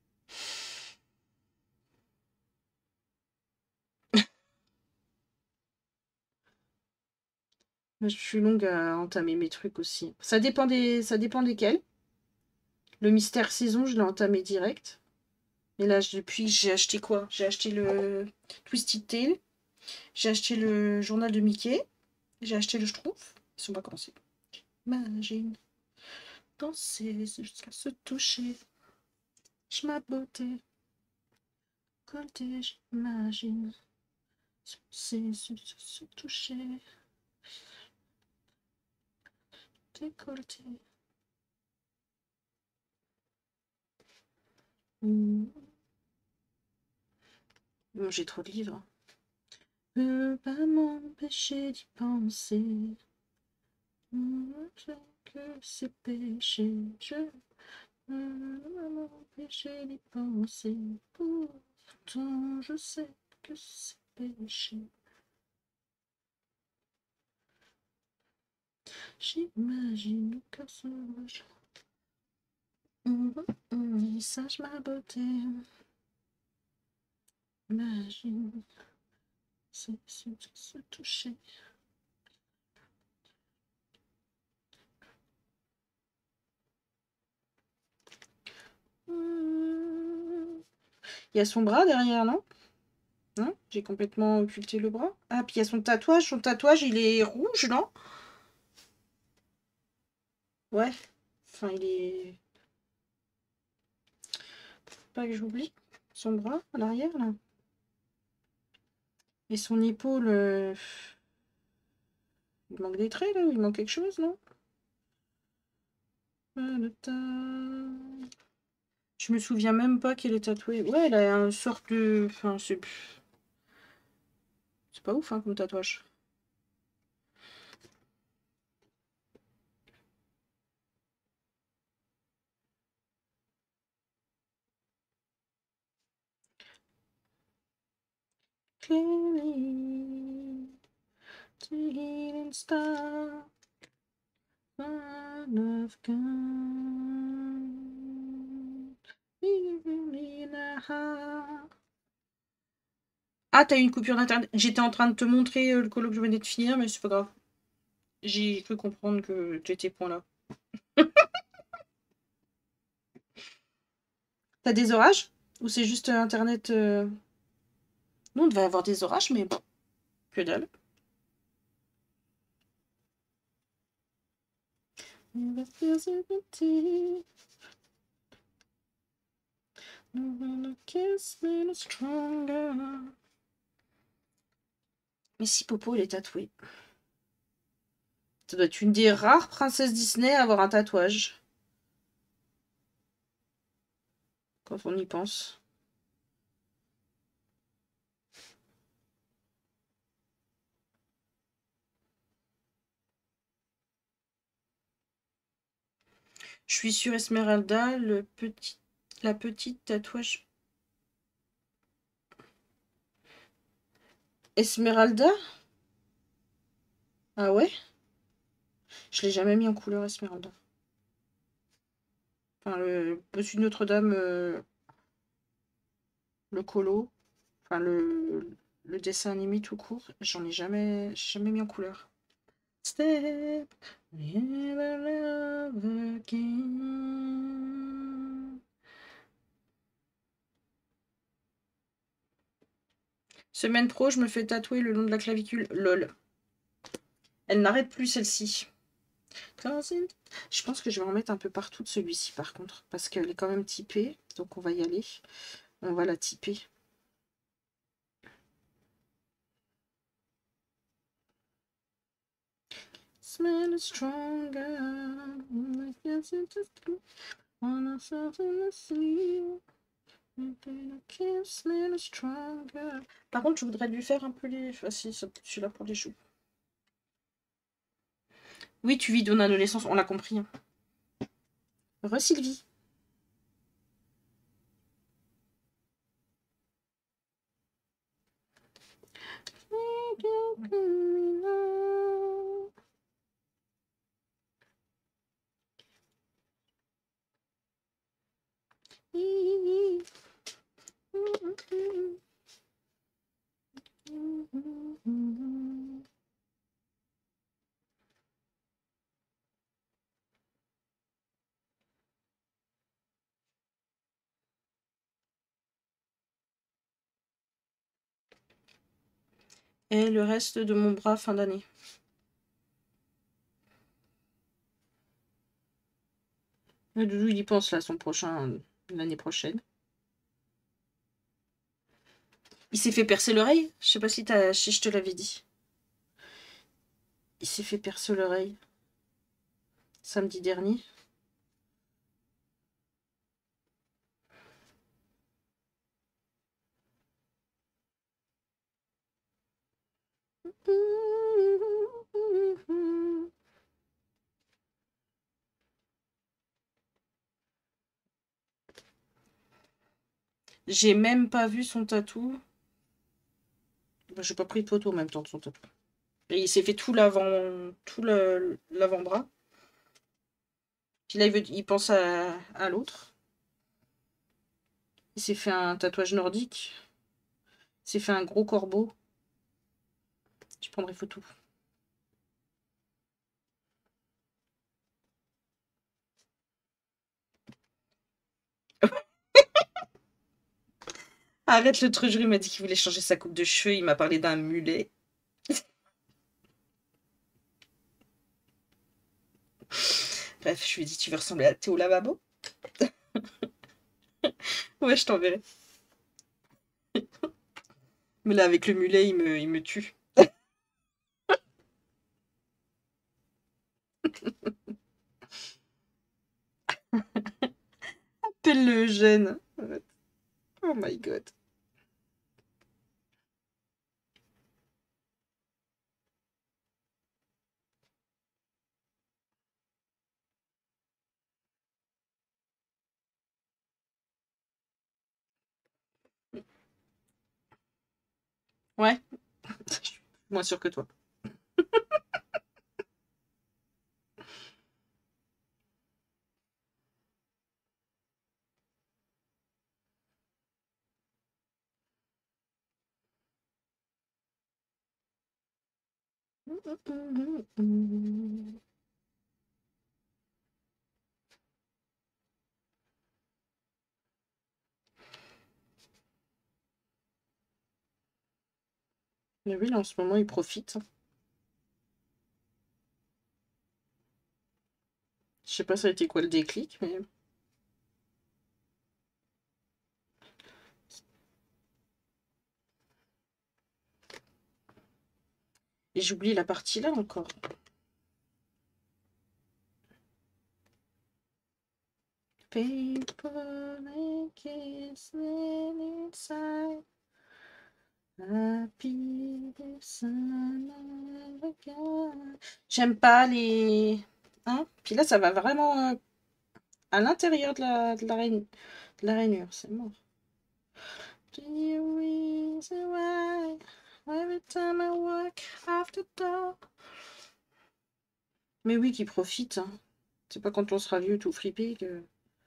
Je suis longue à entamer mes trucs aussi. Ça dépend desquels. Le Mystère Saison, je l'ai entamé direct. Et là, depuis, j'ai acheté quoi? J'ai acheté le Twisted Tail. J'ai acheté le journal de Mickey. J'ai acheté le Schtroumpf. Ils sont pas commencés. Imagine danser jusqu'à se toucher. Je ma beauté. Colleté, j'imagine. Se toucher. Décolleté. J'ai trop de livres. Je peux pas m'empêcher d'y penser. Que c'est péché. Je peux pas m'empêcher j'ai d'y penser. Pourtant, je sais que c'est péché. J'imagine que ce message ma beauté. Imagine, c'est se toucher. Il y a son bras derrière, non? Non? J'ai complètement occulté le bras. Ah, puis il y a son tatouage. Son tatouage, il est rouge, non? Ouais. Enfin, il est... Pas que j'oublie. Son bras, à l'arrière, là. Et son épaule... Il manque des traits, là? Il manque quelque chose, non? Je me souviens même pas qu'elle est tatouée. Ouais, elle a une sorte de... Enfin, c'est pas ouf, hein, comme tatouage. Clearly, the healing star, son of God, in a heart. Ah, t'as eu une coupure d'internet. J'étais en train de te montrer le colo que je venais de finir, mais c'est pas grave. J'ai cru comprendre que tu étais point là. T'as des orages? Ou c'est juste internet Nous, on devait avoir des orages, mais bon, que dalle. Mais si Popo, elle est tatouée. Ça doit être une des rares princesses Disney à avoir un tatouage. Quand on y pense. Je suis sur Esmeralda, la petite tatouage. Esmeralda? Ah ouais? Je l'ai jamais mis en couleur Esmeralda. Enfin, le Bossu de Notre-Dame, le colo, enfin le dessin animé tout court, j'en ai jamais mis en couleur. Step, never love again. Semaine pro, je me fais tatouer le long de la clavicule. LOL. Elle n'arrête plus celle-ci. Je pense que je vais en mettre un peu partout de celui-ci par contre. Parce qu'elle est quand même typée. Donc on va y aller. On va la typer. Smell stronger. Par contre, je voudrais lui faire un peu les... Ah si, celui-là pour les joues. Oui, tu vis ton adolescence, on l'a compris. Hein. Sylvie. Et le reste de mon bras fin d'année. Le doudou, il y pense là, son prochain, l'année prochaine. Il s'est fait percer l'oreille. Je sais pas si je te l'avais dit. Il s'est fait percer l'oreille. Samedi dernier. J'ai même pas vu son tatou. Bah, j'ai pas pris de photo en même temps de son tatou. Et il s'est fait tout l'avant-bras. Puis là, il pense à l'autre. Il s'est fait un tatouage nordique. Il s'est fait un gros corbeau. Je prendrai photo. Arrête le truc, il m'a dit qu'il voulait changer sa coupe de cheveux. Il m'a parlé d'un mulet. Bref, je lui ai dit, tu veux ressembler à Théo Lavabo? Ouais, je t'enverrai. Mais là, avec le mulet, il me tue. Appelle-le Eugène. Oh my god. Ouais, je suis moins sûre que toi. Mais oui, là, en ce moment, il profite. Je sais pas ça a été quoi le déclic, mais... Et j'oublie la partie là encore. People make it inside. Happy J'aime pas les... Hein? Puis là, ça va vraiment à l'intérieur de la rainure. C'est mort. Do you reason why every time I walk after dark? Mais oui, qui profite. Hein. C'est pas quand on sera vieux tout fripé que...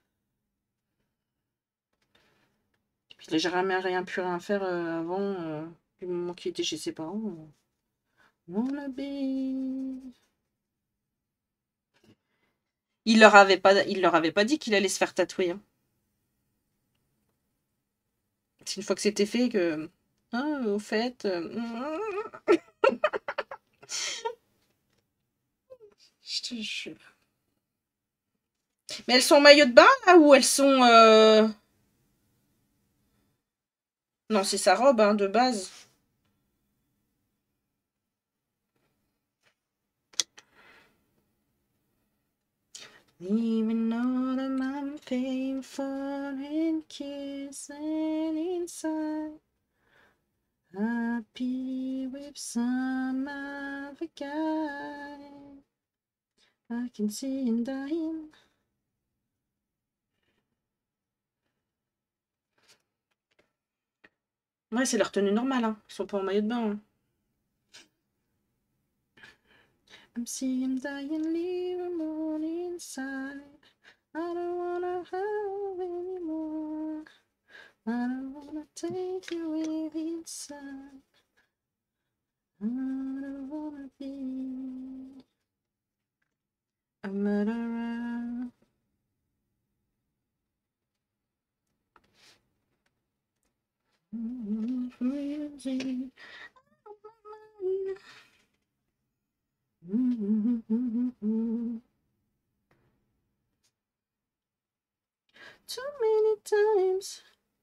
Puis il a jamais rien pu rien faire avant, du moment qu'il était chez ses parents. Wanna be... Il leur avait pas dit qu'il allait se faire tatouer. Hein. C'est une fois que c'était fait que... Ah, au fait... Je te jure. Mais elles sont en maillot de bain, là, ou elles sont... Non, c'est sa robe, hein, de base. Even though that I'm painful and kissing inside. Happy with some other guy. I can see him dying. Ouais, c'est leur tenue normale, hein. Ils sont pas en maillot de bain. Hein. I'm seeing him dying, leave him on inside. I don't wanna hurt anymore. I don't wanna take you with inside. I don't wanna be a murderer. Too many times.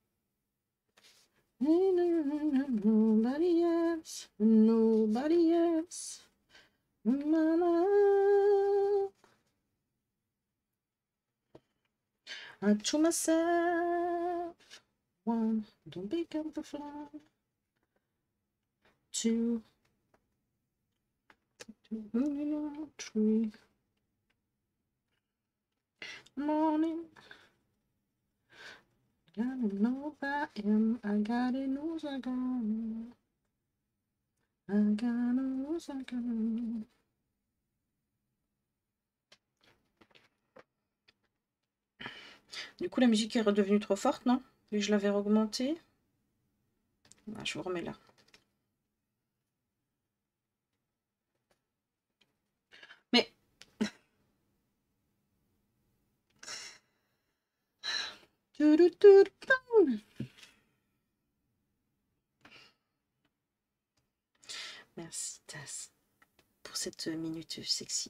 Nobody else. Nobody else. Mama. I told myself, one, don't pick up the phone. Two, three, morning. Gotta know I am. I gotta know I got. I gotta know I got. Du coup, la musique est redevenue trop forte, non? Vu que je l'avais augmentée. Ah, je vous remets là. Mais... Merci, Taz, pour cette minute sexy.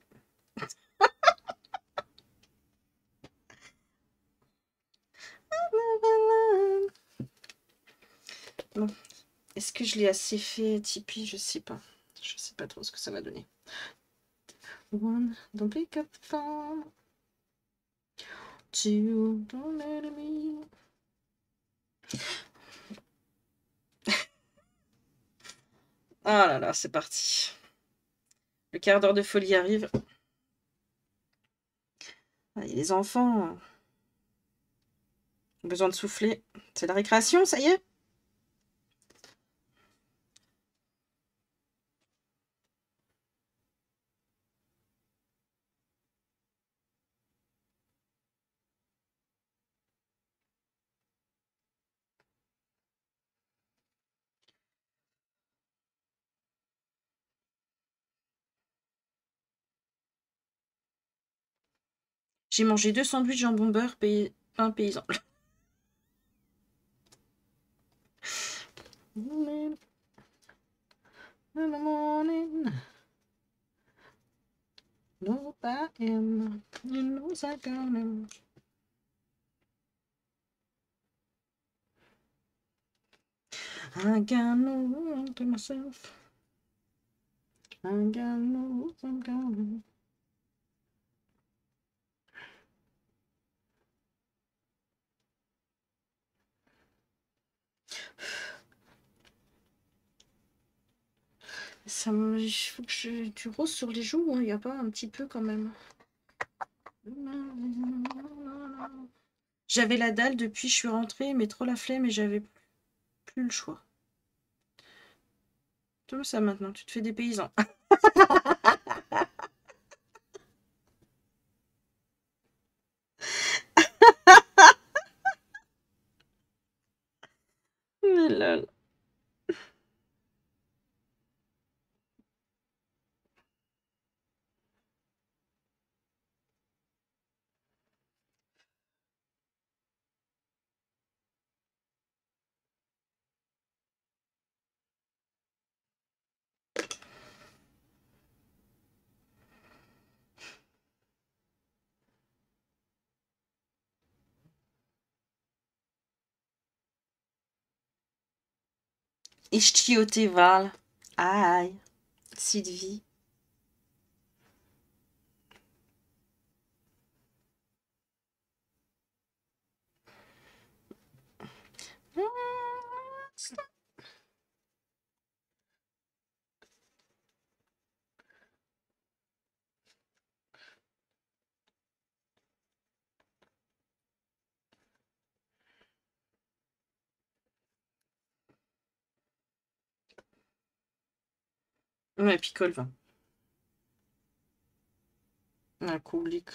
Bon. Est-ce que je l'ai assez fait Tipeee? Je sais pas. Je sais pas trop ce que ça va donner. One, don't pick up the phone. Two, don't let me. Ah là là, c'est parti. Le quart d'heure de folie arrive. Ah, et les enfants ont besoin de souffler. C'est la récréation, ça y est? J'ai mangé 2 sandwichs jambon beurre, pain paysan. In the morning, no I am. You know I gonna. I got no room to myself. I got no I'm going. Ça me... Il faut que je... tu roses sur les joues, il n'y a pas un petit peu quand même. J'avais la dalle depuis je suis rentrée, mais trop la flemme et j'avais plus le choix. Tout ça maintenant, tu te fais des paysans. Mais lol. Ichtioteval. Aïe. Sylvie. Ouais, picole va. Un colique.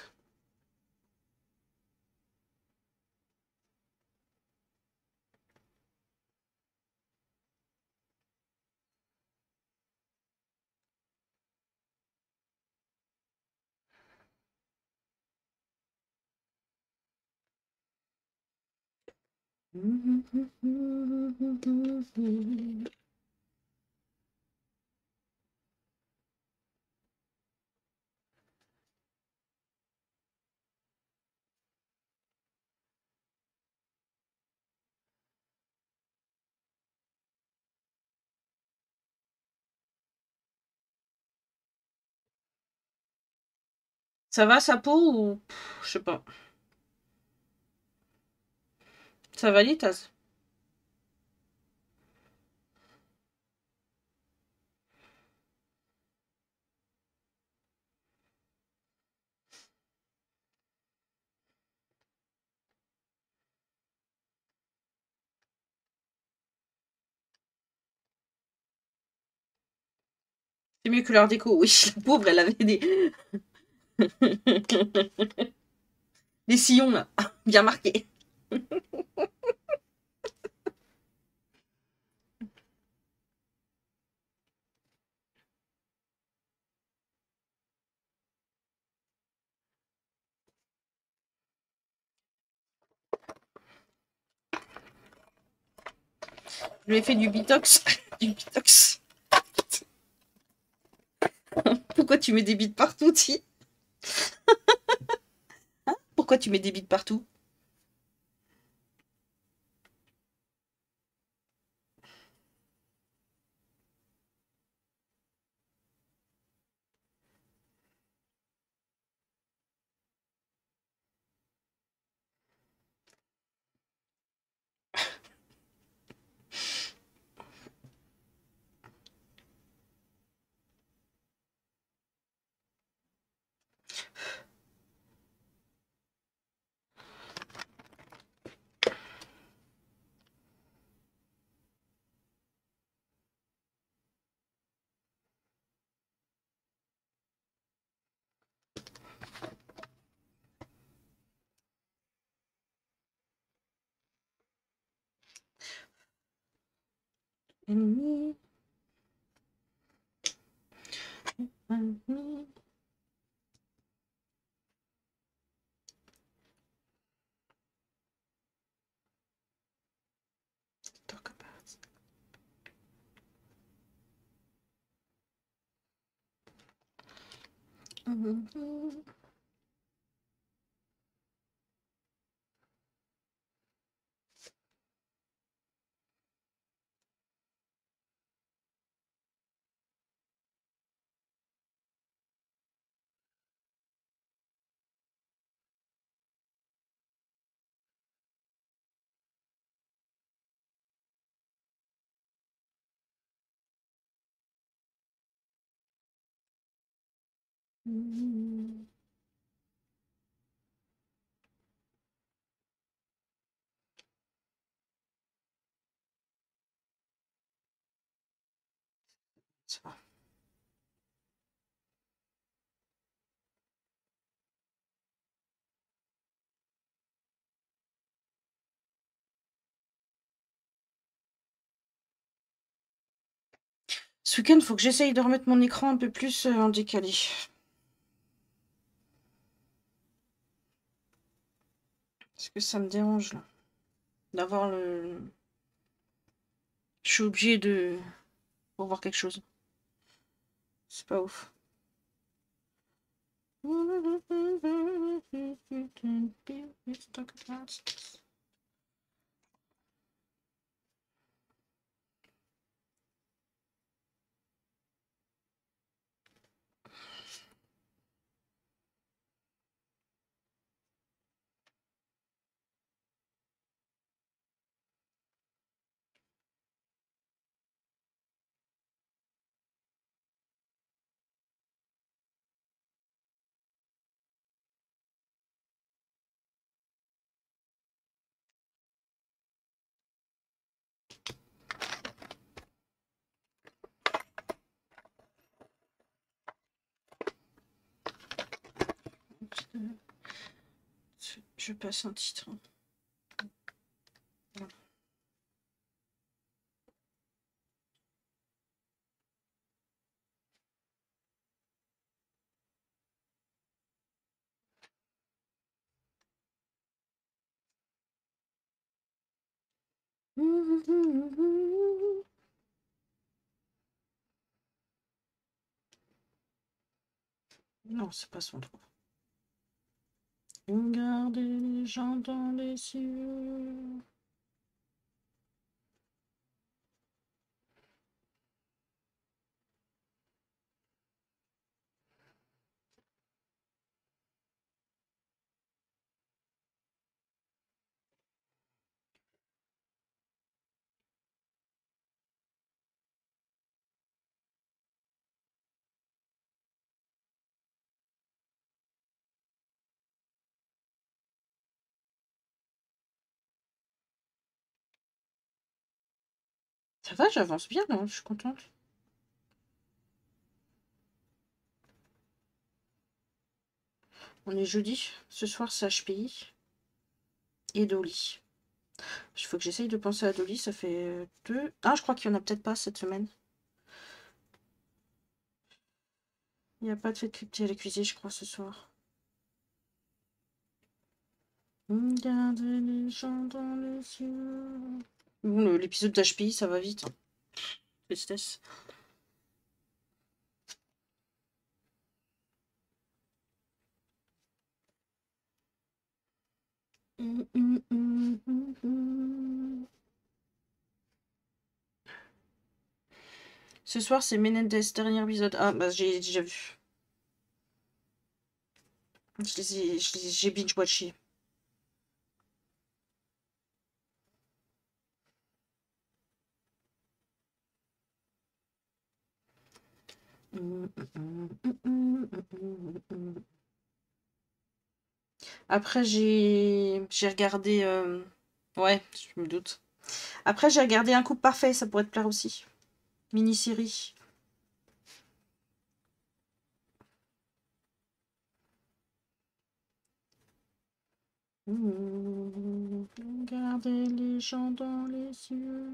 Ça va sa peau ou... Je sais pas. Ça va Litas? C'est mieux que l'art déco. Oui, la pauvre, elle avait des... des sillons, là, bien marqués. Je lui ai fait du bitox. Du bitox. Pourquoi tu mets des bites partout, Ti? Pourquoi tu mets des bites partout? Ennemi. Ennemi. Talk about. Ça va. Ce week-end, il faut que j'essaye de remettre mon écran un peu plus en décalé. Parce que ça me dérange, là. D'avoir le... Je suis obligée de... pour voir quelque chose. C'est pas ouf. Je passe un titre. Voilà. Non, c'est pas son droit. Regardez les gens dans les yeux. Ça va, j'avance bien là, je suis contente. On est jeudi. Ce soir, c'est HPI. Et Dolly. Il faut que j'essaye de penser à Dolly. Ça fait 2... Ah, je crois qu'il n'y en a peut-être pas cette semaine. Il n'y a pas de fête cryptée à la cuisine, je crois, ce soir. Regardez les gens dans les yeux. Bon, l'épisode d'HPI, ça va vite. Hein. Tristesse. Ce soir, c'est Menendez, dernier épisode. Ah, bah j'ai déjà vu. J'ai binge-watché. Après, j'ai regardé... Ouais, je me doute. Après, j'ai regardé Un couple parfait, ça pourrait te plaire aussi. Mini-série. Regardez les gens dans les yeux.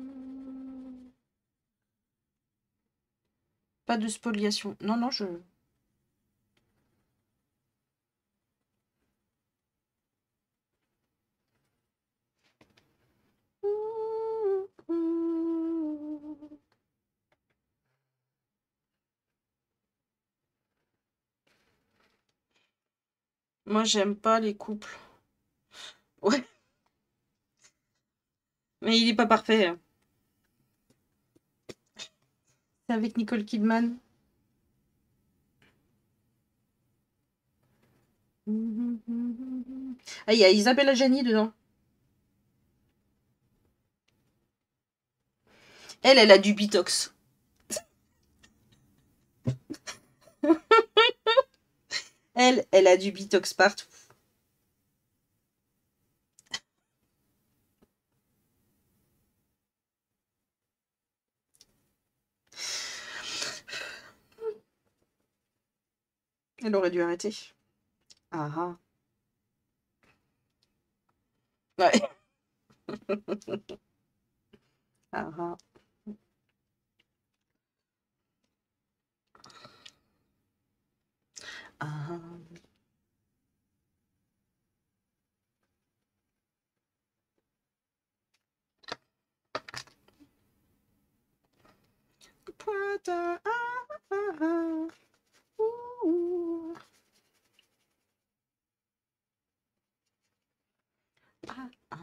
Pas de spoliation. Non, non, je... Moi, j'aime pas les couples. Ouais. Mais il est pas parfait. Hein. C'est avec Nicole Kidman. Ah, il y a Isabelle Adjani dedans. Elle a du bitox. Elle a du bitox partout. Elle aurait dû arrêter. Ah ah. Ouais. Ah ah. Ah ah. Pointe. Ah ah ah. Ouh. Ah ah.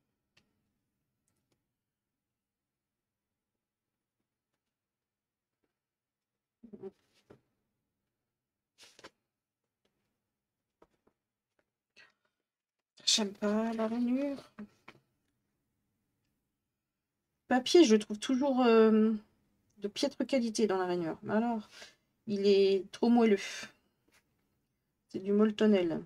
J'aime pas la rainure. Papier, je le trouve toujours de piètre qualité dans la rainure. Alors, il est trop moelleux. C'est du Moltonel.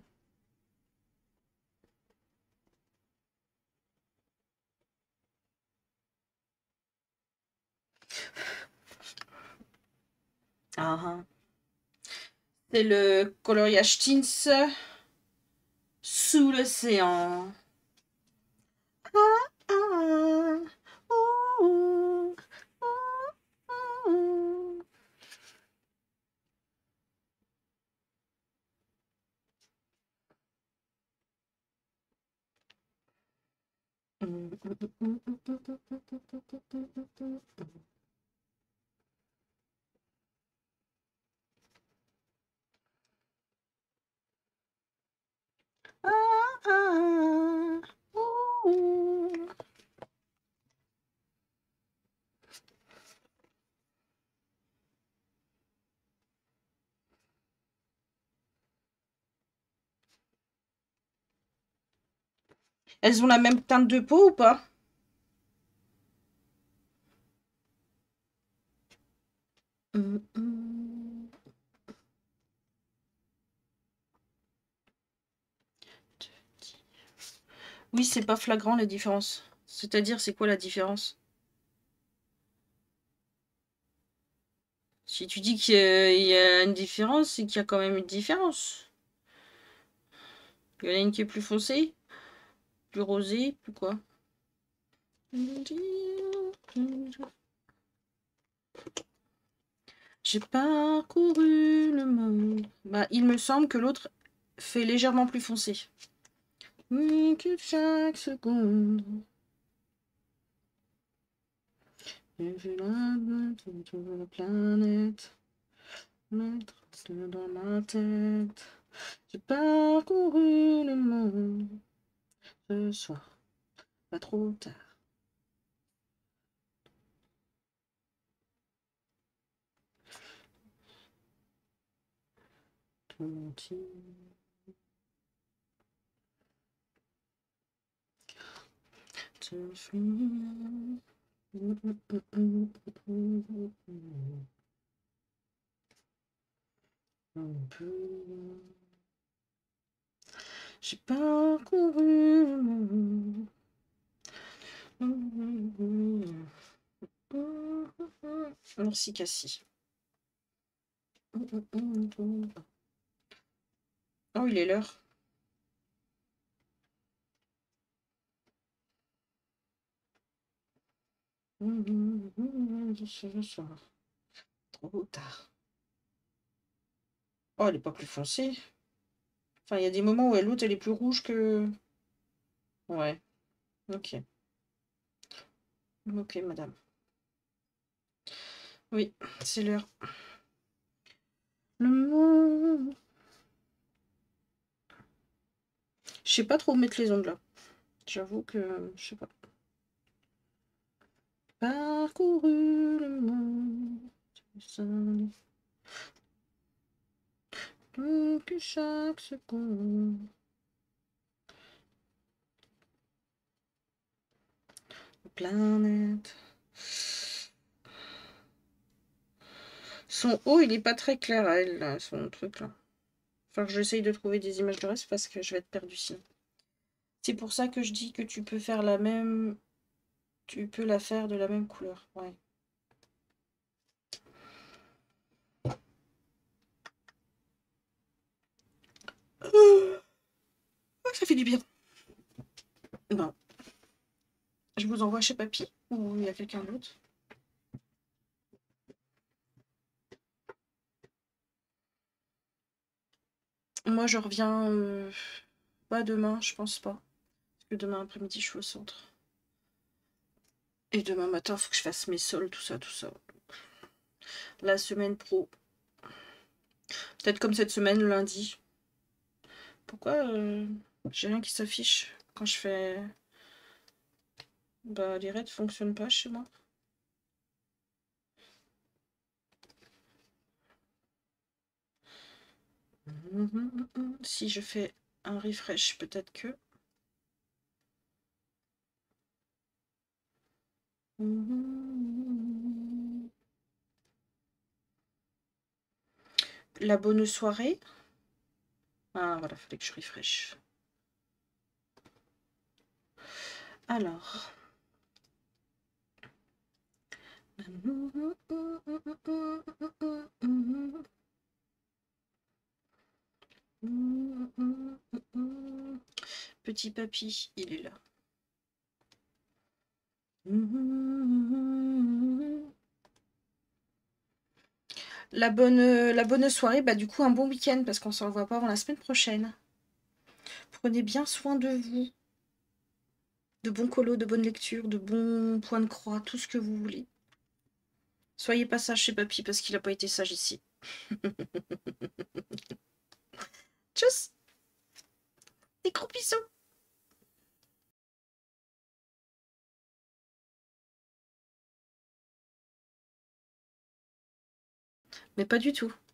Ah ah. C'est le coloriage Teens sous l'océan. Ah ah. Ouh. Ouh. Ah, ah, ouh. Elles ont la même teinte de peau ou pas? Oui, c'est pas flagrant la différence. C'est-à-dire, c'est quoi la différence? Si tu dis qu'il y a une différence, c'est qu'il y a quand même une différence. Il y en a une qui est plus foncée, plus rosée, plus quoi. J'ai parcouru le monde. Bah, il me semble que l'autre fait légèrement plus foncé. Oui, que chaque seconde. J'ai vu la planète. Mettre dans ma tête. J'ai parcouru le monde. Ce soir, pas trop tard. Te fuir. J'ai parcouru le monde. Merci Cassie. Oh, il est l'heure. Ce soir. Trop tard. Oh, elle est pas plus foncée. Enfin, il y a des moments où l'autre, elle est plus rouge que... Ouais. Ok. Ok, madame. Oui, c'est l'heure. Le monde. Je sais pas trop où mettre les ongles là. J'avoue que... Je sais pas. Parcouru le monde. Que chaque seconde. Planète. Son haut, il est pas très clair à elle, là, son truc là. Enfin, j'essaye de trouver des images de reste parce que je vais être perdue sinon. C'est pour ça que je dis que tu peux faire la même... Tu peux la faire de la même couleur, ouais. Ça fait du bien. Non. Je vous envoie chez papy ou il y a quelqu'un d'autre? Moi, je reviens pas demain, je pense pas. Parce que demain après-midi, je suis au centre. Et demain matin, il faut que je fasse mes sols, tout ça, tout ça. La semaine pro. Peut-être comme cette semaine, le lundi. Pourquoi j'ai rien qui s'affiche quand je fais... Bah, les raids fonctionnent pas chez moi. Si je fais un refresh, peut-être que... La bonne soirée. Ah, voilà, fallait que je refresh. Alors... Petit papy, il est là. La bonne soirée, bah du coup un bon week-end parce qu'on se revoit pas avant la semaine prochaine. Prenez bien soin de vous. De bons colos, de bonnes lectures, de bons points de croix, tout ce que vous voulez. Soyez pas sage chez papy parce qu'il a pas été sage ici. Tchuss. Des gros bisous. Mais pas du tout.